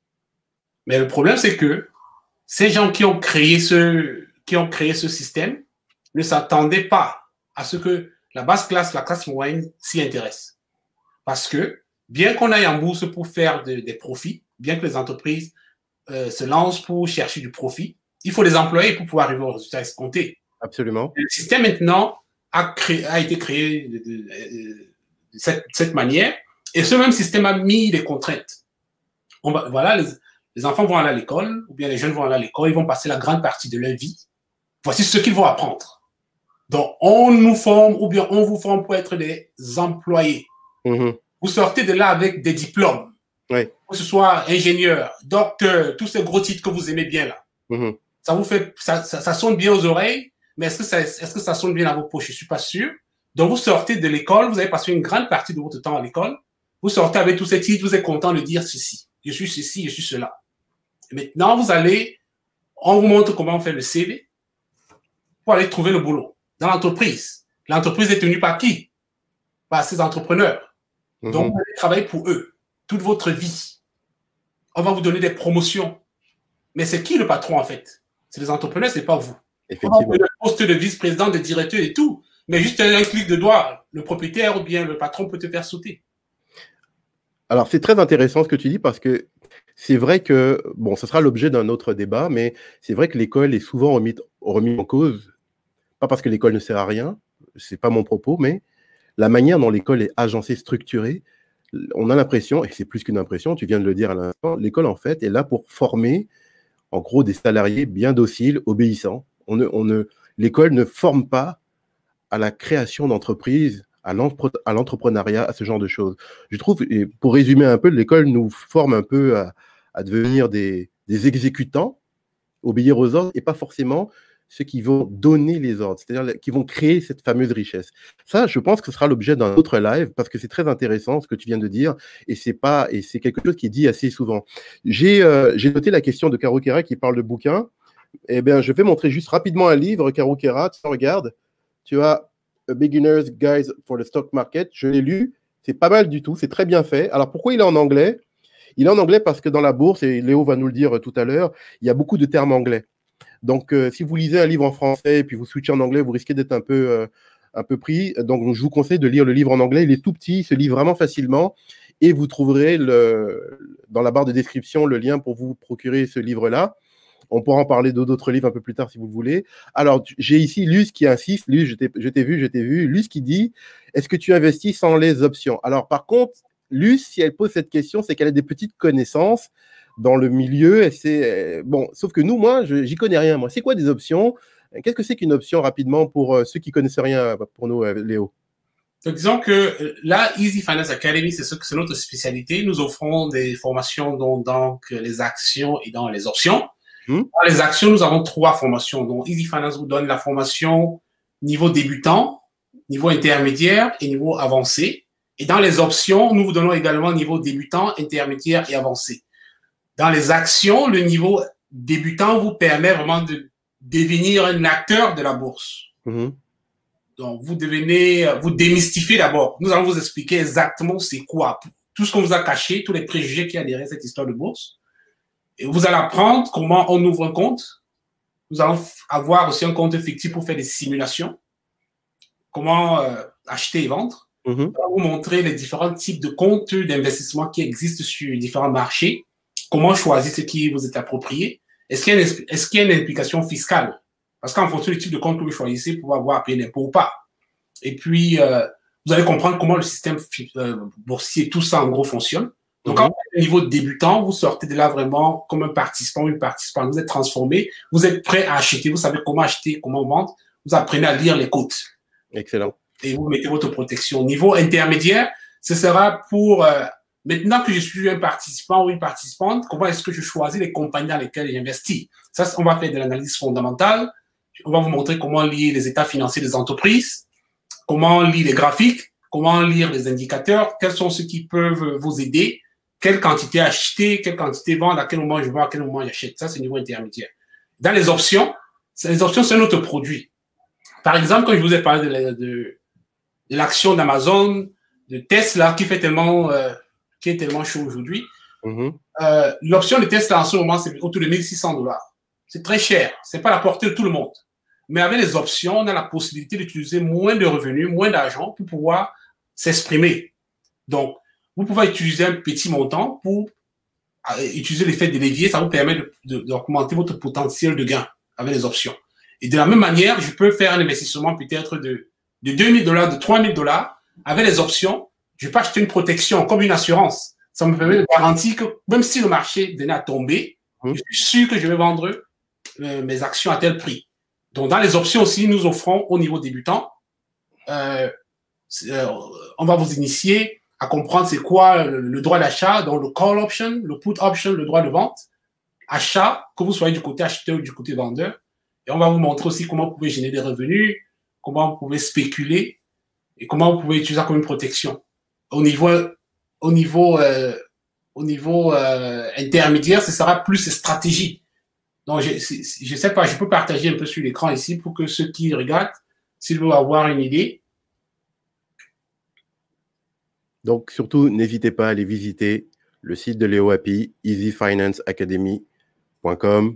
Mais le problème, c'est que ces gens qui ont créé ce, qui ont créé ce système ne s'attendaient pas à ce que la basse classe, la classe moyenne s'y intéresse. Parce que, bien qu'on aille en bourse pour faire de, des profits, bien que les entreprises euh, se lancent pour chercher du profit, il faut des employés pour pouvoir arriver au résultat escompté. Absolument. Le système, maintenant, a, créé, a été créé de, de, de, de, cette, de cette manière, et ce même système a mis des contraintes. On va, voilà, les, les enfants vont aller à l'école, ou bien les jeunes vont aller à l'école, ils vont passer la grande partie de leur vie. Voici ce qu'ils vont apprendre. Donc, on nous forme, ou bien on vous forme pour être des employés. Mm-hmm. Vous sortez de là avec des diplômes. Oui. Que ce soit ingénieur, docteur, tous ces gros titres que vous aimez bien là. Mm-hmm. Ça vous fait, ça, ça, ça sonne bien aux oreilles, mais est-ce que ça, est-ce que ça sonne bien à vos poches? Je suis pas sûr. Donc, vous sortez de l'école, vous avez passé une grande partie de votre temps à l'école. Vous sortez avec tous ces titres, vous êtes content de dire ceci. Je suis ceci, je suis cela. Et maintenant, vous allez, on vous montre comment on fait le C V pour aller trouver le boulot dans l'entreprise. L'entreprise est tenue par qui? Par ces entrepreneurs. Mm-hmm. Donc, vous allez travailler pour eux toute votre vie. On va vous donner des promotions. Mais c'est qui le patron, en fait? C'est les entrepreneurs, c'est pas vous. Effectivement. On va vous donner le poste de vice-président, de directeur et tout. Mais juste un clic de doigt, le propriétaire ou bien le patron peut te faire sauter. Alors, c'est très intéressant ce que tu dis parce que c'est vrai que, bon, ce sera l'objet d'un autre débat, mais c'est vrai que l'école est souvent remise, remise en cause. Pas parce que l'école ne sert à rien, c'est pas mon propos, mais la manière dont l'école est agencée, structurée, on a l'impression, et c'est plus qu'une impression, tu viens de le dire à l'instant, l'école, en fait, est là pour former, en gros, des salariés bien dociles, obéissants. On ne, on ne, l'école ne forme pas à la création d'entreprises, à l'entrepreneuriat, à ce genre de choses. Je trouve, et pour résumer un peu, l'école nous forme un peu à, à devenir des, des exécutants, obéir aux ordres, et pas forcément ceux qui vont donner les ordres, c'est-à-dire qui vont créer cette fameuse richesse. Ça, je pense que ce sera l'objet d'un autre live, parce que c'est très intéressant ce que tu viens de dire, et c'est pas, et c'est quelque chose qui est dit assez souvent. J'ai euh, j'ai noté la question de Caro Quera qui parle de bouquins. Eh bien, je vais montrer juste rapidement un livre, Caro Quera, tu regardes, tu as A Beginner's Guide for the Stock Market, je l'ai lu, c'est pas mal du tout, c'est très bien fait. Alors, pourquoi il est en anglais? Il est en anglais parce que dans la bourse, et Léo va nous le dire tout à l'heure, il y a beaucoup de termes anglais. Donc, euh, si vous lisez un livre en français et puis vous switchez en anglais, vous risquez d'être un peu, euh, un peu pris. Donc, je vous conseille de lire le livre en anglais. Il est tout petit, il se lit vraiment facilement. Et vous trouverez le, dans la barre de description le lien pour vous procurer ce livre-là. On pourra en parler d'autres livres un peu plus tard si vous le voulez. Alors, j'ai ici Luce qui insiste. Luce, je t'ai, je t'ai vu, je t'ai vu. Luce qui dit, est-ce que tu investis sans les options? Alors, par contre, Luce, si elle pose cette question, c'est qu'elle a des petites connaissances dans le milieu. Et c'est, bon, sauf que nous, moi, je, j'y connais rien. Moi, c'est quoi des options? Qu'est-ce que c'est qu'une option rapidement pour euh, ceux qui connaissent rien pour nous, euh, Léo? Donc, disons que là, Easy Finance Academy, c'est, ce, c'est notre spécialité. Nous offrons des formations dans donc, les actions et dans les options. Mmh. Dans les actions, nous avons trois formations. Donc, Easy Finance vous donne la formation niveau débutant, niveau intermédiaire et niveau avancé. Et dans les options, nous vous donnons également niveau débutant, intermédiaire et avancé. Dans les actions, le niveau débutant vous permet vraiment de devenir un acteur de la bourse. Mmh. Donc, vous devenez, vous démystifiez d'abord. Nous allons vous expliquer exactement c'est quoi, tout ce qu'on vous a caché, tous les préjugés qu'il y a derrière cette histoire de bourse. Et vous allez apprendre comment on ouvre un compte. Nous allons avoir aussi un compte fictif pour faire des simulations. Comment euh, acheter et vendre. Mmh. On va vous montrer les différents types de comptes d'investissement qui existent sur différents marchés. Comment choisir ce qui vous est approprié. Est-ce qu'il y a une, est-ce qu'il y a une implication fiscale? Parce qu'en fonction du type de compte que vous choisissez, vous pouvez avoir à payer l'impôt ou pas. Et puis, euh, vous allez comprendre comment le système euh, boursier, tout ça en gros fonctionne. Donc, mmh. au niveau débutant, vous sortez de là vraiment comme un participant ou une participante. Vous êtes transformé, vous êtes prêt à acheter, vous savez comment acheter, comment vendre. Vous apprenez à lire les codes. Excellent. Et vous mettez votre protection. Au niveau intermédiaire, ce sera pour, euh, maintenant que je suis un participant ou une participante, comment est-ce que je choisis les compagnies dans lesquelles j'investis? Ça, on va faire de l'analyse fondamentale. On va vous montrer comment lier les états financiers des entreprises. comment lire les graphiques, comment lire les indicateurs, quels sont ceux qui peuvent vous aider, quelle quantité acheter, quelle quantité vendre, à quel moment je vends, à quel moment j'achète. Ça, c'est le niveau intermédiaire. Dans les options, les options, c'est un autre produit. Par exemple, quand je vous ai parlé de, de, de l'action d'Amazon, de Tesla, qui fait tellement, euh, qui est tellement chaud aujourd'hui, mm-hmm. euh, l'option de Tesla en ce moment, c'est autour de mille six cents dollars. C'est très cher. C'est pas à la portée de tout le monde. Mais avec les options, on a la possibilité d'utiliser moins de revenus, moins d'argent pour pouvoir s'exprimer. Donc, vous pouvez utiliser un petit montant pour utiliser l'effet de levier. Ça vous permet d'augmenter votre potentiel de gain avec les options. Et de la même manière, je peux faire un investissement peut-être de, de deux mille dollars, de trois mille dollars. Avec les options, je peux acheter une protection comme une assurance. Ça me permet de garantir que même si le marché venait à tomber, mmh. je suis sûr que je vais vendre euh, mes actions à tel prix. Donc, dans les options aussi, nous offrons au niveau débutant, euh, euh, on va vous initier à comprendre c'est quoi le, le droit d'achat, donc le call option, le put option, le droit de vente, achat, que vous soyez du côté acheteur ou du côté vendeur. Et on va vous montrer aussi comment vous pouvez générer des revenus, comment vous pouvez spéculer et comment vous pouvez utiliser ça comme une protection. Au niveau, au niveau, euh, au niveau euh, intermédiaire, ce sera plus stratégie. Donc, je ne sais pas, je peux partager un peu sur l'écran ici pour que ceux qui regardent, s'ils veulent avoir une idée. Donc, surtout, n'hésitez pas à aller visiter le site de Léo Happy, easy finance academy point com.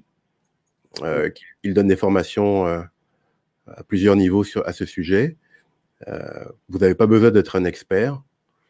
Euh, il donne des formations euh, à plusieurs niveaux sur, à ce sujet. Euh, vous n'avez pas besoin d'être un expert,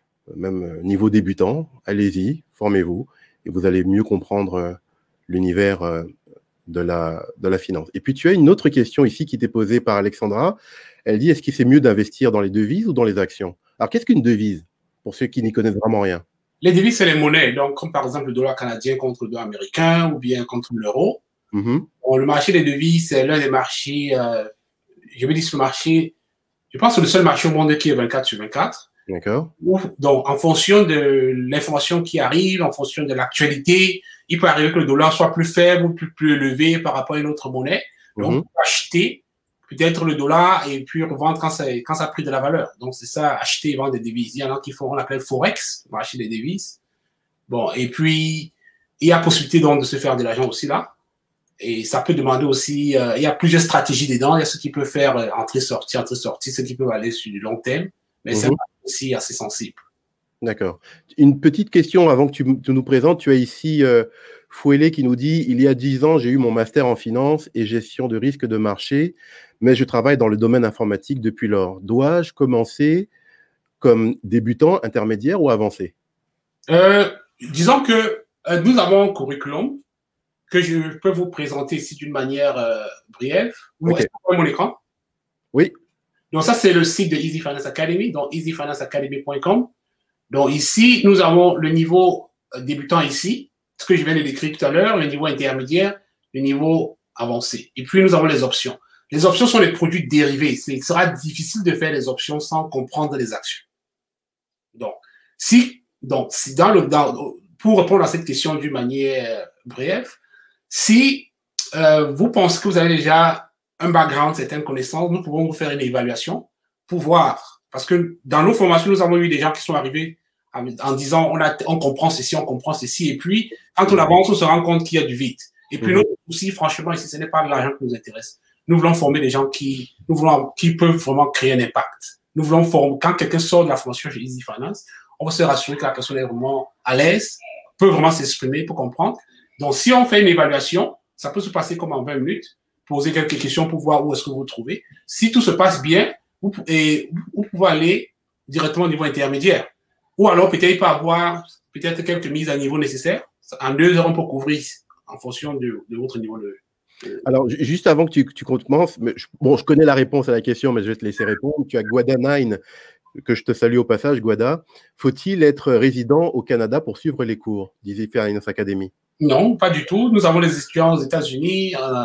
même niveau débutant. Allez-y, formez-vous et vous allez mieux comprendre euh, l'univers euh, de, la, de la finance. Et puis, tu as une autre question ici qui t'est posée par Alexandra. Elle dit, est-ce qu'il c'est mieux d'investir dans les devises ou dans les actions? Alors, qu'est-ce qu'une devise pour ceux qui n'y connaissent vraiment rien? Les devises, c'est les monnaies. Donc, comme par exemple le dollar canadien contre le dollar américain ou bien contre l'euro. Mm-hmm. Bon, le marché des devises, c'est l'un des marchés, euh, je veux dire, le marché, je pense que c'est le seul marché au monde qui est vingt-quatre sur vingt-quatre. D'accord. Donc, en fonction de l'information qui arrive, en fonction de l'actualité, il peut arriver que le dollar soit plus faible ou plus, plus élevé par rapport à une autre monnaie. Donc, mm-hmm. on peut acheter peut-être le dollar et puis revendre quand ça, quand ça a pris de la valeur. Donc, c'est ça, acheter et vendre des devises. Il y en a qui font, on appelle Forex, le marché des devises. Bon, et puis, il y a possibilité donc de se faire de l'argent aussi là. Et ça peut demander aussi, euh, il y a plusieurs stratégies dedans. Il y a ceux qui peuvent faire euh, entrée-sortie, entrée-sortie, ceux qui peuvent aller sur du long terme. Mais mm-hmm. c'est aussi assez sensible. D'accord. Une petite question avant que tu, tu nous présentes. Tu as ici euh, Fouélé qui nous dit « Il y a dix ans, j'ai eu mon master en finance et gestion de risque de marché, mais je travaille dans le domaine informatique depuis lors. Dois-je commencer comme débutant, intermédiaire ou avancé ?» euh, Disons que euh, nous avons un curriculum que je peux vous présenter ici d'une manière euh, brève. Vous okay. Est-ce mon écran? Oui. Donc, ça, c'est le site de Easy Finance Academy, donc easy finance academy point com. Donc, ici, nous avons le niveau euh, débutant ici, ce que je viens de décrire tout à l'heure, le niveau intermédiaire, le niveau avancé. Et puis, nous avons les options. Les options sont les produits dérivés. Il sera difficile de faire les options sans comprendre les actions. Donc, si, donc, si dans le, dans, pour répondre à cette question d'une manière brève, si euh, vous pensez que vous avez déjà un background, certaines connaissances, nous pouvons vous faire une évaluation pour voir. Parce que dans nos formations, nous avons eu des gens qui sont arrivés en disant on, a, on comprend ceci, on comprend ceci. Et puis, quand on avance, on se rend compte qu'il y a du vide. Et puis, mmh. notre souci, franchement, ici, ce n'est pas l'argent qui nous intéresse. Nous voulons former des gens qui, nous voulons, qui peuvent vraiment créer un impact. Nous voulons former, quand quelqu'un sort de la formation chez Easy Finance, on va se rassurer que la personne est vraiment à l'aise, peut vraiment s'exprimer pour comprendre. Donc, si on fait une évaluation, ça peut se passer comme en vingt minutes, poser quelques questions pour voir où est-ce que vous vous trouvez. Si tout se passe bien, vous, et, vous pouvez aller directement au niveau intermédiaire. Ou alors, peut-être, il peut avoir peut-être quelques mises à niveau nécessaires. En deux heures, on peut couvrir en fonction de, de votre niveau de... de... Alors, juste avant que tu, tu commences, mais je, bon, je connais la réponse à la question, mais je vais te laisser répondre. Tu as Guada Nine, que je te salue au passage, Guada. Faut-il être résident au Canada pour suivre les cours d'Easy Finance Academy? Non, pas du tout. Nous avons les étudiants aux États-Unis, en,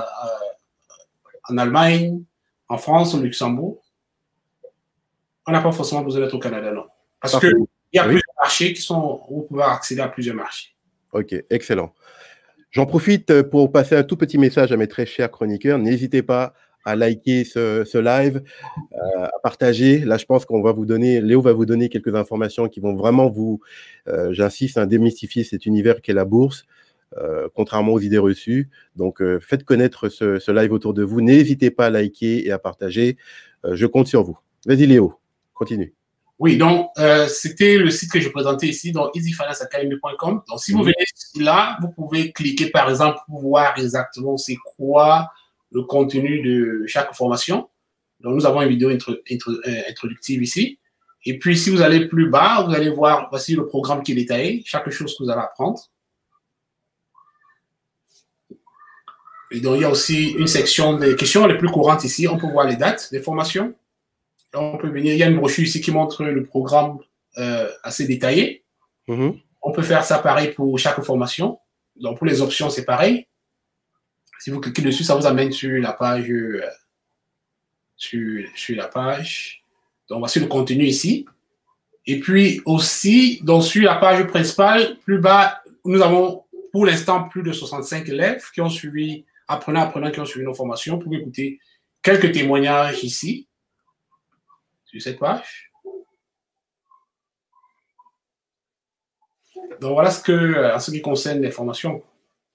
en Allemagne, en France, au Luxembourg. On n'a pas forcément besoin d'être au Canada, non. Parce qu'il y a oui. plusieurs marchés qui sont où vous pouvez accéder à plusieurs marchés. Ok, excellent. J'en profite pour passer un tout petit message à mes très chers chroniqueurs. N'hésitez pas à liker ce, ce live, euh, à partager. Là, je pense qu'on va vous donner, Léo va vous donner quelques informations qui vont vraiment vous, euh, j'insiste, hein, démystifier cet univers qu'est la bourse, euh, contrairement aux idées reçues. Donc, euh, faites connaître ce, ce live autour de vous. N'hésitez pas à liker et à partager. Euh, je compte sur vous. Vas-y, Léo, continue. Oui, donc, euh, c'était le site que je présentais ici, donc easy finance academy point com. Donc, si vous venez là, vous pouvez cliquer, par exemple, pour voir exactement c'est quoi le contenu de chaque formation. Donc, nous avons une vidéo intro, intro, euh, introductive ici. Et puis, si vous allez plus bas, vous allez voir, voici le programme qui est détaillé, chaque chose que vous allez apprendre. Et donc, il y a aussi une section des questions les plus courantes ici. On peut voir les dates des formations. On peut venir, il y a une brochure ici qui montre le programme euh, assez détaillé. Mm-hmm. On peut faire ça pareil pour chaque formation. Donc, pour les options, c'est pareil. Si vous cliquez dessus, ça vous amène sur la page, euh, sur, sur la page. Donc, voici le contenu ici. Et puis aussi, donc, sur la page principale, plus bas, nous avons pour l'instant plus de soixante-cinq élèves qui ont suivi, apprenants, apprenants qui ont suivi nos formations. Vous pouvez écouter quelques témoignages ici. Sur cette page. Donc, voilà ce que, en ce qui concerne les formations.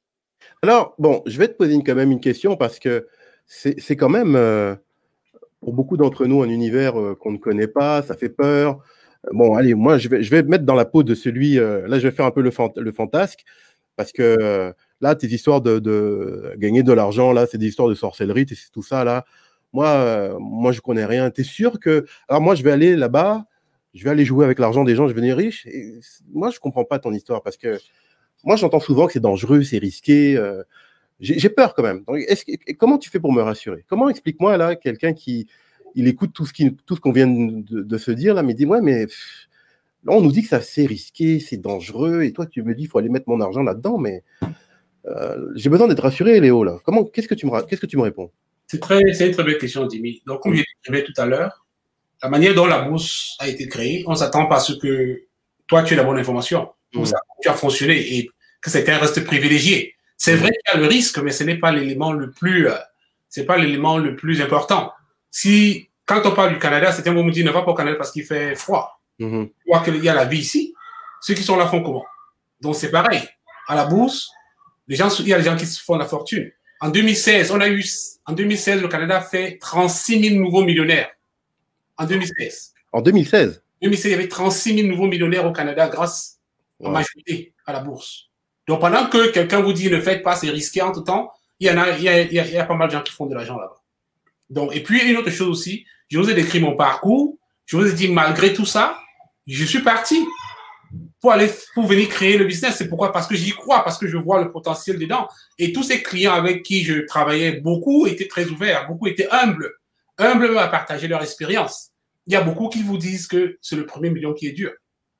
Alors, bon, je vais te poser une, quand même une question parce que c'est quand même, euh, pour beaucoup d'entre nous, un univers euh, qu'on ne connaît pas, ça fait peur. Bon, allez, moi, je vais, je vais me mettre dans la peau de celui, euh, là, je vais faire un peu le, fant le fantasque parce que euh, là, tes histoires de, de gagner de l'argent, là, c'est des histoires de sorcellerie, c'est tout ça, là. Moi, euh, moi, je connais rien. Tu es sûr que... Alors, moi, je vais aller là-bas, je vais aller jouer avec l'argent des gens, je vais devenir riche. Et moi, je ne comprends pas ton histoire parce que moi, j'entends souvent que c'est dangereux, c'est risqué. Euh, J'ai peur quand même. Donc, est-ce que, comment tu fais pour me rassurer? Comment, explique-moi, là, quelqu'un qui il écoute tout ce qu'on tout ce qu'on vient de, de se dire, là, mais dis-moi, mais pff, là, on nous dit que c'est risqué, c'est dangereux, et toi, tu me dis qu'il faut aller mettre mon argent là-dedans, mais euh, j'ai besoin d'être rassuré, Léo, là. Comment, qu'est-ce que tu me, qu'est-ce que tu me réponds? C'est très, c'est une très belle question, Dimi. Donc, comme je disais tout à l'heure, la manière dont la bourse a été créée, on s'attend pas à ce que toi, tu aies la bonne information. Pour mmh. ça, tu as fonctionné et que c'était un reste privilégié. C'est mmh. vrai qu'il y a le risque, mais ce n'est pas l'élément le plus, euh, c'est pas l'élément le plus important. Si, quand on parle du Canada, certains vont me dire ne va pas au Canada parce qu'il fait froid. Mmh. Tu vois qu'il y a la vie ici. Ceux qui sont là font comment? Donc, c'est pareil. À la bourse, les gens, il y a des gens qui se font la fortune. En deux mille seize, on a eu, en deux mille seize, le Canada fait trente-six mille nouveaux millionnaires. En deux mille seize. En deux mille seize? deux mille seize, il y avait trente-six mille nouveaux millionnaires au Canada grâce wow. en majorité à la bourse. Donc, pendant que quelqu'un vous dit ne faites pas, c'est risqué, entre temps, il y en a, il y a, il y a, il y a pas mal de gens qui font de l'argent là-bas. Donc, et puis, une autre chose aussi, je vous ai décrit mon parcours. Je vous ai dit, malgré tout ça, je suis parti pour aller, pour venir créer le business. C'est pourquoi? Parce que j'y crois, parce que je vois le potentiel dedans. Et tous ces clients avec qui je travaillais, beaucoup étaient très ouverts, beaucoup étaient humbles, humbles à partager leur expérience. Il y a beaucoup qui vous disent que c'est le premier million qui est dur.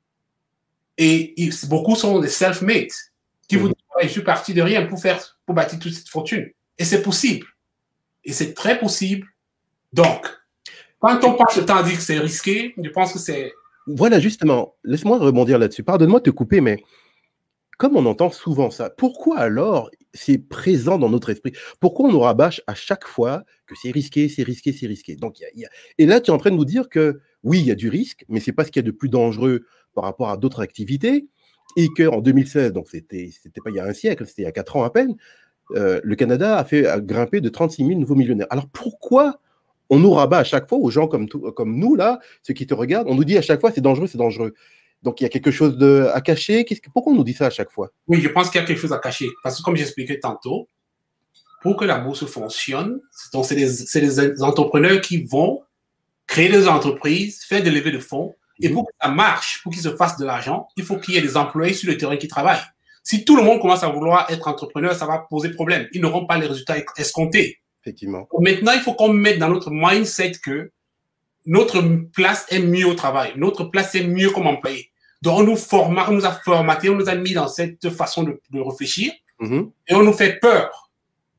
Et ils, beaucoup sont des self-made, qui mmh. vous disent, ouais, je suis parti de rien pour faire, pour bâtir toute cette fortune. Et c'est possible. Et c'est très possible. Donc, quand on passe le temps à dire que c'est risqué, je pense que c'est... Voilà, justement, laisse-moi rebondir là-dessus. Pardonne-moi de te couper, mais comme on entend souvent ça, pourquoi alors c'est présent dans notre esprit? Pourquoi on nous rabâche à chaque fois que c'est risqué, c'est risqué, c'est risqué? Donc, y a, y a... Et là, tu es en train de nous dire que oui, il y a du risque, mais ce n'est pas ce qu'il y a de plus dangereux par rapport à d'autres activités. Et qu'en deux mille seize, donc c'était pas il y a un siècle, c'était il y a quatre ans à peine, euh, le Canada a fait a grimpé de trente-six mille nouveaux millionnaires. Alors pourquoi on nous rabat à chaque fois aux gens comme, tout, comme nous, là, ceux qui te regardent, on nous dit à chaque fois c'est dangereux, c'est dangereux. Donc il y a quelque chose de, à cacher. Que, pourquoi on nous dit ça à chaque fois? Oui, je pense qu'il y a quelque chose à cacher. Parce que comme j'expliquais tantôt, pour que la bourse fonctionne, c'est des, des entrepreneurs qui vont créer des entreprises, faire des levées de fonds. Et pour que ça marche, pour qu'ils se fassent de l'argent, il faut qu'il y ait des employés sur le terrain qui travaillent. Si tout le monde commence à vouloir être entrepreneur, ça va poser problème. Ils n'auront pas les résultats escomptés. Effectivement. Maintenant, il faut qu'on mette dans notre mindset que notre place est mieux au travail. Notre place est mieux comme employé. Donc, on nous, forma, on nous a formaté, on nous a mis dans cette façon de, de réfléchir mm-hmm. et on nous fait peur.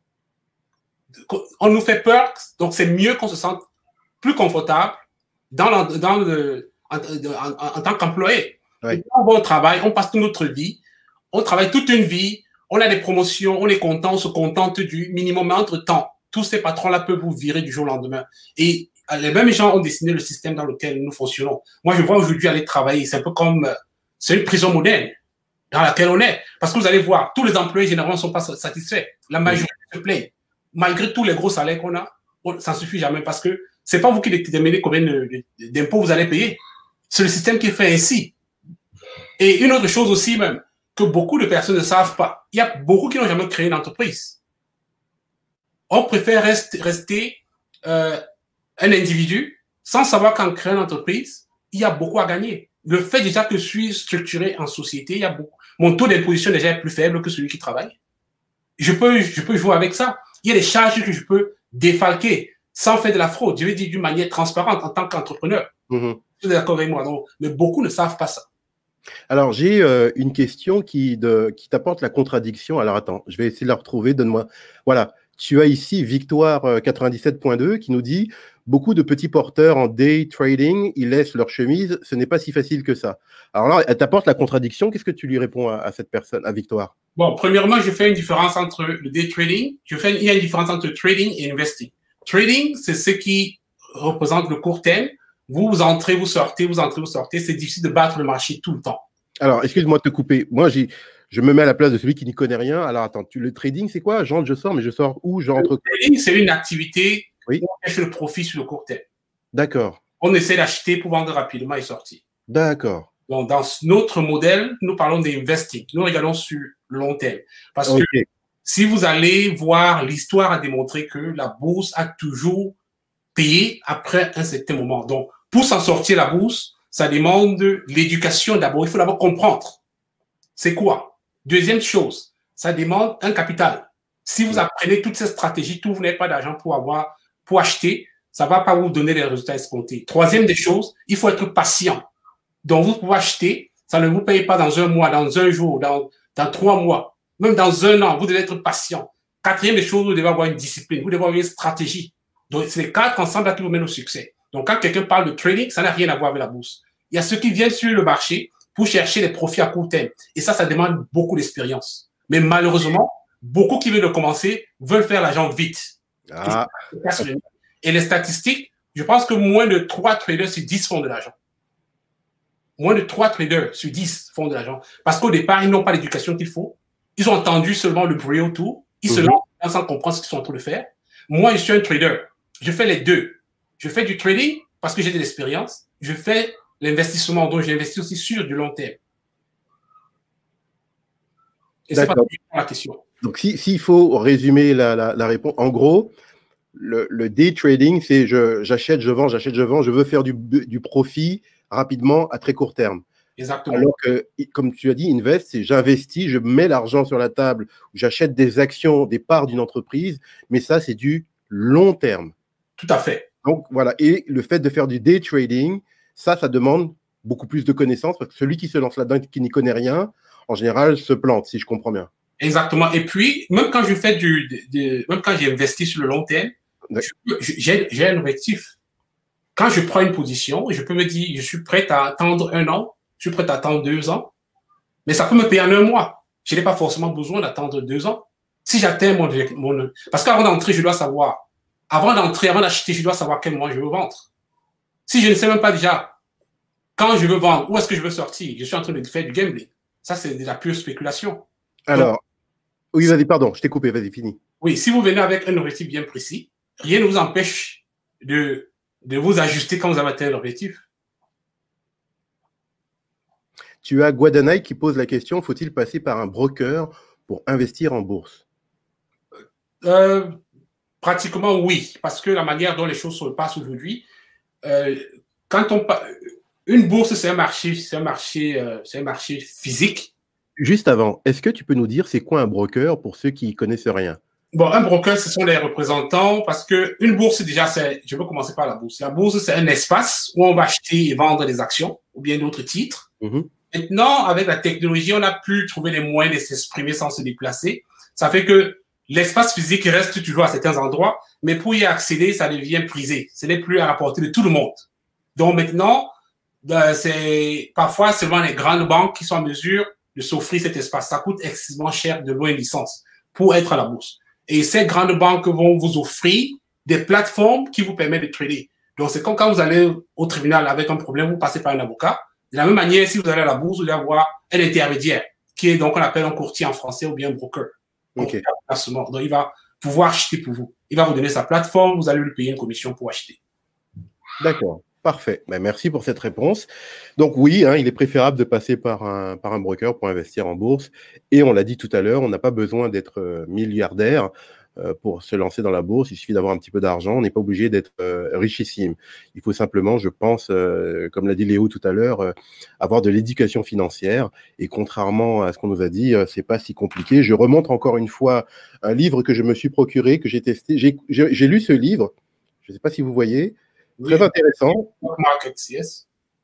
On nous fait peur, donc c'est mieux qu'on se sente plus confortable dans le, dans le, en, en, en tant qu'employé. Oui. On va au travail, on passe toute notre vie, on travaille toute une vie, on a des promotions, on est content, on se contente du minimum, mais entre-temps, tous ces patrons-là peuvent vous virer du jour au lendemain. Et les mêmes gens ont dessiné le système dans lequel nous fonctionnons. Moi, je vois aujourd'hui aller travailler, c'est un peu comme, c'est une prison moderne dans laquelle on est. Parce que vous allez voir, tous les employés généralement ne sont pas satisfaits. La majorité se plaignent. Malgré tous les gros salaires qu'on a, ça ne suffit jamais parce que c'est pas vous qui déterminez combien d'impôts vous allez payer. C'est le système qui est fait ainsi. Et une autre chose aussi même, que beaucoup de personnes ne savent pas. Il y a beaucoup qui n'ont jamais créé une entreprise. On préfère rester, rester euh, un individu sans savoir qu'en créant une entreprise, il y a beaucoup à gagner. Le fait déjà que je suis structuré en société, il y a beaucoup, mon taux d'imposition déjà est plus faible que celui qui travaille. Je peux, je peux jouer avec ça. Il y a des charges que je peux défalquer sans faire de la fraude. Je vais dire d'une manière transparente en tant qu'entrepreneur. Mm-hmm. Vous êtes d'accord avec moi? Donc, mais beaucoup ne savent pas ça. Alors, j'ai euh, une question qui, de, qui t'apporte la contradiction. Alors, attends, je vais essayer de la retrouver. Donne-moi. Voilà. Tu as ici Victoire euh, quatre-vingt-dix-sept point deux qui nous dit « Beaucoup de petits porteurs en day trading, ils laissent leur chemise. Ce n'est pas si facile que ça. » Alors là, elle t'apporte la contradiction. Qu'est-ce que tu lui réponds à, à cette personne, à Victoire? Bon, premièrement, je fais une différence entre le day trading. Je fais, il y a une différence entre trading et investing. Trading, c'est ce qui représente le court terme. Vous, vous entrez, vous sortez, vous entrez, vous sortez. C'est difficile de battre le marché tout le temps. Alors, excuse-moi de te couper. Moi, j'ai, je me mets à la place de celui qui n'y connaît rien. Alors, attends, tu, le trading, c'est quoi? J'entre, je sors, mais je sors où? Je rentre... Le trading, c'est une activité oui. où on cherche le profit sur le court terme. D'accord. On essaie d'acheter pour vendre rapidement et sortir. D'accord. Donc, dans notre modèle, nous parlons d'investing. Nous regardons sur le long terme. Parce okay. que si vous allez voir, l'histoire a démontré que la bourse a toujours payé après un certain moment. Donc, pour s'en sortir la bourse, ça demande l'éducation d'abord. Il faut d'abord comprendre c'est quoi. Deuxième chose, ça demande un capital. Si vous apprenez toutes ces stratégies, tout, vous n'avez pas d'argent pour avoir, pour acheter, ça ne va pas vous donner les résultats escomptés. Troisième des choses, il faut être patient. Donc, vous pouvez acheter, ça ne vous paye pas dans un mois, dans un jour, dans, dans trois mois, même dans un an, vous devez être patient. Quatrième des choses, vous devez avoir une discipline, vous devez avoir une stratégie. Donc, c'est les quatre ensemble qui vous mènent au succès. Donc, quand quelqu'un parle de trading, ça n'a rien à voir avec la bourse. Il y a ceux qui viennent sur le marché pour chercher les profits à court terme. Et ça, ça demande beaucoup d'expérience. Mais malheureusement, beaucoup qui veulent de commencer veulent faire l'argent vite. Ah. Et les statistiques, je pense que moins de trois traders sur dix font de l'argent. Moins de trois traders sur dix font de l'argent. Parce qu'au départ, ils n'ont pas l'éducation qu'il faut. Ils ont entendu seulement le bruit autour. Ils mm-hmm. se lancent sans comprendre ce qu'ils sont en train de faire. Moi, je suis un trader. Je fais les deux. Je fais du trading parce que j'ai de l'expérience. Je fais l'investissement, donc j'investis aussi sur du long terme. Et c'est pas la question. Donc, s'il si faut résumer la, la, la réponse, en gros, le, le day trading, c'est j'achète, je, je vends, j'achète, je vends, je veux faire du, du profit rapidement à très court terme. Exactement. Alors que, comme tu as dit, invest, c'est j'investis, je mets l'argent sur la table, j'achète des actions, des parts d'une entreprise, mais ça, c'est du long terme. Tout à fait. Donc, voilà. Et le fait de faire du day trading, ça, ça demande beaucoup plus de connaissances parce que celui qui se lance là-dedans, qui n'y connaît rien, en général, se plante, si je comprends bien. Exactement. Et puis, même quand je fais du, de, de, même quand j'ai investi sur le long terme, j'ai un objectif. Quand je prends une position, je peux me dire, je suis prêt à attendre un an, je suis prêt à attendre deux ans, mais ça peut me payer en un mois. Je n'ai pas forcément besoin d'attendre deux ans. Si j'atteins mon, mon, parce qu'avant d'entrer, je dois savoir, avant d'entrer, avant d'acheter, je dois savoir quel mois je veux vendre. Si je ne sais même pas déjà quand je veux vendre, où est-ce que je veux sortir, je suis en train de faire du gambling. Ça, c'est de la pure spéculation. Alors, donc, oui, vas-y, pardon, je t'ai coupé, vas-y, fini. Oui, si vous venez avec un objectif bien précis, rien ne vous empêche de, de vous ajuster quand vous avez atteint l'objectif. Tu as Guadanaï qui pose la question, faut-il passer par un broker pour investir en bourse? euh, Pratiquement oui, parce que la manière dont les choses se passent aujourd'hui, euh, quand on une bourse, c'est un marché, c'est un marché, euh, c'est un marché physique. Juste avant, est-ce que tu peux nous dire c'est quoi un broker pour ceux qui connaissent rien? Bon, un broker, ce sont les représentants parce que une bourse, déjà, c'est, je vais commencer par la bourse. La bourse, c'est un espace où on va acheter et vendre des actions ou bien d'autres titres. Mm-hmm. Maintenant, avec la technologie, on a pu trouver les moyens de s'exprimer sans se déplacer. Ça fait que l'espace physique reste toujours à certains endroits, mais pour y accéder, ça devient prisé. Ce n'est plus à la portée de tout le monde. Donc maintenant, euh, c'est parfois seulement les grandes banques qui sont en mesure de s'offrir cet espace. Ça coûte excessivement cher de louer une licence pour être à la bourse. Et ces grandes banques vont vous offrir des plateformes qui vous permettent de trader. Donc, c'est comme quand vous allez au tribunal avec un problème, vous passez par un avocat. De la même manière, si vous allez à la bourse, vous allez avoir un intermédiaire, qui est donc on appelle un courtier en français ou bien un broker. Okay. Donc, il va pouvoir acheter pour vous. Il va vous donner sa plateforme, vous allez lui payer une commission pour acheter. D'accord. Parfait. Ben, merci pour cette réponse. Donc oui, hein, il est préférable de passer par un, par un broker pour investir en bourse. Et on l'a dit tout à l'heure, on n'a pas besoin d'être euh, milliardaire euh, pour se lancer dans la bourse. Il suffit d'avoir un petit peu d'argent. On n'est pas obligé d'être euh, richissime. Il faut simplement, je pense, euh, comme l'a dit Léo tout à l'heure, euh, avoir de l'éducation financière. Et contrairement à ce qu'on nous a dit, euh, c'est pas si compliqué. Je remonte encore une fois un livre que je me suis procuré, que j'ai testé. J'ai, j'ai, j'ai lu ce livre. Je ne sais pas si vous voyez. Très oui, intéressant. Markets, yes.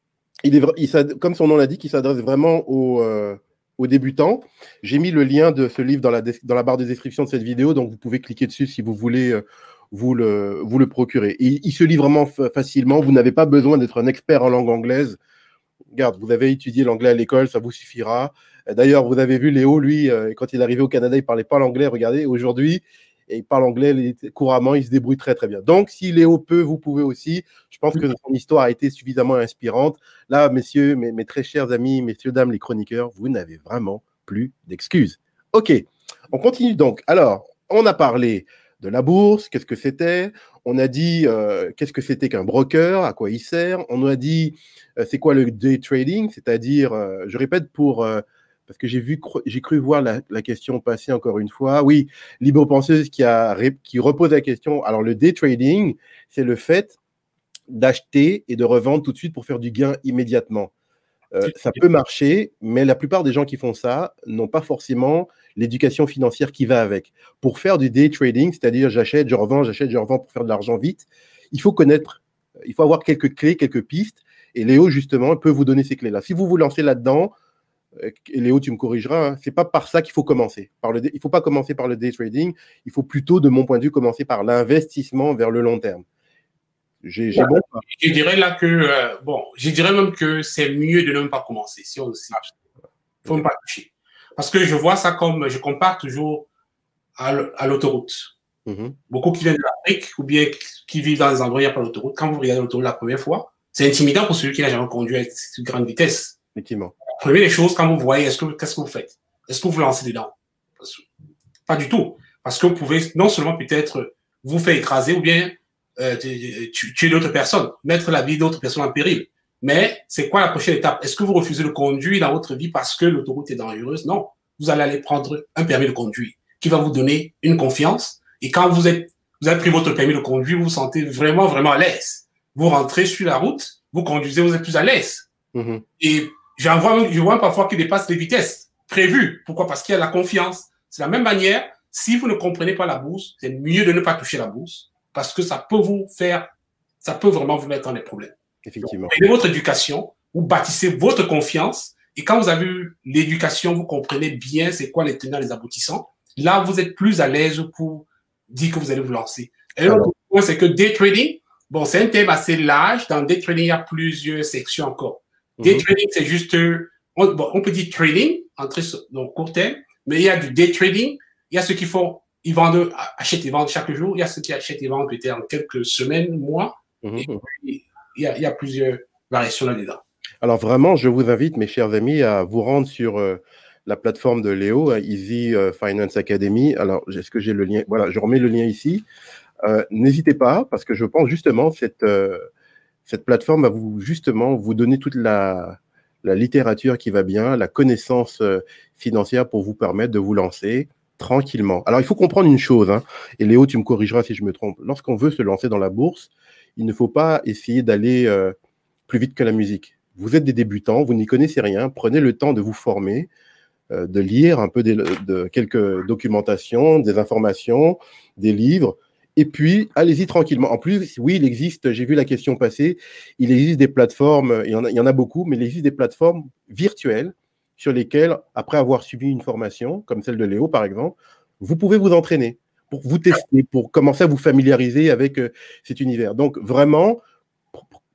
Il est, il, comme son nom l'indique, il s'adresse vraiment aux, euh, aux débutants. J'ai mis le lien de ce livre dans la, dans la barre de description de cette vidéo, donc vous pouvez cliquer dessus si vous voulez euh, vous, le, vous le procurer. Et il se lit vraiment facilement. Vous n'avez pas besoin d'être un expert en langue anglaise. Regarde, vous avez étudié l'anglais à l'école, ça vous suffira. D'ailleurs, vous avez vu Léo, lui, euh, quand il est arrivé au Canada, il ne parlait pas l'anglais. Regardez, aujourd'hui, et il parle anglais couramment, il se débrouille très très bien. Donc, si Léo peut, vous pouvez aussi. Je pense que son histoire a été suffisamment inspirante. Là, messieurs, mes, mes très chers amis, messieurs, dames, les chroniqueurs, vous n'avez vraiment plus d'excuses. OK, on continue donc. Alors, on a parlé de la bourse, qu'est-ce que c'était? On a dit euh, qu'est-ce que c'était qu'un broker, à quoi il sert? On a dit euh, c'est quoi le day trading, c'est-à-dire, euh, je répète pour... Euh, parce que j'ai vu, j'ai cru voir la, la question passer encore une fois. Oui, Libre Penseuse qui, a, qui repose la question. Alors, le day trading, c'est le fait d'acheter et de revendre tout de suite pour faire du gain immédiatement. Euh, ça peut marcher, mais la plupart des gens qui font ça n'ont pas forcément l'éducation financière qui va avec. Pour faire du day trading, c'est-à-dire j'achète, je revends, j'achète, je revends pour faire de l'argent vite, il faut connaître, il faut avoir quelques clés, quelques pistes. Et Léo, justement, peut vous donner ces clés-là. Si vous vous lancez là-dedans, et Léo, tu me corrigeras, hein, c'est pas par ça qu'il faut commencer. Par le, il ne faut pas commencer par le day trading, il faut plutôt, de mon point de vue, commencer par l'investissement vers le long terme. J'ai, j'ai bon. Je dirais là que, euh, bon, je dirais même que c'est mieux de ne même pas commencer. Si on aussi, il faut même pas toucher. Parce que je vois ça comme, je compare toujours à l'autoroute. Mm-hmm. Beaucoup qui viennent de l'Afrique ou bien qui vivent dans des endroits où il n'y a pas d'autoroute, quand vous regardez l'autoroute la première fois, c'est intimidant pour celui qui n'a jamais conduit à une grande vitesse. Effectivement. Première des choses, quand vous voyez, est-ce que, qu'est-ce que vous faites? Est-ce que vous vous lancez dedans? Pas du tout. Parce que vous pouvez non seulement peut-être vous faire écraser ou bien euh, tuer d'autres personnes, mettre la vie d'autres personnes en péril. Mais c'est quoi la prochaine étape? Est-ce que vous refusez de conduire dans votre vie parce que l'autoroute est dangereuse? Non. Vous allez aller prendre un permis de conduire qui va vous donner une confiance. Et quand vous êtes, vous avez pris votre permis de conduire, vous vous sentez vraiment, vraiment à l'aise. Vous rentrez sur la route, vous conduisez, vous êtes plus à l'aise. Mm-hmm. Et J'en vois, je vois parfois qu'il dépasse les vitesses prévues. Pourquoi? Parce qu'il y a la confiance. C'est la même manière, si vous ne comprenez pas la bourse, c'est mieux de ne pas toucher la bourse parce que ça peut vous faire, ça peut vraiment vous mettre dans des problèmes. Effectivement. Prenez votre éducation, vous bâtissez votre confiance et quand vous avez eu l'éducation, vous comprenez bien c'est quoi les tenants, les aboutissants. Là, vous êtes plus à l'aise pour dire que vous allez vous lancer. Et l'autre point, c'est que day trading, bon, c'est un thème assez large. Dans day trading, il y a plusieurs sections encore. Day mm-hmm. trading, c'est juste, on, bon, on peut dire trading, entre donc court terme, mais il y a du day trading, il y a ceux qui font, ils vendent, achètent et vendent chaque jour, il y a ceux qui achètent et vendent peut-être en quelques semaines, mois, mm-hmm. et puis, il, y a, il y a plusieurs variations là-dedans. Alors vraiment, je vous invite, mes chers amis, à vous rendre sur euh, la plateforme de Léo, Easy Finance Academy. Alors, est-ce que j'ai le lien? Voilà, je remets le lien ici. Euh, n'hésitez pas, parce que je pense justement cette... Euh, Cette plateforme va vous, justement, vous donner toute la, la littérature qui va bien, la connaissance euh, financière pour vous permettre de vous lancer tranquillement. Alors, il faut comprendre une chose, hein, et Léo, tu me corrigeras si je me trompe. Lorsqu'on veut se lancer dans la bourse, il ne faut pas essayer d'aller euh, plus vite que la musique. Vous êtes des débutants, vous n'y connaissez rien, prenez le temps de vous former, euh, de lire un peu des, de quelques documentations, des informations, des livres, et puis, allez-y tranquillement. En plus, oui, il existe, j'ai vu la question passer, il existe des plateformes, il y en a, il y en a beaucoup, mais il existe des plateformes virtuelles sur lesquelles, après avoir suivi une formation, comme celle de Léo par exemple, vous pouvez vous entraîner pour vous tester, pour commencer à vous familiariser avec euh, cet univers. Donc, vraiment,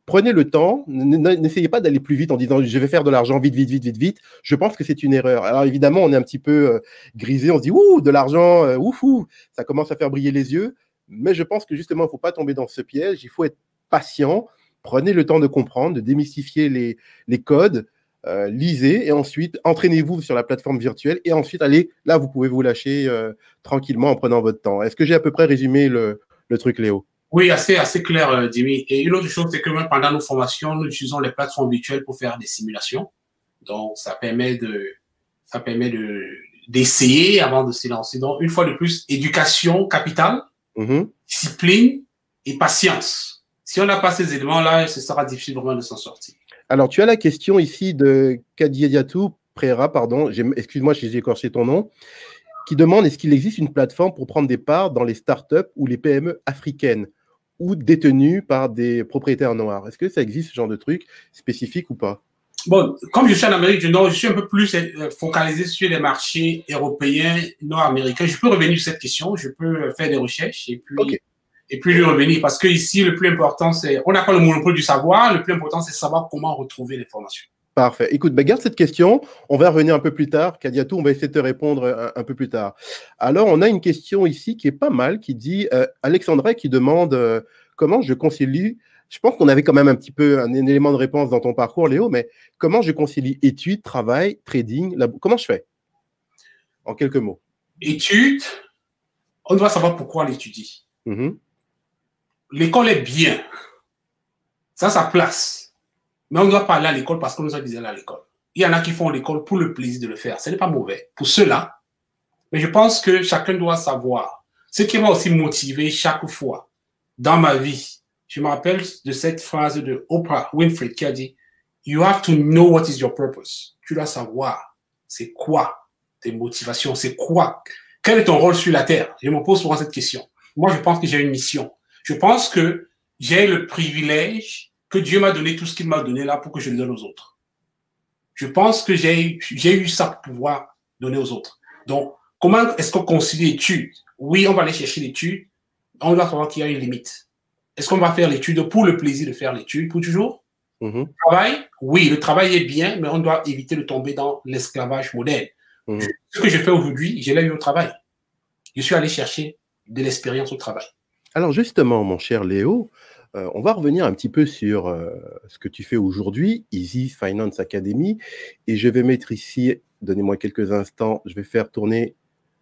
prenez le temps, n'essayez pas d'aller plus vite en disant je vais faire de l'argent vite, vite, vite, vite, vite. Je pense que c'est une erreur. Alors évidemment, on est un petit peu euh, grisé, on se dit ouh, de l'argent, euh, ouf, ouf, ça commence à faire briller les yeux. Mais je pense que justement, il ne faut pas tomber dans ce piège, il faut être patient, prenez le temps de comprendre, de démystifier les, les codes, euh, lisez et ensuite entraînez-vous sur la plateforme virtuelle et ensuite allez, là vous pouvez vous lâcher euh, tranquillement en prenant votre temps. Est-ce que j'ai à peu près résumé le, le truc, Léo? Oui, assez, assez clair, euh, Jimmy. Et une autre chose, c'est que même pendant nos formations, nous utilisons les plateformes virtuelles pour faire des simulations. Donc, ça permet de, ça permet de, d'essayer avant de se lancer. Donc, une fois de plus, éducation capitale, mm-hmm. discipline et patience. Si on n'a pas ces éléments-là, ce sera difficile vraiment de s'en sortir. Alors, tu as la question ici de Kadiadiatou Prera, pardon, excuse-moi si j'ai écorché ton nom, qui demande est-ce qu'il existe une plateforme pour prendre des parts dans les startups ou les P M E africaines ou détenues par des propriétaires noirs. Est-ce que ça existe, ce genre de truc spécifique ou pas? Bon, comme je suis en Amérique du Nord, je suis un peu plus focalisé sur les marchés européens, nord-américains. Je peux revenir sur cette question, je peux faire des recherches et puis, okay. et puis lui revenir. Parce que ici, le plus important, c'est, on n'a pas le monopole du savoir, le plus important, c'est savoir comment retrouver l'information. Parfait. Écoute, bah, garde cette question. On va revenir un peu plus tard. Kadiatou, on va essayer de te répondre un, un peu plus tard. Alors, on a une question ici qui est pas mal, qui dit euh, Alexandra qui demande euh, comment je concilie. Je pense qu'on avait quand même un petit peu un, un élément de réponse dans ton parcours, Léo, mais comment je concilie études, travail, trading, lab... comment je fais? En quelques mots. Études, on doit savoir pourquoi on l'étudie. Mm-hmm. L'école est bien. Ça a sa place. Mais on doit pas aller à l'école parce qu'on nous a dit d'aller à l'école. Il y en a qui font l'école pour le plaisir de le faire. Ce n'est pas mauvais pour ceux-là. Mais je pense que chacun doit savoir. Ce qui m'a aussi motivé chaque fois dans ma vie. Je me rappelle de cette phrase de Oprah Winfrey qui a dit « You have to know what is your purpose ». Tu dois savoir c'est quoi tes motivations, c'est quoi, quel est ton rôle sur la Terre. Je me pose souvent cette question. Moi, je pense que j'ai une mission. Je pense que j'ai le privilège que Dieu m'a donné tout ce qu'il m'a donné là pour que je le donne aux autres. Je pense que j'ai eu ça pour pouvoir donner aux autres. Donc, comment est-ce qu'on concilie l'étude? Oui, on va aller chercher l'étude. On doit savoir qu'il y a une limite. Est-ce qu'on va faire l'étude pour le plaisir de faire l'étude pour toujours? Mm-hmm. Le travail? Oui, le travail est bien, mais on doit éviter de tomber dans l'esclavage moderne. Mm-hmm. Ce que je fais aujourd'hui, je l'ai eu au travail. Je suis allé chercher de l'expérience au travail. Alors justement, mon cher Léo, Euh, on va revenir un petit peu sur euh, ce que tu fais aujourd'hui, Easy Finance Academy, et je vais mettre ici, donnez-moi quelques instants, je vais faire tourner,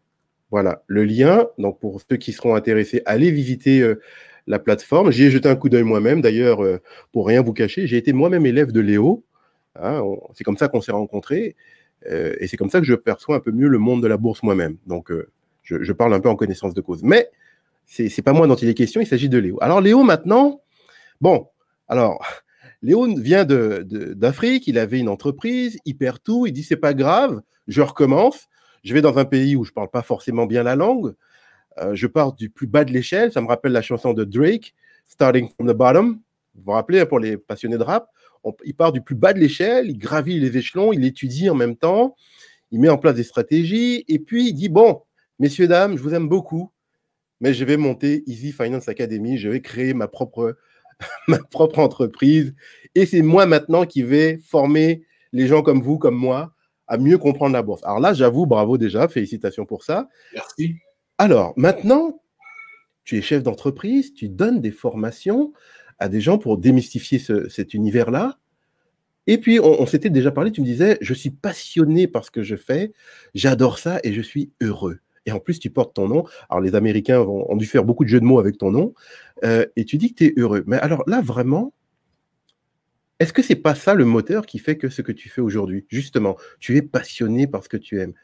voilà, le lien. Donc pour ceux qui seront intéressés, allez visiter euh, la plateforme. J'y ai jeté un coup d'œil moi-même, d'ailleurs, euh, pour rien vous cacher, j'ai été moi-même élève de Léo, hein, c'est comme ça qu'on s'est rencontrés, euh, et c'est comme ça que je perçois un peu mieux le monde de la bourse moi-même. Donc euh, je, je parle un peu en connaissance de cause. Mais c'est n'est pas moi dont il est question, il s'agit de Léo. Alors Léo, maintenant, bon, alors, Léo vient de, de, d'Afrique, il avait une entreprise, il perd tout, il dit c'est pas grave, je recommence, je vais dans un pays où je parle pas forcément bien la langue, euh, je pars du plus bas de l'échelle, ça me rappelle la chanson de Drake, Starting from the Bottom, vous vous rappelez, hein, pour les passionnés de rap, on, il part du plus bas de l'échelle, il gravit les échelons, il étudie en même temps, il met en place des stratégies, et puis il dit, bon, messieurs, dames, je vous aime beaucoup, mais je vais monter Easy Finance Academy, je vais créer ma propre, ma propre entreprise. Et c'est moi maintenant qui vais former les gens comme vous, comme moi, à mieux comprendre la bourse. Alors là, j'avoue, bravo déjà, félicitations pour ça. Merci. Alors, maintenant, tu es chef d'entreprise, tu donnes des formations à des gens pour démystifier ce, cet univers-là. Et puis, on, on s'était déjà parlé, tu me disais, je suis passionné par ce que je fais, j'adore ça et je suis heureux. Et en plus, tu portes ton nom. Alors, les Américains ont, ont dû faire beaucoup de jeux de mots avec ton nom. Euh, et tu dis que tu es heureux. Mais alors là, vraiment, est-ce que ce n'est pas ça le moteur qui fait que ce que tu fais aujourd'hui? Justement, tu es passionné par ce que tu aimes.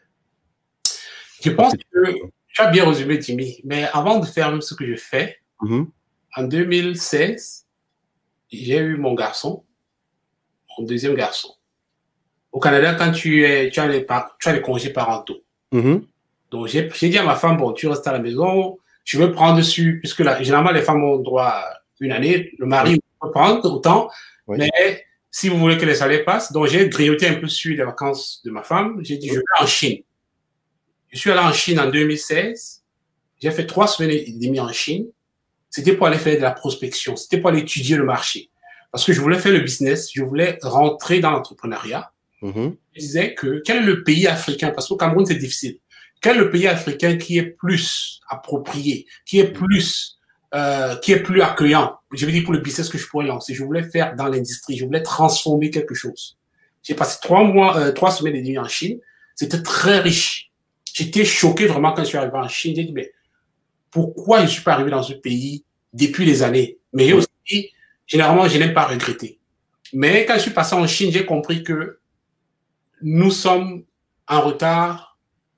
Je pense que, que tu as bien résumé, Jimmy. Mais avant de faire ce que je fais, mm-hmm. en deux mille seize, j'ai eu mon garçon, mon deuxième garçon. Au Canada, quand tu, es, tu, as, les, tu as les congés parentaux, mm-hmm. Donc, j'ai dit à ma femme, bon, tu restes à la maison, je veux prendre dessus, puisque là, généralement, les femmes ont droit à une année, le mari peut prendre autant, oui. Mais si vous voulez que les salaires passent, donc j'ai grignoté un peu sur les vacances de ma femme, j'ai dit, oui. Je vais en Chine. Je suis allé en Chine en deux mille seize, j'ai fait trois semaines et demie en Chine, c'était pour aller faire de la prospection, c'était pour aller étudier le marché. parce que je voulais faire le business, je voulais rentrer dans l'entrepreneuriat. Mm-hmm. Je disais que quel est le pays africain, parce qu'au Cameroun, c'est difficile, quel est le pays africain qui est plus approprié, qui est plus, euh, qui est plus accueillant, je veux dire pour le business que je pourrais lancer. Je voulais faire dans l'industrie, je voulais transformer quelque chose. J'ai passé trois mois, euh, trois semaines et demie en Chine. C'était très riche. J'étais choqué vraiment quand je suis arrivé en Chine. J'ai dit, mais pourquoi je ne suis pas arrivé dans ce pays depuis des années? Mais aussi, généralement, je n'aime pas regretter. Mais quand je suis passé en Chine, j'ai compris que nous sommes en retard.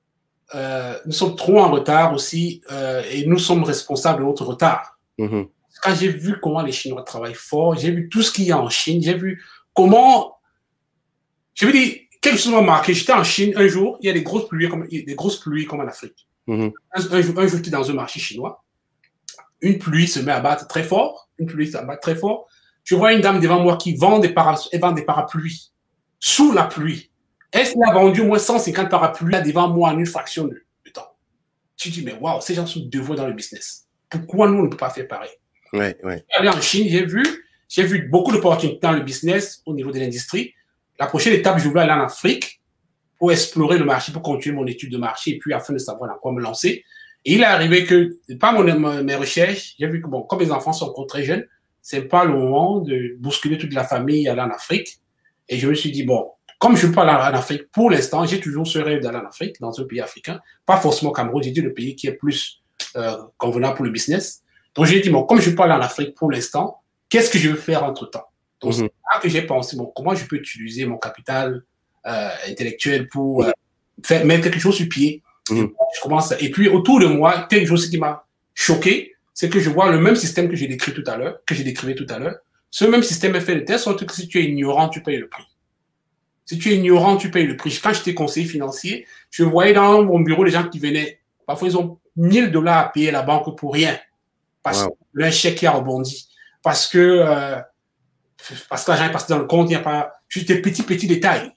Euh, nous sommes trop en retard aussi euh, et nous sommes responsables de notre retard. Mm-hmm. Quand j'ai vu comment les Chinois travaillent fort, j'ai vu tout ce qu'il y a en Chine, j'ai vu comment... Je veux dire, quelque chose m'a marqué. J'étais en Chine un jour, il y a des grosses pluies comme, des grosses pluies comme en Afrique. Mm-hmm. Un, un jour, un jour, j'étais dans un marché chinois. Une pluie se met à battre très fort. Une pluie se met à battre très fort. Je vois une dame devant moi qui vend des, para, elle vend des parapluies sous la pluie. Elle s'est vendu au moins cent cinquante parapluies là devant moi en une fraction de, de temps. Tu te dis, mais waouh, ces gens sont devoirs dans le business. Pourquoi nous, on ne peut pas faire pareil? Ouais, ouais. Allé en Chine, j'ai vu, j'ai vu beaucoup d'opportunités dans le business au niveau de l'industrie. La prochaine étape, je voulais aller en Afrique pour explorer le marché, pour continuer mon étude de marché et puis afin de savoir dans quoi me lancer. Et il est arrivé que, par mon, mes recherches, j'ai vu que, bon, comme les enfants sont encore très jeunes, c'est pas le moment de bousculer toute la famille et aller en Afrique. Et je me suis dit, bon, comme je ne peux pas aller en Afrique pour l'instant, j'ai toujours ce rêve d'aller en Afrique, dans un pays africain, pas forcément au Cameroun, j'ai dit le pays qui est plus euh, convenable pour le business. Donc j'ai dit, bon, comme je ne peux pas aller en Afrique pour l'instant, qu'est-ce que je veux faire entre-temps? Donc, mm-hmm. c'est là que j'ai pensé, bon, comment je peux utiliser mon capital euh, intellectuel pour euh, faire, mettre quelque chose sur pied. Mm-hmm. Je commence à, et puis, autour de moi, quelque chose qui m'a choqué, c'est que je vois le même système que j'ai décrit tout à l'heure, que j'ai décrivé tout à l'heure. Ce même système est fait de telle sorte que si tu es ignorant, tu payes le prix. Si tu es ignorant, tu payes le prix. Quand j'étais conseiller financier, je voyais dans mon bureau les gens qui venaient. Parfois, ils ont mille dollars à payer à la banque pour rien. Parce wow. que un chèque qui a rebondi. Parce que, euh, parce que l'argent est passé dans le compte, il n'y a pas juste des petits, petits détails.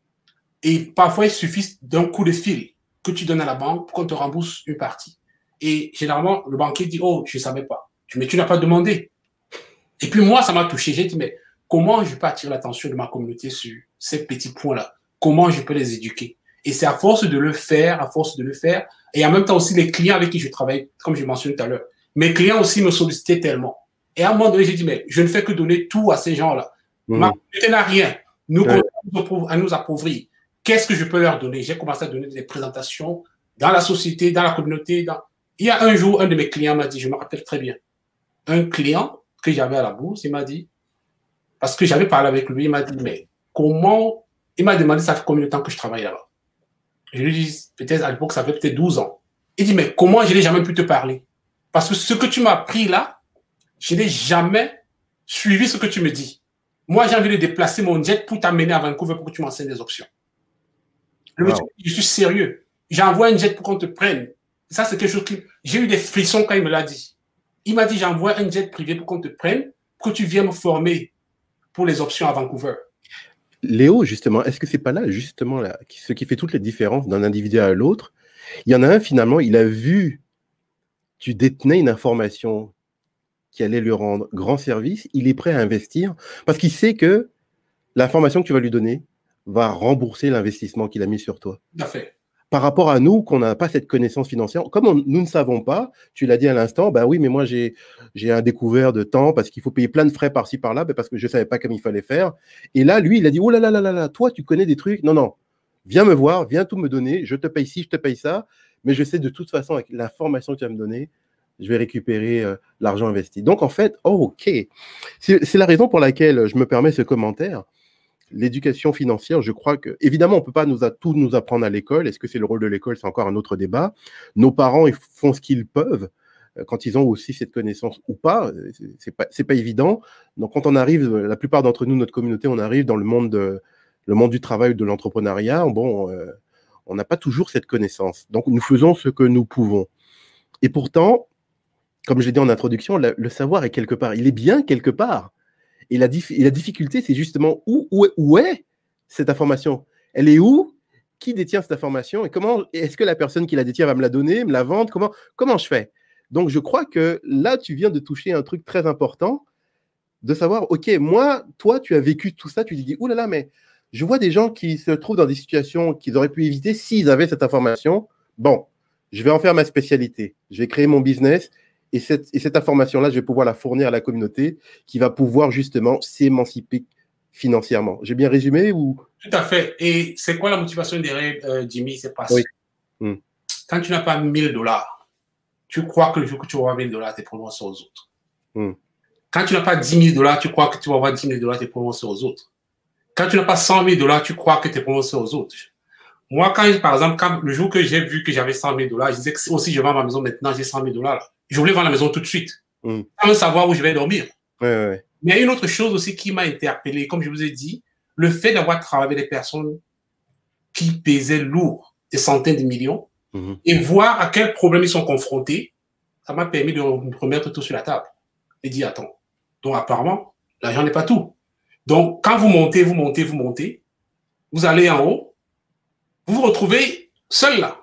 Et parfois, il suffit d'un coup de fil que tu donnes à la banque pour qu'on te rembourse une partie. Et généralement, le banquier dit, oh, je ne savais pas. Mais tu n'as pas demandé. Et puis moi, ça m'a touché. J'ai dit, mais comment je peux attirer l'attention de ma communauté sur ces petits points-là? Comment je peux les éduquer? Et c'est à force de le faire, à force de le faire. Et en même temps aussi, les clients avec qui je travaille, comme je mentionné tout à l'heure, mes clients aussi me sollicitaient tellement. Et à un moment donné, j'ai dit, mais je ne fais que donner tout à ces gens-là. Mmh. Ma communauté n'a rien. Nous, ouais. à nous appauvrir. Qu'est-ce que je peux leur donner? J'ai commencé à donner des présentations dans la société, dans la communauté. Dans... Il y a un jour, un de mes clients m'a dit, je me rappelle très bien, un client que j'avais à la bourse, il m'a dit, parce que j'avais parlé avec lui, il m'a dit, mais comment, il m'a demandé ça fait combien de temps que je travaille là-bas. Je lui dis, peut-être à l'époque, ça fait peut-être douze ans. Il dit, mais comment je n'ai jamais pu te parler? Parce que ce que tu m'as appris là, je n'ai jamais suivi ce que tu me dis. Moi, j'ai envie de déplacer mon jet pour t'amener à Vancouver pour que tu m'enseignes des options. Le wow. monsieur, je suis sérieux. J'envoie un jet pour qu'on te prenne. Ça, c'est quelque chose qui... J'ai eu des frissons quand il me l'a dit. Il m'a dit, j'envoie un jet privé pour qu'on te prenne, pour que tu viennes me former pour les options à Vancouver. Léo, justement, est-ce que c'est pas là, justement, là, ce qui fait toutes les différences d'un individu à l'autre? Il y en a un, finalement, il a vu, tu détenais une information qui allait lui rendre grand service, il est prêt à investir, parce qu'il sait que l'information que tu vas lui donner va rembourser l'investissement qu'il a mis sur toi. Tout à fait. Par rapport à nous, qu'on n'a pas cette connaissance financière, comme on, nous ne savons pas, tu l'as dit à l'instant, ben oui, mais moi j'ai un découvert de temps parce qu'il faut payer plein de frais par-ci par-là, ben parce que je ne savais pas comme il fallait faire. Et là, lui, il a dit, oh là là là là là, toi, tu connais des trucs. Non, non, viens me voir, viens tout me donner, je te paye ci, je te paye ça, mais je sais de toute façon, avec l'information que tu vas me donner, je vais récupérer euh, l'argent investi. Donc, en fait, oh, ok. C'est la raison pour laquelle je me permets ce commentaire. L'éducation financière, je crois que, évidemment, on ne peut pas nous a, tout nous apprendre à l'école. Est-ce que c'est le rôle de l'école? C'est encore un autre débat. Nos parents, ils font ce qu'ils peuvent euh, quand ils ont aussi cette connaissance ou pas. C'est pas, c'est pas évident. Donc, quand on arrive, la plupart d'entre nous, notre communauté, on arrive dans le monde, de, le monde du travail ou de l'entrepreneuriat, bon, euh, on n'a pas toujours cette connaissance. Donc, nous faisons ce que nous pouvons. Et pourtant, comme je l'ai dit en introduction, le, le savoir est quelque part. Il est bien quelque part. Et la, dif et la difficulté, c'est justement où, où, où est cette information? Elle est où? Qui détient cette information? Et comment est-ce que la personne qui la détient va me la donner, me la vendre? Comment, comment je fais? Donc, je crois que là, tu viens de toucher un truc très important. de savoir, OK, moi, toi, tu as vécu tout ça, tu te dis, oh là là, mais je vois des gens qui se trouvent dans des situations qu'ils auraient pu éviter s'ils avaient cette information. Bon, je vais en faire ma spécialité. Je vais créer mon business et cette, et cette information-là, je vais pouvoir la fournir à la communauté qui va pouvoir justement s'émanciper financièrement. J'ai bien résumé ou... Tout à fait. Et c'est quoi la motivation derrière, euh, Jimmy? C'est parce Oui. que Mm. quand tu n'as pas mille dollars, tu crois que le jour que tu auras mille dollars, tes problèmes sont aux autres. Mm. Quand tu n'as pas dix mille dollars, tu crois que tu vas avoir dix mille dollars, tes problèmes sont aux autres. Quand tu n'as pas cent mille dollars, tu crois que tes problèmes sont aux autres. Moi, quand, par exemple, quand, le jour que j'ai vu que j'avais cent mille dollars, je disais que aussi je vends ma maison maintenant, j'ai cent mille dollars. Je voulais vendre la maison tout de suite, Mm. sans même savoir où je vais dormir. Ouais, ouais, ouais. Mais il y a une autre chose aussi qui m'a interpellé, comme je vous ai dit, le fait d'avoir travaillé avec des personnes qui pesaient lourd, des centaines de millions, mm-hmm. et voir à quels problèmes ils sont confrontés, ça m'a permis de remettre tout sur la table et dire, attends, donc apparemment, l'argent n'est pas tout. Donc, quand vous montez, vous montez, vous montez, vous allez en haut, vous vous retrouvez seul là.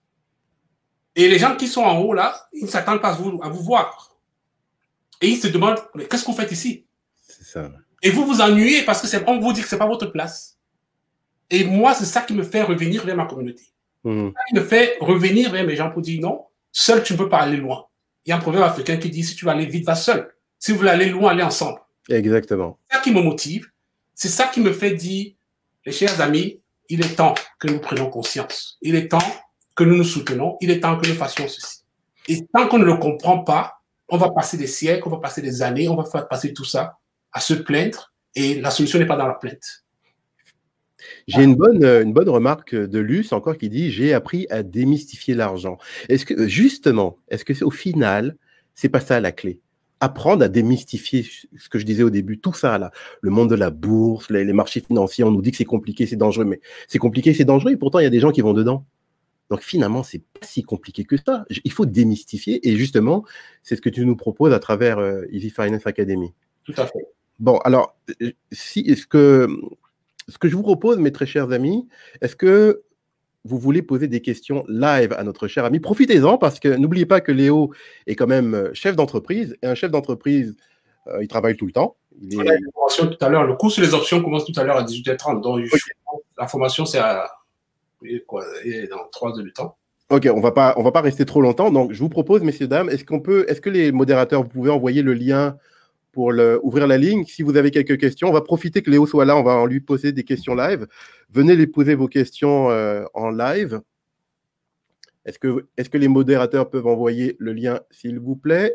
Et les gens qui sont en haut là, ils ne s'attendent pas à vous, à vous voir. Et ils se demandent, mais qu'est-ce que vous faites ici? C'est ça. Et vous vous ennuyez parce qu'on vous dit que ce n'est pas votre place. Et moi, c'est ça qui me fait revenir vers ma communauté. Mmh. Ça qui me fait revenir vers mes gens pour dire non, seul tu ne peux pas aller loin. Il y a un proverbe africain qui dit si tu veux aller vite, va seul. Si vous voulez aller loin, allez ensemble. Exactement. C'est ça qui me motive. C'est ça qui me fait dire, les chers amis, il est temps que nous prenions conscience. Il est temps que nous nous soutenons. Il est temps que nous fassions ceci. Et tant qu'on ne le comprend pas, on va passer des siècles, on va passer des années, on va faire passer tout ça à se plaindre. Et la solution n'est pas dans la plainte. J'ai une bonne, une bonne remarque de Luce encore qui dit « J'ai appris à démystifier l'argent ». Est-ce que, justement, est-ce que au final, c'est pas ça la clé? Apprendre à démystifier ce que je disais au début, tout ça là, le monde de la bourse, les, les marchés financiers, on nous dit que c'est compliqué, c'est dangereux, mais c'est compliqué, c'est dangereux, et pourtant il y a des gens qui vont dedans. Donc finalement, c'est pas si compliqué que ça. Il faut démystifier, et justement, c'est ce que tu nous proposes à travers euh, Easy Finance Academy. Tout à fait. Bon, alors, si, est-ce que, ce que je vous propose, mes très chers amis, est-ce que vous voulez poser des questions live à notre cher ami? Profitez-en, parce que n'oubliez pas que Léo est quand même chef d'entreprise, et un chef d'entreprise, euh, il travaille tout le temps. Il est... On a une formation tout à l'heure. Le cours sur les options commence tout à l'heure à dix-huit heures trente. Donc, okay. La formation, c'est à quoi, dans trois heures du temps. Ok, on va pas, on va pas rester trop longtemps. Donc, je vous propose, messieurs, dames, est-ce qu'on peut, est-ce que les modérateurs, vous pouvez envoyer le lien pour le, ouvrir la ligne? Si vous avez quelques questions, on va profiter que Léo soit là, on va lui poser des questions live. Venez lui poser vos questions euh, en live. Est-ce que, est-ce que les modérateurs peuvent envoyer le lien, s'il vous plaît?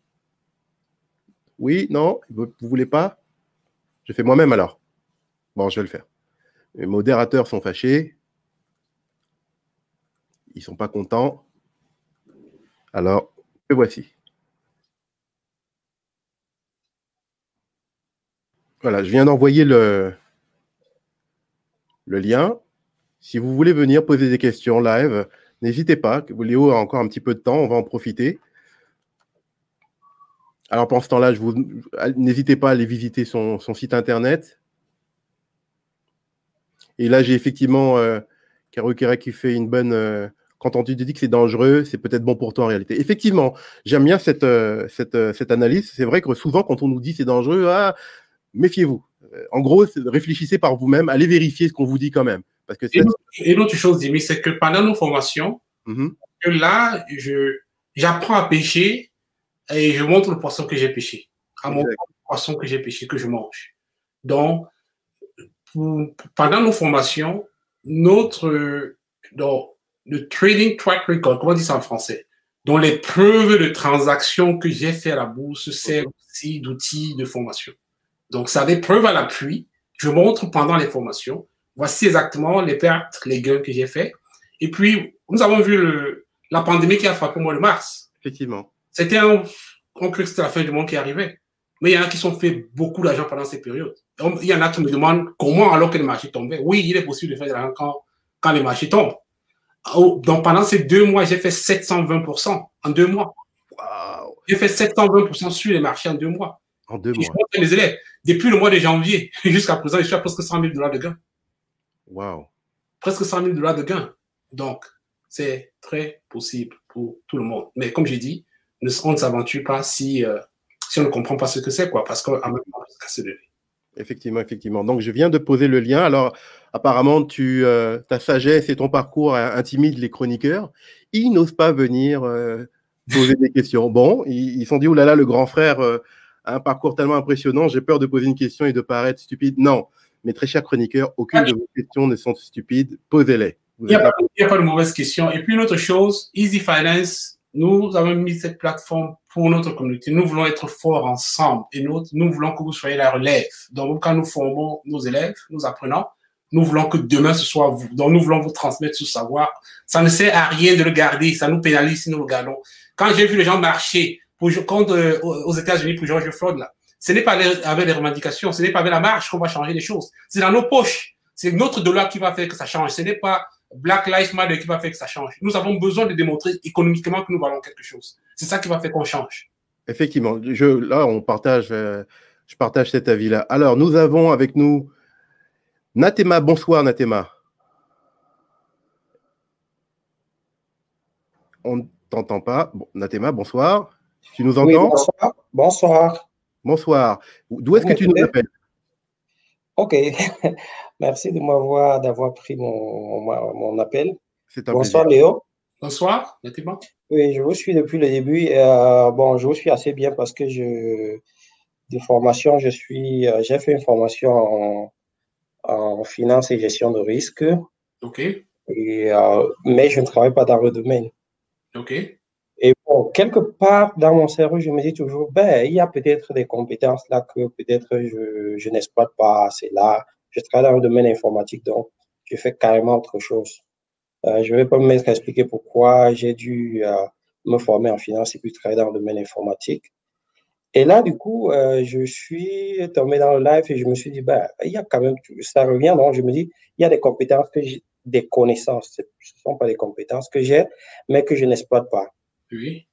Oui, non? Vous ne voulez pas? Je fais moi-même alors. Bon, je vais le faire. Les modérateurs sont fâchés. Ils ne sont pas contents. Alors, le voici. Voilà, je viens d'envoyer le, le lien. Si vous voulez venir poser des questions live, n'hésitez pas. Léo a encore un petit peu de temps, on va en profiter. Alors, pendant ce temps-là, je vous n'hésitez pas à aller visiter son, son site internet. Et là, j'ai effectivement euh, Karukera qui fait une bonne... Euh, quand on te dit que c'est dangereux, c'est peut-être bon pour toi en réalité. Effectivement, j'aime bien cette, euh, cette, euh, cette analyse. C'est vrai que souvent, quand on nous dit c'est dangereux, ah, méfiez-vous. En gros, réfléchissez par vous-même, allez vérifier ce qu'on vous dit quand même. Parce que cette... Et l'autre chose, Jimmy, c'est que pendant nos formations, mm-hmm. que là, je, j'apprends à pêcher et je montre le poisson que j'ai pêché. À mon poisson que j'ai pêché, que je mange. Donc, pour, pendant nos formations, notre donc, le trading track record, comment on dit ça en français? Donc, les preuves de transactions que j'ai fait à la bourse servent aussi d'outils de formation. Donc, ça a des preuves à l'appui. Je montre pendant les formations. Voici exactement les pertes, les gains que j'ai faits. Et puis, nous avons vu le, la pandémie qui a frappé le mois de mars. Effectivement. C'était un... On croyait que c'était la fin du monde qui arrivait. Mais il y en a qui ont fait beaucoup d'argent pendant ces périodes. Donc, il y en a qui me demandent comment, alors que les marchés tombaient. Oui, il est possible de faire de l'argent quand, quand les marchés tombent. Donc, pendant ces deux mois, j'ai fait sept cent vingt pour cent en deux mois. Wow. J'ai fait sept cent vingt pour cent sur les marchés en deux mois. En deux mois. Je les élèves. Depuis le mois de janvier jusqu'à présent, je suis à presque cent mille dollars de gains. Wow. Presque cent mille dollars de gains. Donc, c'est très possible pour tout le monde. Mais comme j'ai dit, on ne s'aventure pas si, euh, si on ne comprend pas ce que c'est, quoi, parce qu'en même temps, on se casse le nez. Effectivement, effectivement. Donc, je viens de poser le lien. Alors, apparemment, tu, euh, ta sagesse et ton parcours intimident les chroniqueurs. Ils n'osent pas venir euh, poser des questions. Bon, ils se sont dit, oh là là, le grand frère euh, a un parcours tellement impressionnant, j'ai peur de poser une question et de paraître stupide. Non, mes très chers chroniqueurs, aucune de vos questions ne sont stupides. Posez-les. Il n'y a, a pas de mauvaise question. Et puis, une autre chose, Easy Finance, nous avons mis cette plateforme pour notre communauté. Nous voulons être forts ensemble et nous, nous voulons que vous soyez la relève. Donc, quand nous formons nos élèves, nous apprenons, nous voulons que demain ce soit vous. Donc, nous voulons vous transmettre ce savoir. Ça ne sert à rien de le garder. Ça nous pénalise si nous le gardons. Quand j'ai vu les gens marcher pour, contre, euh, aux États-Unis pour George Floyd, là, ce n'est pas avec les revendications, ce n'est pas avec la marche qu'on va changer les choses. C'est dans nos poches. C'est notre dollar qui va faire que ça change. Ce n'est pas Black Lives Matter qui va faire que ça change. Nous avons besoin de démontrer économiquement que nous valons quelque chose. C'est ça qui va faire qu'on change. Effectivement. Je, là, on partage, euh, je partage cet avis-là. Alors, nous avons avec nous Natema. Bonsoir, Natema. On ne t'entend pas. Bon, Natema, bonsoir. Tu nous entends? Oui, bonsoir. Bonsoir. Bonsoir. D'où est-ce que tu nous appelles? Ok. Merci de m'avoir d'avoir pris mon, mon, mon appel. C'est un Bonsoir, plaisir. Léo. Bonsoir, Natema. Oui, je vous suis depuis le début. Euh, bon, je vous suis assez bien parce que je, de formation, je suis, euh, j'ai fait une formation en, en finance et gestion de risque. OK. Et, euh, mais je ne travaille pas dans le domaine. OK. Et bon, quelque part dans mon cerveau, je me dis toujours, ben, il y a peut-être des compétences là que peut-être je, je n'exploite pas assez là. Je travaille dans le domaine informatique, donc je fais carrément autre chose. Euh, je ne vais pas me mettre à expliquer pourquoi j'ai dû euh, me former en finance et puis travailler dans le domaine informatique. Et là, du coup, euh, je suis tombé dans le live et je me suis dit, ben, il y a quand même, ça revient, donc je me dis, il y a des compétences que j'ai, des connaissances, ce ne sont pas des compétences que j'ai, mais que je n'exploite pas. Oui.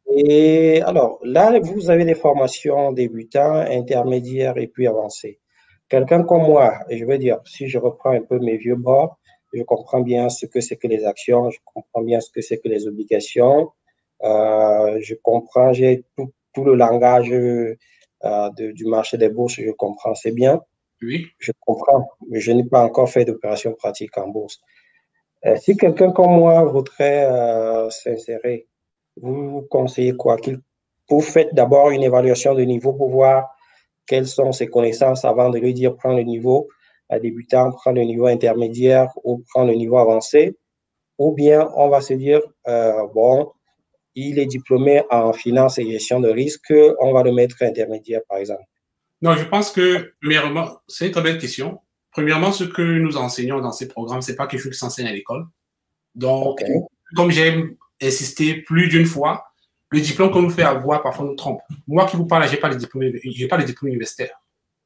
Et alors, là, vous avez des formations débutants, intermédiaires et puis avancées. Quelqu'un comme moi, je veux dire, si je reprends un peu mes vieux bords, je comprends bien ce que c'est que les actions, je comprends bien ce que c'est que les obligations, euh, je comprends, j'ai tout, tout le langage euh, de, du marché des bourses, je comprends assez bien. Oui. Je comprends, mais je n'ai pas encore fait d'opération pratique en bourse. Euh, si quelqu'un comme moi voudrait euh, s'insérer, vous vous conseillez quoi? Vous faites d'abord une évaluation de niveau pour voir quelles sont ses connaissances avant de lui dire prends le niveau à débutant, prends le niveau intermédiaire ou prends le niveau avancé. Ou bien on va se dire, euh, bon, il est diplômé en finance et gestion de risque, on va le mettre intermédiaire par exemple. Non, je pense que, premièrement, c'est une très belle question. Premièrement, ce que nous enseignons dans ces programmes, ce n'est pas quelque chose qui s'enseigne à l'école. Donc, okay. Comme j'ai insisté plus d'une fois, le diplôme qu'on nous fait avoir parfois nous trompe. Moi qui vous parle, je n'ai pas le diplôme, j'ai pas le diplôme universitaire.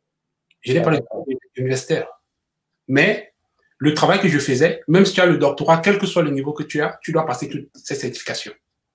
Je n'ai pas le diplôme universitaire. Mais le travail que je faisais, même si tu as le doctorat, quel que soit le niveau que tu as, tu dois passer toutes ces certifications.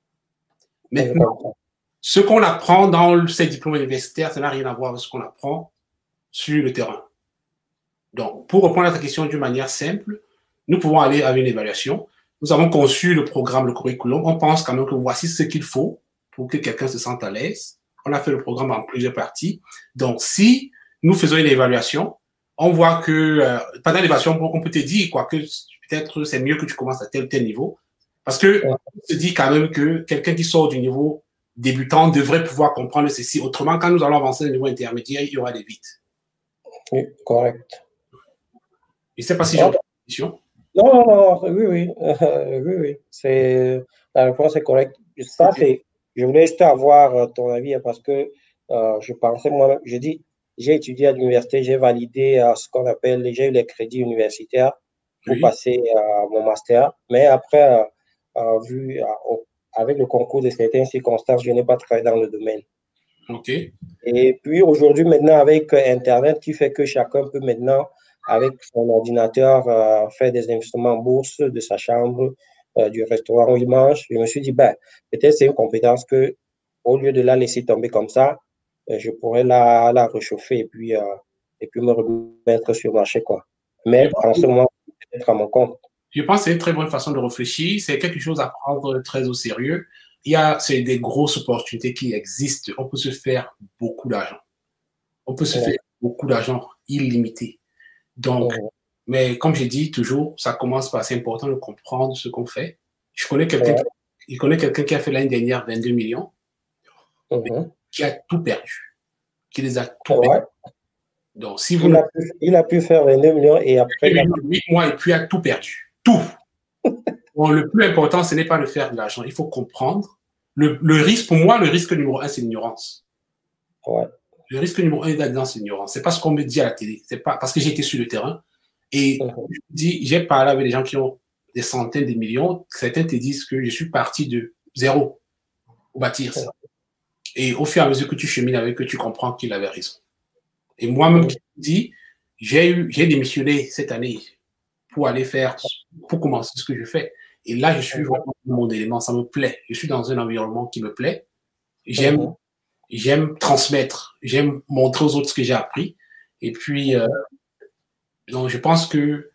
Maintenant, ce qu'on apprend dans ces diplômes universitaires, ça n'a rien à voir avec ce qu'on apprend sur le terrain. Donc, pour répondre à ta question d'une manière simple, nous pouvons aller à une évaluation. Nous avons conçu le programme, le curriculum. On pense quand même que voici ce qu'il faut pour que quelqu'un se sente à l'aise. On a fait le programme en plusieurs parties. Donc, si nous faisons une évaluation, on voit que euh, pendant l'évaluation, on peut te dire quoi, que peut-être c'est mieux que tu commences à tel tel niveau. Parce que on se dit quand même que quelqu'un qui sort du niveau débutant devrait pouvoir comprendre ceci. Autrement, quand nous allons avancer au niveau intermédiaire, il y aura des vides. Oui, correct. Je ne sais pas si j'ai une question. Non, non, non, oui, oui, euh, oui, oui, c'est, la réponse est correcte. Ça, c'est, je voulais juste avoir ton avis parce que euh, je pensais, moi, je dis, j'ai étudié à l'université, j'ai validé euh, ce qu'on appelle, j'ai eu les crédits universitaires pour oui. passer euh, mon master, mais après, euh, euh, vu, euh, avec le concours de certaines circonstances, je n'ai pas travaillé dans le domaine. OK. Et puis aujourd'hui, maintenant, avec Internet, qui fait que chacun peut maintenant, avec son ordinateur, euh, faire des investissements en bourse de sa chambre, euh, du restaurant où il mange. Je me suis dit, ben, peut-être c'est une compétence que, au lieu de la laisser tomber comme ça, euh, je pourrais la, la réchauffer et puis, euh, et puis me remettre sur le marché, quoi. Mais en ce moment, peut-être à mon compte. Je pense que c'est une très bonne façon de réfléchir. C'est quelque chose à prendre très au sérieux. il y a c'est des grosses opportunités qui existent. On peut se faire beaucoup d'argent. On peut se ouais. faire beaucoup d'argent illimité. Donc, ouais. mais comme j'ai dit toujours, ça commence par, c'est important de comprendre ce qu'on fait. Je connais quelqu'un ouais. qui, connais quelqu'un qui a fait l'année dernière vingt-deux millions, mm-hmm. qui a tout perdu, qui les a tout ouais. perdu. Donc, si vous il, a pu, il a pu faire vingt-deux millions et après il a huit mois et puis il a tout perdu. Tout. Bon, le plus important, ce n'est pas de faire de l'argent. Il faut comprendre. Le, le risque, pour moi, le risque numéro un, c'est l'ignorance. Ouais. Le risque numéro un là-dedans, c'est l'ignorance. C'est pas ce qu'on me dit à la télé. C'est pas parce que j'ai été sur le terrain et mm-hmm. je dis, j'ai parlé avec des gens qui ont des centaines de millions. Certains te disent que je suis parti de zéro pour bâtir ça. Mm-hmm. Et au fur et à mesure que tu chemines avec eux, tu comprends qu'il avait raison. Et moi-même, qui dis, j'ai eu, j'ai démissionné cette année pour aller faire, pour commencer ce que je fais. Et là, je suis vraiment dans mon élément, ça me plaît. Je suis dans un environnement qui me plaît. J'aime, mm-hmm. j'aime transmettre, j'aime montrer aux autres ce que j'ai appris. Et puis, euh, donc, je pense que,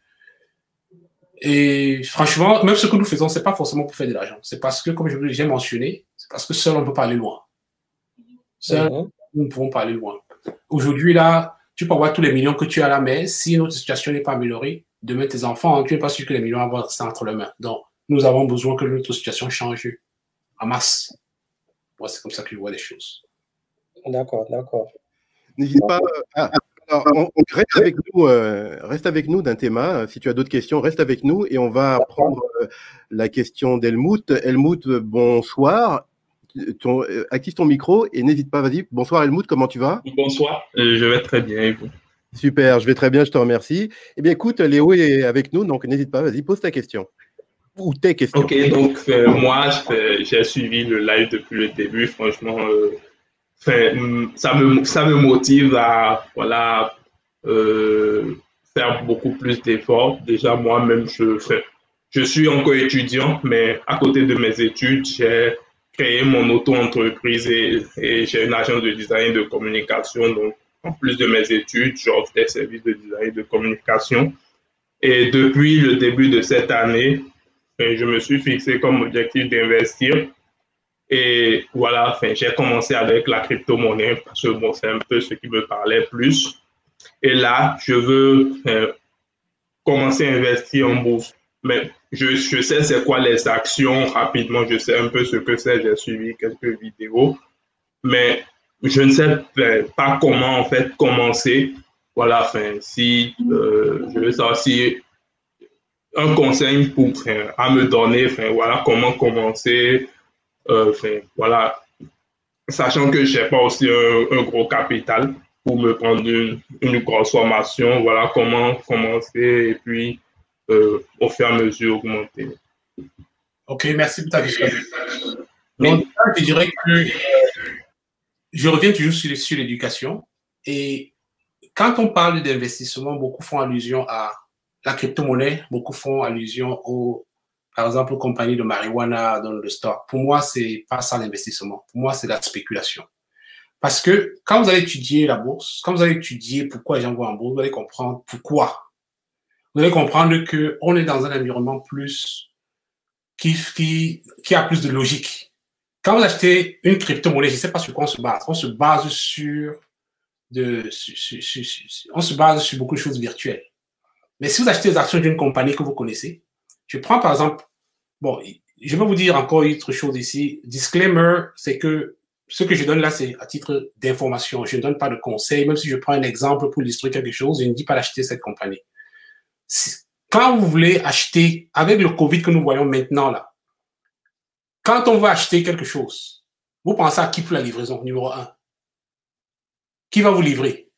et franchement, même ce que nous faisons, c'est pas forcément pour faire de l'argent. C'est parce que, comme j'ai mentionné, c'est parce que seul on peut pas aller loin. Seul, mm-hmm. nous ne pouvons pas aller loin. Aujourd'hui, là, tu peux avoir tous les millions que tu as là, mais si notre situation n'est pas améliorée, demain, tes enfants, tu n'es pas sûr que les millions vont rester entre les mains. Donc, nous avons besoin que notre situation change en masse. Moi, c'est comme ça que je vois les choses. D'accord, d'accord. N'hésite pas. Ah, alors, on, on reste avec nous, euh, reste avec nous d'un thème. Si tu as d'autres questions, reste avec nous et on va prendre euh, la question d'Helmut. Helmut, bonsoir. Ton, euh, active ton micro et n'hésite pas, vas-y. Bonsoir Helmut, comment tu vas? Bonsoir, euh, je vais très bien et vous? Super, je vais très bien, je te remercie. Eh bien écoute, Léo est avec nous, donc n'hésite pas, vas-y, pose ta question. Ou tes questions. Ok, donc euh, moi, j'ai suivi le live depuis le début, franchement, euh, ça, me, ça me motive à voilà, euh, faire beaucoup plus d'efforts. Déjà, moi-même, je, je suis encore étudiant, mais à côté de mes études, j'ai créé mon auto-entreprise et, et j'ai une agence de design et de communication. Donc, en plus de mes études, j'offre des services de design et de communication. Et depuis le début de cette année, je me suis fixé comme objectif d'investir. Et voilà, enfin, j'ai commencé avec la crypto-monnaie parce que bon, c'est un peu ce qui me parlait plus. Et là, je veux euh, commencer à investir en bourse. Mais je, je sais c'est quoi les actions rapidement, je sais un peu ce que c'est, j'ai suivi quelques vidéos, mais je ne sais pas comment en fait commencer. Voilà, enfin, si euh, je veux savoir si un conseil pour enfin, à me donner, enfin, voilà, comment commencer, euh, enfin, voilà, sachant que je n'ai pas aussi un, un gros capital pour me prendre une, une grosse formation, voilà, comment commencer et puis Euh, au fur et à mesure augmenter. Ok, merci pour ta question. Donc, je dirais que euh, je reviens toujours sur, sur l'éducation. Et quand on parle d'investissement, beaucoup font allusion à la crypto-monnaie, beaucoup font allusion aux, par exemple, aux compagnies de marijuana dans le stock. Pour moi, c'est pas ça l'investissement. Pour moi, c'est la spéculation. Parce que quand vous allez étudier la bourse, quand vous allez étudier pourquoi les gens vont en bourse, vous allez comprendre pourquoi. Vous allez comprendre qu'on est dans un environnement plus qui, qui, qui a plus de logique. Quand vous achetez une crypto-monnaie, je ne sais pas sur quoi on se base. On se base sur, de, sur, sur, sur, sur, on se base sur beaucoup de choses virtuelles. Mais si vous achetez les actions d'une compagnie que vous connaissez, je prends par exemple, bon, je vais vous dire encore une autre chose ici. Disclaimer, c'est que ce que je donne là, c'est à titre d'information. Je ne donne pas de conseils. Même si je prends un exemple pour illustrer quelque chose, je ne dis pas d'acheter cette compagnie. Quand vous voulez acheter, avec le Covid que nous voyons maintenant là, quand on va acheter quelque chose, vous pensez à qui pour la livraison, numéro un? Qui va vous livrer?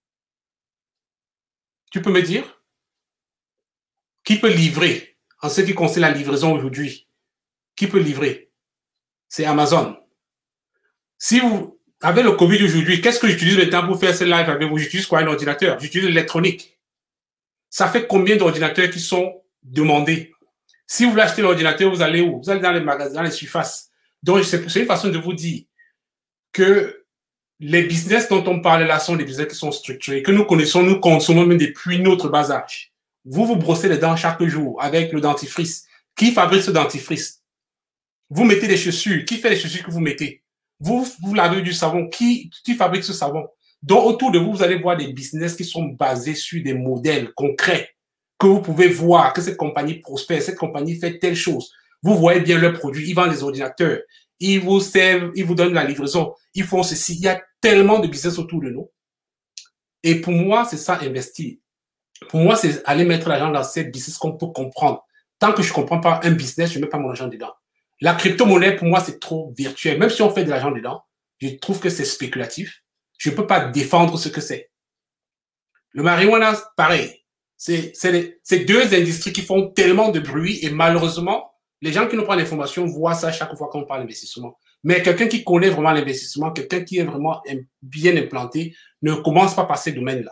Tu peux me dire? Qui peut livrer en ce qui concerne la livraison aujourd'hui? Qui peut livrer? C'est Amazon. Si vous, avec le Covid aujourd'hui, qu'est-ce que j'utilise maintenant pour faire ce live avec vous? J'utilise quoi? Un ordinateur. J'utilise l'électronique. Ça fait combien d'ordinateurs qui sont demandés? Si vous voulez acheter l'ordinateur, vous allez où? Vous allez dans les magasins, dans les surfaces. Donc, c'est une façon de vous dire que les business dont on parle là sont des business qui sont structurés, que nous connaissons, nous consommons même depuis notre bas âge. Vous vous brossez les dents chaque jour avec le dentifrice. Qui fabrique ce dentifrice? Vous mettez des chaussures. Qui fait les chaussures que vous mettez? Vous, vous lavez du savon. Qui, qui fabrique ce savon? Donc, autour de vous, vous allez voir des business qui sont basés sur des modèles concrets que vous pouvez voir que cette compagnie prospère, cette compagnie fait telle chose. Vous voyez bien leurs produits. Ils vendent les ordinateurs. Ils vous servent, ils vous donnent la livraison. Ils font ceci. Il y a tellement de business autour de nous. Et pour moi, c'est ça, investir. Pour moi, c'est aller mettre l'argent dans ces business qu'on peut comprendre. Tant que je ne comprends pas un business, je ne mets pas mon argent dedans. La crypto-monnaie, pour moi, c'est trop virtuel. Même si on fait de l'argent dedans, je trouve que c'est spéculatif. Je ne peux pas défendre ce que c'est. Le marijuana, pareil. C'est deux industries qui font tellement de bruit et malheureusement, les gens qui n'ont pas l'information voient ça chaque fois qu'on parle d'investissement. Mais quelqu'un qui connaît vraiment l'investissement, quelqu'un qui est vraiment bien implanté, ne commence pas par ces domaines-là.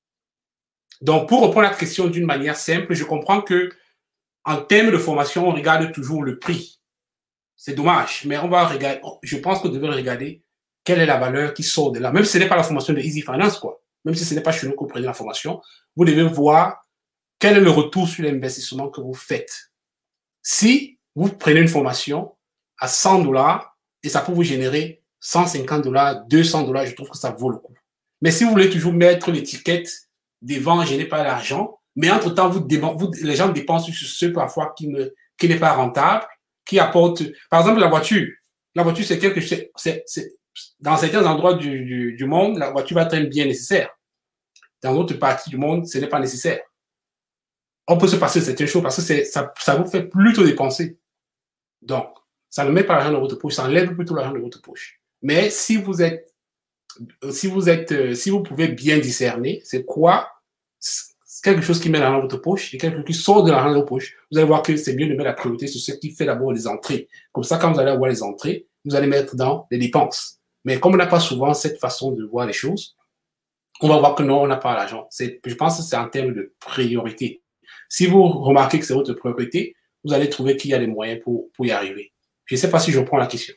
Donc, pour répondre à la question d'une manière simple, je comprends que en termes de formation, on regarde toujours le prix. C'est dommage, mais on va regarder, je pense qu'on devrait regarder quelle est la valeur qui sort de là. Même si ce n'est pas la formation de Easy Finance, quoi. Même si ce n'est pas chez nous que vous prenez la formation, vous devez voir quel est le retour sur l'investissement que vous faites. Si vous prenez une formation à cent dollars et ça peut vous générer cent cinquante dollars, deux cents dollars, je trouve que ça vaut le coup. Mais si vous voulez toujours mettre l'étiquette devant, je n'ai pas l'argent, mais entre-temps, vous, vous, les gens dépensent sur ce parfois qui ne, qui n'est pas rentable, qui apporte, par exemple, la voiture. La voiture, c'est quelque chose, c'est, c'est, dans certains endroits du, du, du monde, la voiture va être un bien nécessaire. Dans d'autres parties du monde, ce n'est pas nécessaire. On peut se passer de certaines choses parce que ça, ça vous fait plutôt dépenser. Donc, ça ne met pas l'argent dans votre poche, ça enlève plutôt l'argent de votre poche. Mais si vous êtes, si vous êtes, si vous pouvez bien discerner, c'est quoi quelque chose qui met l'argent dans votre poche et quelque chose qui sort de l'argent de votre poche, vous allez voir que c'est mieux de mettre la priorité sur ce qui fait d'abord les entrées. Comme ça, quand vous allez avoir les entrées, vous allez mettre dans les dépenses. Mais comme on n'a pas souvent cette façon de voir les choses, on va voir que non, on n'a pas l'argent. Je pense que c'est en termes de priorité. Si vous remarquez que c'est votre priorité, vous allez trouver qu'il y a des moyens pour, pour y arriver. Je ne sais pas si je reprends la question.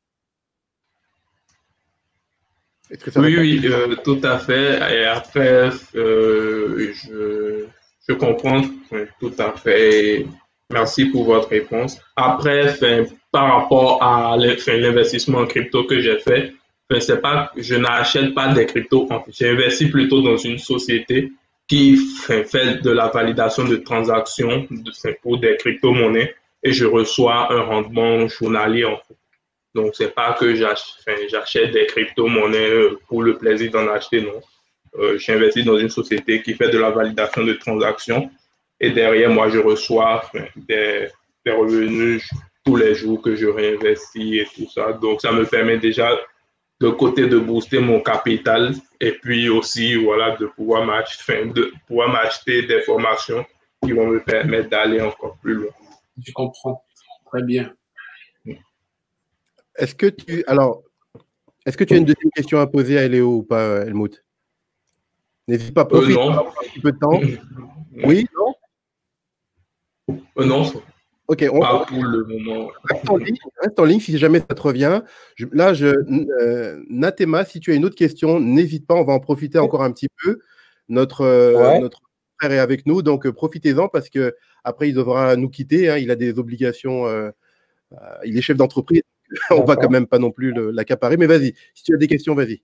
Oui, oui, euh, tout à fait. Et après, euh, je, je comprends tout à fait. Merci pour votre réponse. Après, fin, par rapport à l'investissement en crypto que j'ai fait, fin, c'est pas, je n'achète pas des cryptos. J'investis plutôt dans une société qui fin, fait de la validation de transactions de, fin, pour des crypto-monnaies et je reçois un rendement journalier en fait. Donc, c'est pas que j'achète des crypto-monnaies pour le plaisir d'en acheter, non. Euh, J'investis dans une société qui fait de la validation de transactions et derrière, moi, je reçois enfin, des, des revenus tous les jours que je réinvestis et tout ça. Donc, ça me permet déjà de côté de booster mon capital et puis aussi, voilà, de pouvoir m'acheter, de pouvoir m'acheter des formations qui vont me permettre d'aller encore plus loin. Je comprends. Très bien. Est-ce que tu alors est-ce que tu as une deuxième question à poser à Léo ou pas, Helmut? N'hésite pas à profiter euh, un petit peu de temps. Oui, non euh, Non. Ok, on, pas pour le moment. Reste en ligne, reste en ligne si jamais ça te revient. Je, là, je, euh, Natema, si tu as une autre question, n'hésite pas, on va en profiter encore un petit peu. Notre, euh, ouais. notre frère est avec nous, donc euh, profitez-en parce que après il devra nous quitter. Hein, il a des obligations. Euh, euh, il est chef d'entreprise. On va quand même pas non plus l'accaparer, mais vas-y, si tu as des questions, vas-y.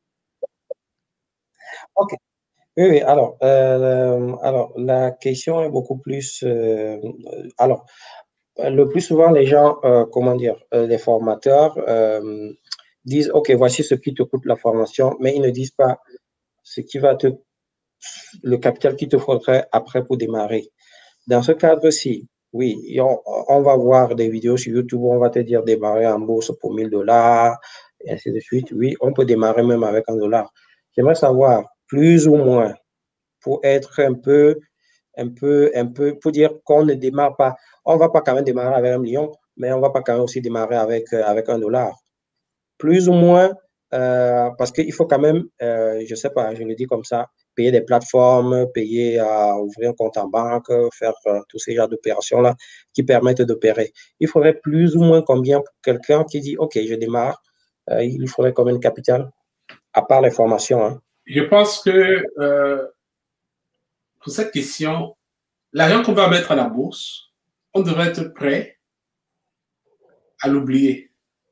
Ok. Oui, oui, alors, euh, alors, la question est beaucoup plus... Euh, alors, le plus souvent, les gens, euh, comment dire, euh, les formateurs euh, disent, OK, voici ce qui te coûte la formation, mais ils ne disent pas ce qui va te... le capital qu'il te faudrait après pour démarrer. Dans ce cadre-ci, oui, on, on va voir des vidéos sur YouTube où on va te dire démarrer en bourse pour mille dollars, et ainsi de suite. Oui, on peut démarrer même avec un dollar. J'aimerais savoir plus ou moins pour être un peu, un peu, un peu, pour dire qu'on ne démarre pas. On ne va pas quand même démarrer avec un million, mais on ne va pas quand même aussi démarrer avec, avec un dollar. Plus ou moins, euh, parce qu'il faut quand même, euh, je ne sais pas, je le dis comme ça, payer des plateformes, payer à euh, ouvrir un compte en banque, faire euh, tous ces genres d'opérations-là qui permettent d'opérer. Il faudrait plus ou moins combien pour quelqu'un qui dit, OK, je démarre, euh, il faudrait combien de capital, à part les formations. Hein. Je pense que euh, pour cette question, l'argent qu'on va mettre à la bourse, on devrait être prêt à l'oublier.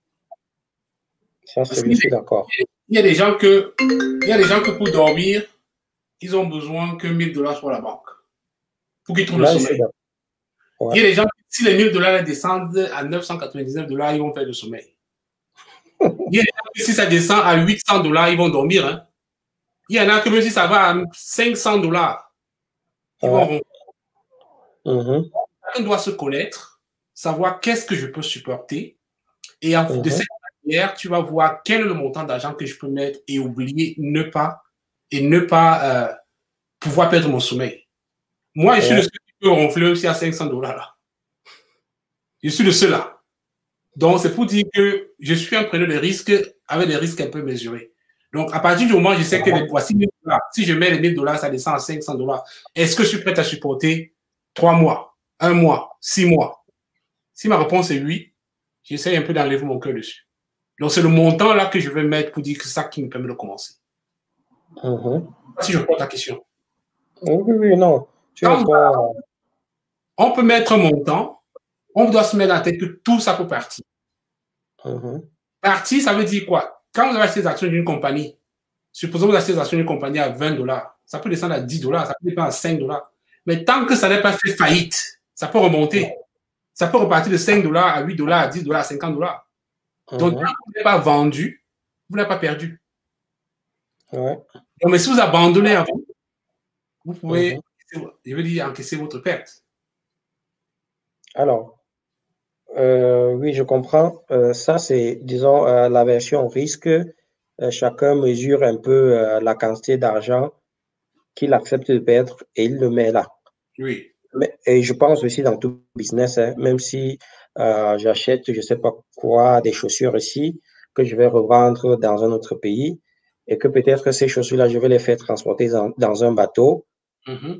Ça, c'est, je suis d'accord. Il y a des gens que, il y a des gens que pour dormir, ils ont besoin que mille dollars sur la banque pour qu'ils trouvent le sommeil. Ouais. Il y a des gens, si les mille dollars descendent à neuf cent quatre-vingt-dix-neuf dollars, ils vont perdre le sommeil. Il y a des gens que si ça descend à huit cents dollars, ils vont dormir. Hein. Il y en a que même si ça va à cinq cents dollars, ils ouais. vont rompre. Mm-hmm. On doit se connaître, savoir qu'est-ce que je peux supporter. Et en mm-hmm. de cette manière, tu vas voir quel est le montant d'argent que je peux mettre et oublier, ne pas, et ne pas euh, pouvoir perdre mon sommeil. Moi, je ouais. suis le seul qui peut ronfler aussi à cinq cents dollars là. Je suis le seul là. Donc, c'est pour dire que je suis un preneur de risques avec des risques un peu mesurés. Donc, à partir du moment où je sais que les, voici mille dollars, si je mets les mille dollars, ça descend à cinq cents dollars, est-ce que je suis prêt à supporter trois mois, un mois, six mois? Si ma réponse est oui, j'essaie un peu d'enlever mon cœur dessus. Donc, c'est le montant là que je vais mettre pour dire que c'est ça qui me permet de commencer. Mm-hmm. Si je pose ta question. Oui, oui, non. Tu Quand pas... On peut mettre un montant, on doit se mettre dans la tête que tout ça peut partir. Mm-hmm. Partir, ça veut dire quoi? Quand vous avez acheté des actions d'une compagnie, supposons que vous achetez des actions d'une compagnie à vingt dollars, ça peut descendre à dix dollars, ça peut descendre à cinq dollars. Mais tant que ça n'est pas fait faillite, ça peut remonter. Ça peut repartir de cinq dollars à huit dollars, à dix dollars, à cinquante dollars. Mm-hmm. Donc, quand vous n'avez pas vendu, vous n'avez pas perdu. Ouais. Donc, mais si vous abandonnez avant, vous pouvez, mm-hmm. je veux dire, encaisser votre perte. Alors, euh, oui, je comprends. Euh, ça, c'est, disons, euh, la version risque. Euh, chacun mesure un peu euh, la quantité d'argent qu'il accepte de perdre et il le met là. Oui. Mais, et je pense aussi dans tout business, hein, même si euh, j'achète, je ne sais pas quoi, des chaussures ici, que je vais revendre dans un autre pays, et que peut-être que ces chaussures-là, je vais les faire transporter dans, dans un bateau. Mm-hmm.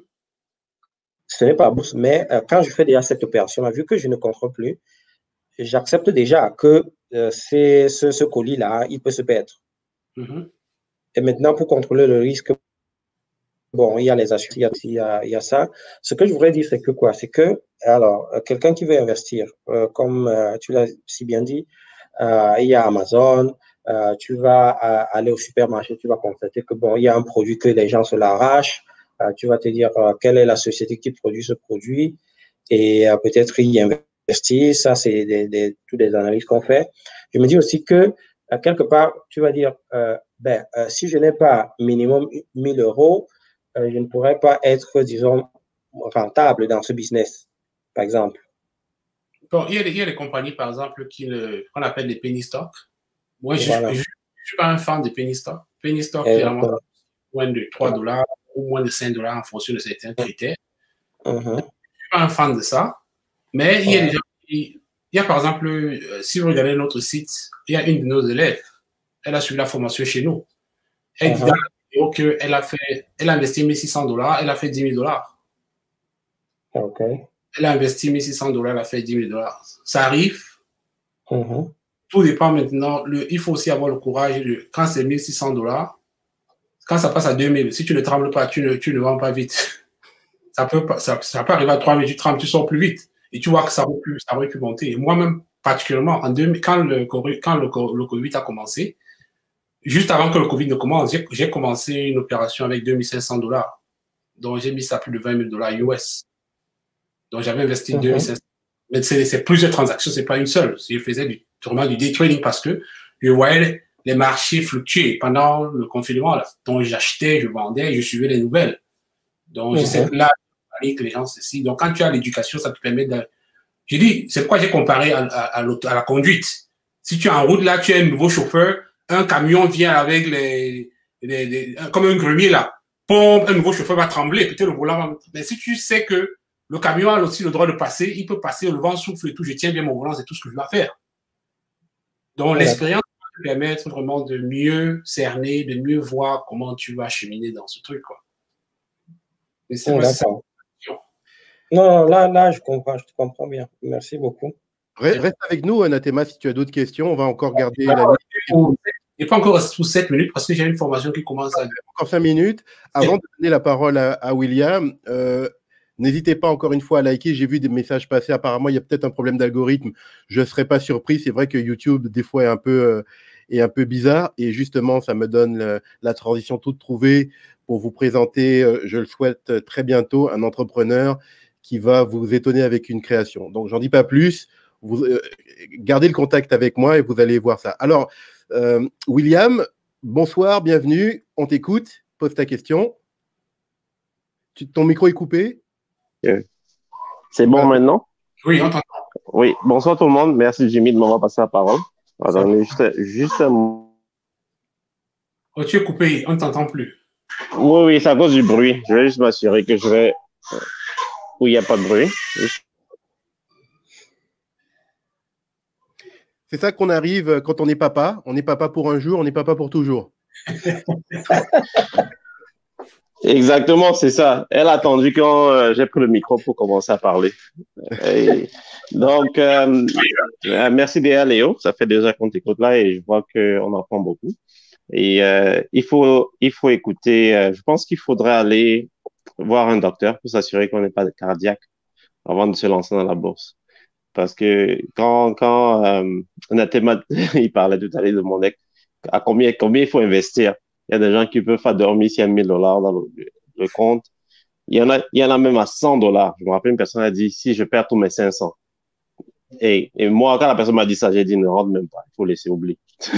Ce n'est pas bourse, mais euh, quand je fais déjà cette opération-là, vu que je ne contrôle plus, j'accepte déjà que euh, c'est, ce, ce colis-là, il peut se perdre. Mm-hmm. Et maintenant, pour contrôler le risque, bon, il y a les assurances, il y a, il y a ça. Ce que je voudrais dire, c'est que quoi? C'est que, alors, quelqu'un qui veut investir, euh, comme euh, tu l'as si bien dit, euh, il y a Amazon, euh, tu vas euh, aller au supermarché, tu vas constater que, bon, il y a un produit que les gens se l'arrachent, euh, tu vas te dire euh, quelle est la société qui produit ce produit, et euh, peut-être y investir. Ça, c'est des, des, toutes des analyses qu'on fait. Je me dis aussi que, euh, quelque part, tu vas dire, euh, ben, euh, si je n'ai pas minimum mille euros, Euh, je ne pourrais pas être, disons, rentable dans ce business, par exemple. Bon, il y a des, il y a des compagnies, par exemple, qui le, qu'on appelle des penny stocks. Moi, je ne voilà. suis pas un fan des penny stocks. Penny stocks, clairement, moins de trois dollars ou moins de cinq dollars en fonction de certains critères. Uh-huh. Je ne suis pas un fan de ça. Mais il y a uh-huh. des gens qui... Il y a, par exemple, euh, si vous regardez notre site, il y a une de nos élèves. Elle a suivi la formation chez nous. Elle uh-huh. dit dans qu'elle a fait, elle a investi mille six cents dollars, elle a fait dix mille dollars. Ok. Elle a investi mille six cents dollars, elle a fait dix mille dollars. Ça arrive. Mm-hmm. Tout dépend maintenant. Le, il faut aussi avoir le courage de, quand c'est mille six cents dollars, quand ça passe à deux mille, si tu ne trembles pas, tu ne, tu ne vends pas vite. Ça peut, ça, ça peut arriver à trois mille, tu trembles, tu sors plus vite. Et tu vois que ça aurait pu, ça aurait pu monter. Et moi-même, particulièrement, en deux mille, quand le, quand le, le Covid a commencé, juste avant que le Covid ne commence, j'ai, j'ai commencé une opération avec deux mille cinq cents dollars. Donc, j'ai mis ça à plus de vingt mille dollars U S. Donc, j'avais investi mm-hmm. deux mille cinq cents. Mais c'est, c'est plusieurs transactions, c'est pas une seule. Je faisais du, vraiment du day trading parce que je voyais les marchés fluctuer pendant le confinement. Là. Donc, j'achetais, je vendais, je suivais les nouvelles. Donc, mm-hmm. je sais que là, que les gens, ceci. Donc, quand tu as l'éducation, ça te permet de... J'ai dit, c'est pourquoi j'ai comparé à, à, à, à la conduite. Si tu es en route, là, tu es un nouveau chauffeur, un camion vient avec les, les, les comme un grenier là, pompe, un nouveau chauffeur va trembler, peut-être le volant va... Mais si tu sais que le camion a aussi le droit de passer, il peut passer, le vent souffle et tout, je tiens bien mon volant, c'est tout ce que je dois faire. Donc, ouais. L'expérience va te permettre vraiment de mieux cerner, de mieux voir comment tu vas cheminer dans ce truc, quoi. Mais c'est ouais, pas ça. Non, là, là, je comprends, je te comprends bien. Merci beaucoup. Reste avec nous, Anathema, si tu as d'autres questions. On va encore garder ah, la minute. Il n'est pas encore sous sept minutes parce que j'ai une formation qui commence à... Encore cinq minutes. Avant de donner la parole à, à William, euh, N'hésitez pas encore une fois à liker. J'ai vu des messages passer. Apparemment, il y a peut-être un problème d'algorithme. Je ne serais pas surpris. C'est vrai que YouTube, des fois, est un peu, euh, est un peu bizarre. Et justement, ça me donne le, la transition toute trouvée pour vous présenter, euh, je le souhaite très bientôt, un entrepreneur qui va vous étonner avec une création. Donc, j'en dis pas plus. Vous, euh, gardez le contact avec moi et vous allez voir ça. Alors, euh, William, bonsoir, bienvenue. On t'écoute. Pose ta question. Tu, ton micro est coupé? C'est bon ah, maintenant? Oui, on t'entend. Oui, bonsoir tout le monde. Merci Jimmy de m'avoir passé la parole. Attendez, juste, juste un moment. Oh, tu es coupé, on ne t'entend plus. Oui, oui, c'est à cause du bruit. Je vais juste m'assurer que je vais... où il n'y a pas de bruit. C'est ça qu'on arrive quand on est papa. On est papa pour un jour, on n'est papa pour toujours. Exactement, c'est ça. Elle a attendu quand euh, j'ai pris le micro pour commencer à parler. Et donc, euh, euh, merci déjà Léo. Ça fait déjà qu'on t'écoute là et je vois qu'on apprend beaucoup. Et euh, il faut, il faut écouter. Euh, je pense qu'il faudrait aller voir un docteur pour s'assurer qu'on n'est pas cardiaque avant de se lancer dans la bourse. Parce que quand, quand euh, Natema, il parlait tout à l'heure de mon ex, à combien, combien il faut investir. Il y a des gens qui peuvent faire dormir cent mille dollars dans le, le compte. Il y en a, il y en a même à cent dollars. Je me rappelle, une personne a dit, si je perds tous mes cinq cents. Et, et moi, quand la personne m'a dit ça, j'ai dit, ne rentre même pas. Il faut laisser oublier.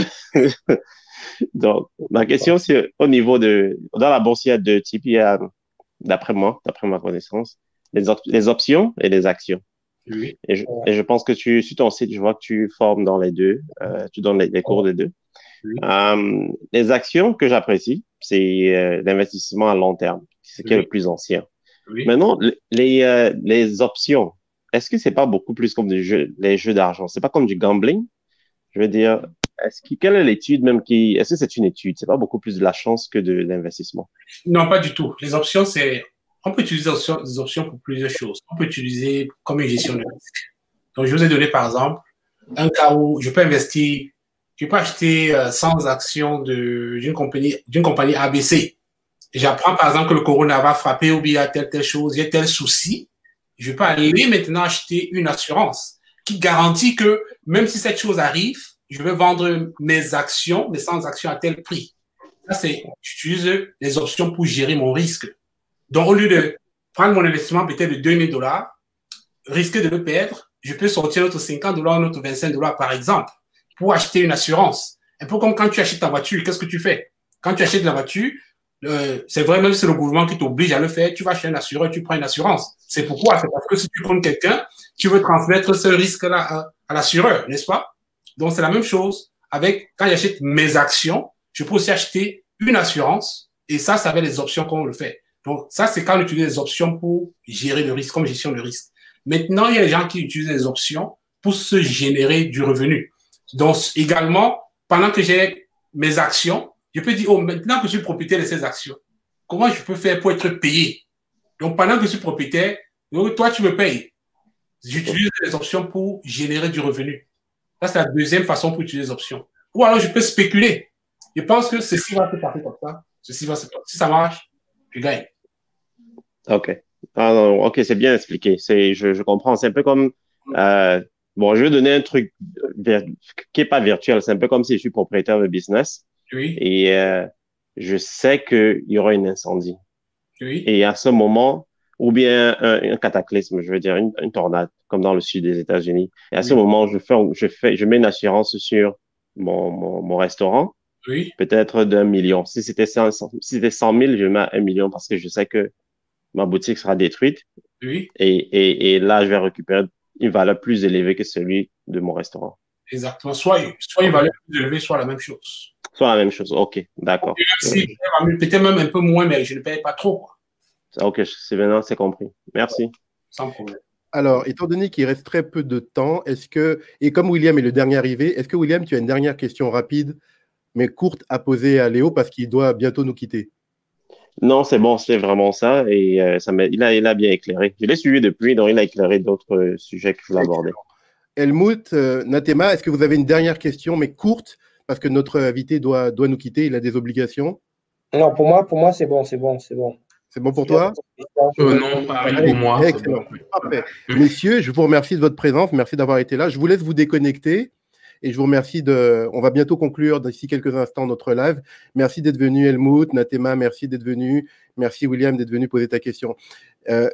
Donc, ma question, c'est au niveau de, dans la bourse, il y a deux types. Il y a, d'après moi, d'après ma connaissance, les, op les options et les actions. Oui. Et, je, et je pense que tu, sur ton site, je vois que tu formes dans les deux, euh, tu donnes les, les cours des deux. Oui. Euh, les actions que j'apprécie, c'est euh, l'investissement à long terme, c'est ce qui est Oui. le plus ancien. Oui. Maintenant, les, euh, les options, est-ce que c'est pas beaucoup plus comme des jeux, les jeux d'argent? C'est pas comme du gambling? Je veux dire, est-ce que, quelle est l'étude même qui, est-ce que c'est une étude? C'est pas beaucoup plus de la chance que de l'investissement? Non, pas du tout. Les options, c'est, on peut utiliser les options, les options pour plusieurs choses. On peut utiliser comme une gestion de risque. Donc, je vous ai donné, par exemple, un cas où je peux investir, je peux acheter euh, cent actions d'une compagnie, d'une compagnie A B C. J'apprends, par exemple, que le corona va frapper ou bien telle, telle chose, il y a tel souci. Je peux aller maintenant acheter une assurance qui garantit que même si cette chose arrive, je vais vendre mes actions, mes cent actions à tel prix. Ça, c'est, j'utilise les options pour gérer mon risque. Donc, au lieu de prendre mon investissement peut-être de deux mille dollars, risquer de le perdre, je peux sortir notre cinquante dollars, notre vingt-cinq dollars, par exemple, pour acheter une assurance. Un peu comme quand tu achètes ta voiture, qu'est-ce que tu fais? Quand tu achètes la voiture, euh, c'est vrai, même si c'est le gouvernement qui t'oblige à le faire, tu vas chez un assureur, tu prends une assurance. C'est pourquoi? C'est parce que si tu prends quelqu'un, tu veux transmettre ce risque-là à, à l'assureur, n'est-ce pas? Donc, c'est la même chose avec, quand j'achète mes actions, je peux aussi acheter une assurance et ça, ça avec les options qu'on le fait. Donc, ça, c'est quand on utilise les options pour gérer le risque, comme gestion de risque. Maintenant, il y a des gens qui utilisent les options pour se générer du revenu. Donc, également, pendant que j'ai mes actions, je peux dire, oh, maintenant que je suis propriétaire de ces actions, comment je peux faire pour être payé? Donc, pendant que je suis propriétaire, toi, tu me payes. J'utilise les options pour générer du revenu. Ça, c'est la deuxième façon pour utiliser les options. Ou alors, je peux spéculer. Je pense que ceci va se passer comme ça. Ceci va se passer. Si ça marche, je gagne. OK. Ah non, OK, c'est bien expliqué. C'est, je, je comprends. C'est un peu comme, euh, bon, je vais donner un truc qui n'est pas virtuel. C'est un peu comme si je suis propriétaire de business. Oui. Et euh, je sais qu'il y aura un incendie. Oui. Et à ce moment, ou bien un, un cataclysme, je veux dire, une, une tornade, comme dans le sud des États-Unis. Et à ce oui. moment, je fais, je fais, je mets une assurance sur mon, mon, mon restaurant. Oui. Peut-être d'un million. Si c'était cent, si c'était cent mille, je mets un million parce que je sais que ma boutique sera détruite. Oui. Et, et, et là, je vais récupérer une valeur plus élevée que celui de mon restaurant. Exactement. Soit, soit une valeur plus élevée, soit la même chose. Soit la même chose. OK, d'accord. Si, peut-être même un peu moins, mais je ne paye pas trop. Quoi. OK, c'est maintenant, c'est compris. Merci. Sans problème. Alors, étant donné qu'il reste très peu de temps, est-ce que, et comme William est le dernier arrivé, est-ce que William, tu as une dernière question rapide, mais courte à poser à Léo parce qu'il doit bientôt nous quitter? Non, c'est bon, c'est vraiment ça. Et euh, ça il, a, il a bien éclairé. Je l'ai suivi depuis, donc il a éclairé d'autres euh, sujets que je voulais aborder. Helmut, euh, Natema, est-ce que vous avez une dernière question, mais courte, parce que notre invité doit, doit nous quitter, il a des obligations? Non, pour moi, pour moi c'est bon, c'est bon, c'est bon. C'est bon pour toi? euh, Non, pareil pour moi. Excellent. Bon. Parfait. Messieurs, je vous remercie de votre présence. Merci d'avoir été là. Je vous laisse vous déconnecter. Et je vous remercie de... On va bientôt conclure d'ici quelques instants notre live. Merci d'être venu, Helmut. Natema, merci d'être venu. Merci, William, d'être venu poser ta question. Euh,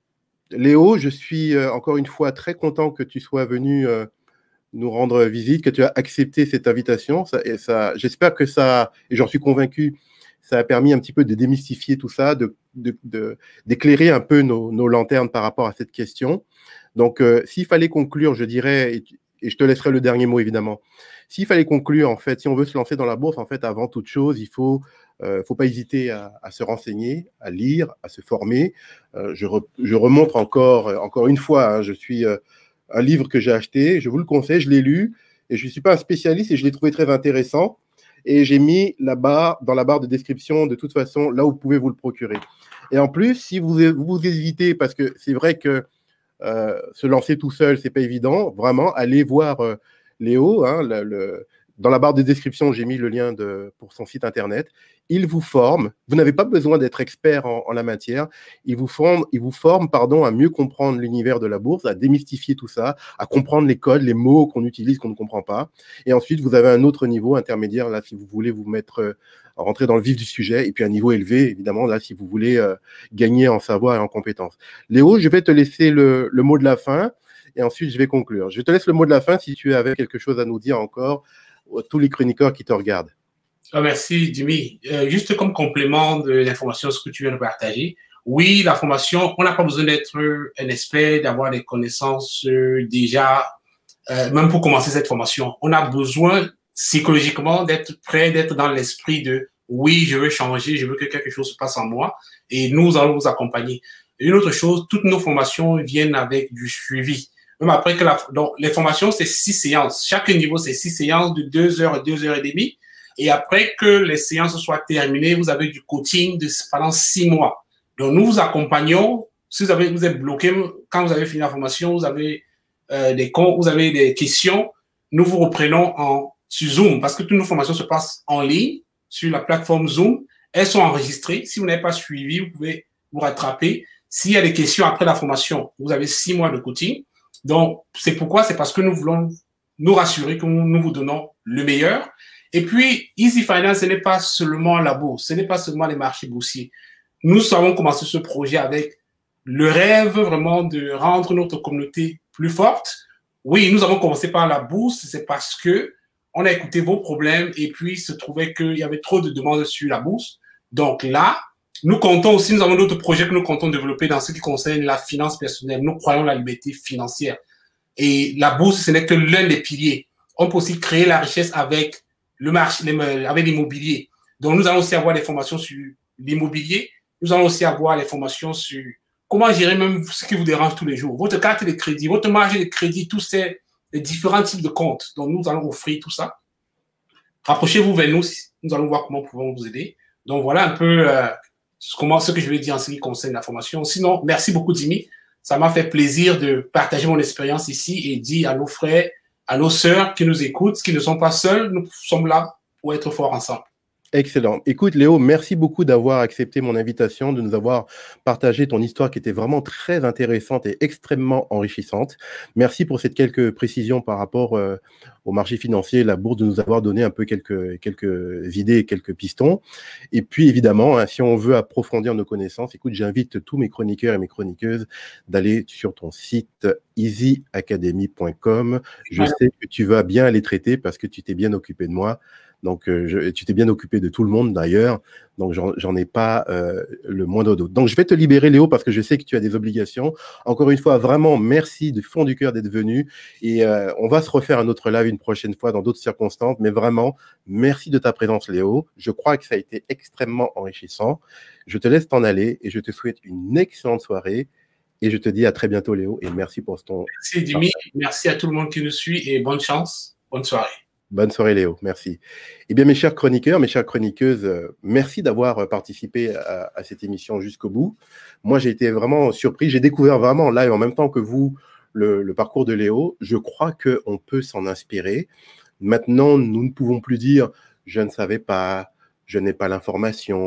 Léo, je suis euh, encore une fois très content que tu sois venu euh, nous rendre visite, que tu as accepté cette invitation. Ça, et ça, j'espère que ça, et j'en suis convaincu, ça a permis un petit peu de démystifier tout ça, de, de, de, d'éclairer un peu nos, nos lanternes par rapport à cette question. Donc, euh, s'il fallait conclure, je dirais... Et, Et je te laisserai le dernier mot, évidemment. S'il fallait conclure, en fait, si on veut se lancer dans la bourse, en fait, avant toute chose, il faut, euh, faut pas hésiter à, à se renseigner, à lire, à se former. Euh, je, re, je remontre encore, encore une fois, hein, je suis euh, un livre que j'ai acheté, je vous le conseille, je l'ai lu, et je ne suis pas un spécialiste, et je l'ai trouvé très intéressant. Et j'ai mis là-bas, dans la barre de description, de toute façon, là où vous pouvez vous le procurer. Et en plus, si vous, vous hésitez, parce que c'est vrai que Euh, se lancer tout seul, c'est pas évident. Vraiment, allez voir euh, Léo. Hein, le, le, dans la barre de description, j'ai mis le lien de, pour son site internet. Il vous forme. Vous n'avez pas besoin d'être expert en, en la matière. Il vous forme, il vous forme pardon, à mieux comprendre l'univers de la bourse, à démystifier tout ça, à comprendre les codes, les mots qu'on utilise, qu'on ne comprend pas. Et ensuite, vous avez un autre niveau intermédiaire, là, si vous voulez vous mettre, euh, rentrer dans le vif du sujet. Et puis un niveau élevé, évidemment, là, si vous voulez euh, gagner en savoir et en compétences. Léo, je vais te laisser le, le mot de la fin. Et ensuite, je vais conclure. Je te laisse le mot de la fin si tu avais quelque chose à nous dire encore à tous les chroniqueurs qui te regardent. Oh, merci, Jimmy. Euh, juste comme complément de l'information, ce que tu viens de partager, oui, la formation, on n'a pas besoin d'être un expert, d'avoir des connaissances euh, déjà, euh, même pour commencer cette formation. On a besoin psychologiquement d'être prêt, d'être dans l'esprit de oui, je veux changer, je veux que quelque chose se passe en moi et nous allons vous accompagner. Et une autre chose, toutes nos formations viennent avec du suivi. Même après que la, donc, les formations, c'est six séances. Chaque niveau, c'est six séances de deux heures, deux heures et demie. Et après que les séances soient terminées, vous avez du coaching de, pendant six mois. Donc, nous vous accompagnons. Si vous, avez, vous êtes bloqué, quand vous avez fini la formation, vous avez, euh, des, vous avez des questions, nous vous reprenons en, sur Zoom parce que toutes nos formations se passent en ligne sur la plateforme Zoom. Elles sont enregistrées. Si vous n'avez pas suivi, vous pouvez vous rattraper. S'il y a des questions après la formation, vous avez six mois de coaching. Donc, c'est pourquoi? C'est parce que nous voulons nous rassurer que nous, nous vous donnons le meilleur. Et puis, Easy Finance, ce n'est pas seulement la bourse, ce n'est pas seulement les marchés boursiers. Nous avons commencé ce projet avec le rêve vraiment de rendre notre communauté plus forte. Oui, nous avons commencé par la bourse, c'est parce que on a écouté vos problèmes et puis il se trouvait qu'il y avait trop de demandes sur la bourse. Donc là, nous comptons aussi, nous avons d'autres projets que nous comptons développer dans ce qui concerne la finance personnelle. Nous croyons la liberté financière. Et la bourse, ce n'est que l'un des piliers. On peut aussi créer la richesse avec le marché, avec l'immobilier. Donc, nous allons aussi avoir des formations sur l'immobilier. Nous allons aussi avoir des formations sur comment gérer même ce qui vous dérange tous les jours. Votre carte de crédit, votre marge de crédit, tous ces les différents types de comptes. Donc, nous allons offrir tout ça. Rapprochez-vous vers nous. Nous allons voir comment nous pouvons vous aider. Donc, voilà un peu euh, comment, ce que je vais dire en ce qui concerne la formation. Sinon, merci beaucoup, Jimmy. Ça m'a fait plaisir de partager mon expérience ici et dire à nos frères, à nos sœurs qui nous écoutent, qui ne sont pas seuls, nous sommes là pour être forts ensemble. Excellent. Écoute, Léo, merci beaucoup d'avoir accepté mon invitation, de nous avoir partagé ton histoire qui était vraiment très intéressante et extrêmement enrichissante. Merci pour ces quelques précisions par rapport euh, au marché financier, la bourse, de nous avoir donné un peu quelques, quelques idées et quelques pistons. Et puis, évidemment, hein, si on veut approfondir nos connaissances, écoute, j'invite tous mes chroniqueurs et mes chroniqueuses d'aller sur ton site easy academy point com. Je voilà. sais que tu vas bien les traiter parce que tu t'es bien occupé de moi. Donc, euh, je, tu t'es bien occupé de tout le monde d'ailleurs. Donc, j'en ai pas euh, le moindre doute. Donc, je vais te libérer, Léo, parce que je sais que tu as des obligations. Encore une fois, vraiment, merci du fond du cœur d'être venu. Et euh, on va se refaire un autre live une prochaine fois dans d'autres circonstances. Mais vraiment, merci de ta présence, Léo. Je crois que ça a été extrêmement enrichissant. Je te laisse t'en aller et je te souhaite une excellente soirée. Et je te dis à très bientôt, Léo. Et merci pour ton... Merci, Jimmy. Merci à tout le monde qui nous suit et bonne chance. Bonne soirée. Bonne soirée, Léo. Merci. Eh bien, mes chers chroniqueurs, mes chères chroniqueuses, euh, merci d'avoir participé à, à cette émission jusqu'au bout. Moi, j'ai été vraiment surpris. J'ai découvert vraiment en live, en même temps que vous, le, le parcours de Léo. Je crois qu'on peut s'en inspirer. Maintenant, nous ne pouvons plus dire « je ne savais pas »,« je n'ai pas l'information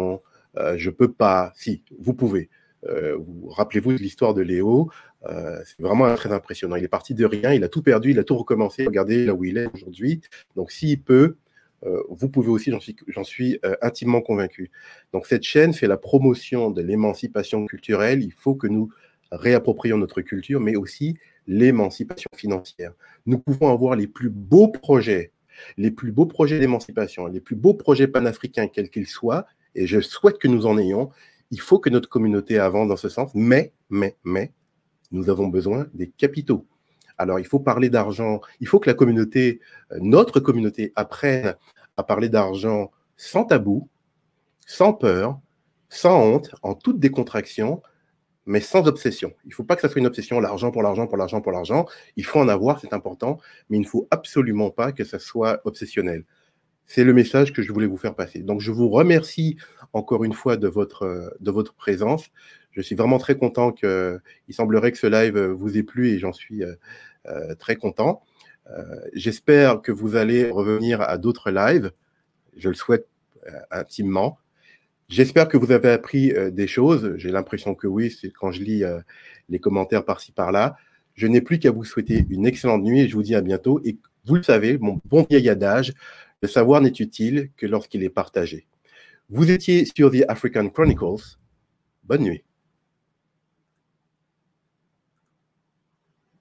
euh, je peux pas. Si, vous pouvez. Euh, vous, rappelez-vous de l'histoire de Léo. Euh, c'est vraiment très impressionnant. Il est parti de rien, il a tout perdu, il a tout recommencé. Regardez là où il est aujourd'hui. Donc, s'il peut, euh, vous pouvez aussi, j'en suis, j'en suis euh, intimement convaincu. Donc, cette chaîne fait la promotion de l'émancipation culturelle. Il faut que nous réapproprions notre culture, mais aussi l'émancipation financière. Nous pouvons avoir les plus beaux projets, les plus beaux projets d'émancipation, les plus beaux projets panafricains, quels qu'ils soient, et je souhaite que nous en ayons. Il faut que notre communauté avance dans ce sens, mais, mais, mais, nous avons besoin des capitaux. Alors, il faut parler d'argent, il faut que la communauté, notre communauté, apprenne à parler d'argent sans tabou, sans peur, sans honte, en toute décontraction, mais sans obsession. Il ne faut pas que ça soit une obsession, l'argent pour l'argent, pour l'argent, pour l'argent. Il faut en avoir, c'est important, mais il ne faut absolument pas que ça soit obsessionnel. C'est le message que je voulais vous faire passer. Donc, je vous remercie encore une fois de votre, de votre présence. Je suis vraiment très content que, il semblerait que ce live vous ait plu et j'en suis euh, très content. Euh, j'espère que vous allez revenir à d'autres lives. Je le souhaite euh, intimement. J'espère que vous avez appris euh, des choses. J'ai l'impression que oui, c'est quand je lis euh, les commentaires par-ci par-là. Je n'ai plus qu'à vous souhaiter une excellente nuit et je vous dis à bientôt. Et vous le savez, mon bon vieil adage, le savoir n'est utile que lorsqu'il est partagé. Vous étiez sur The African Chronicles. Bonne nuit.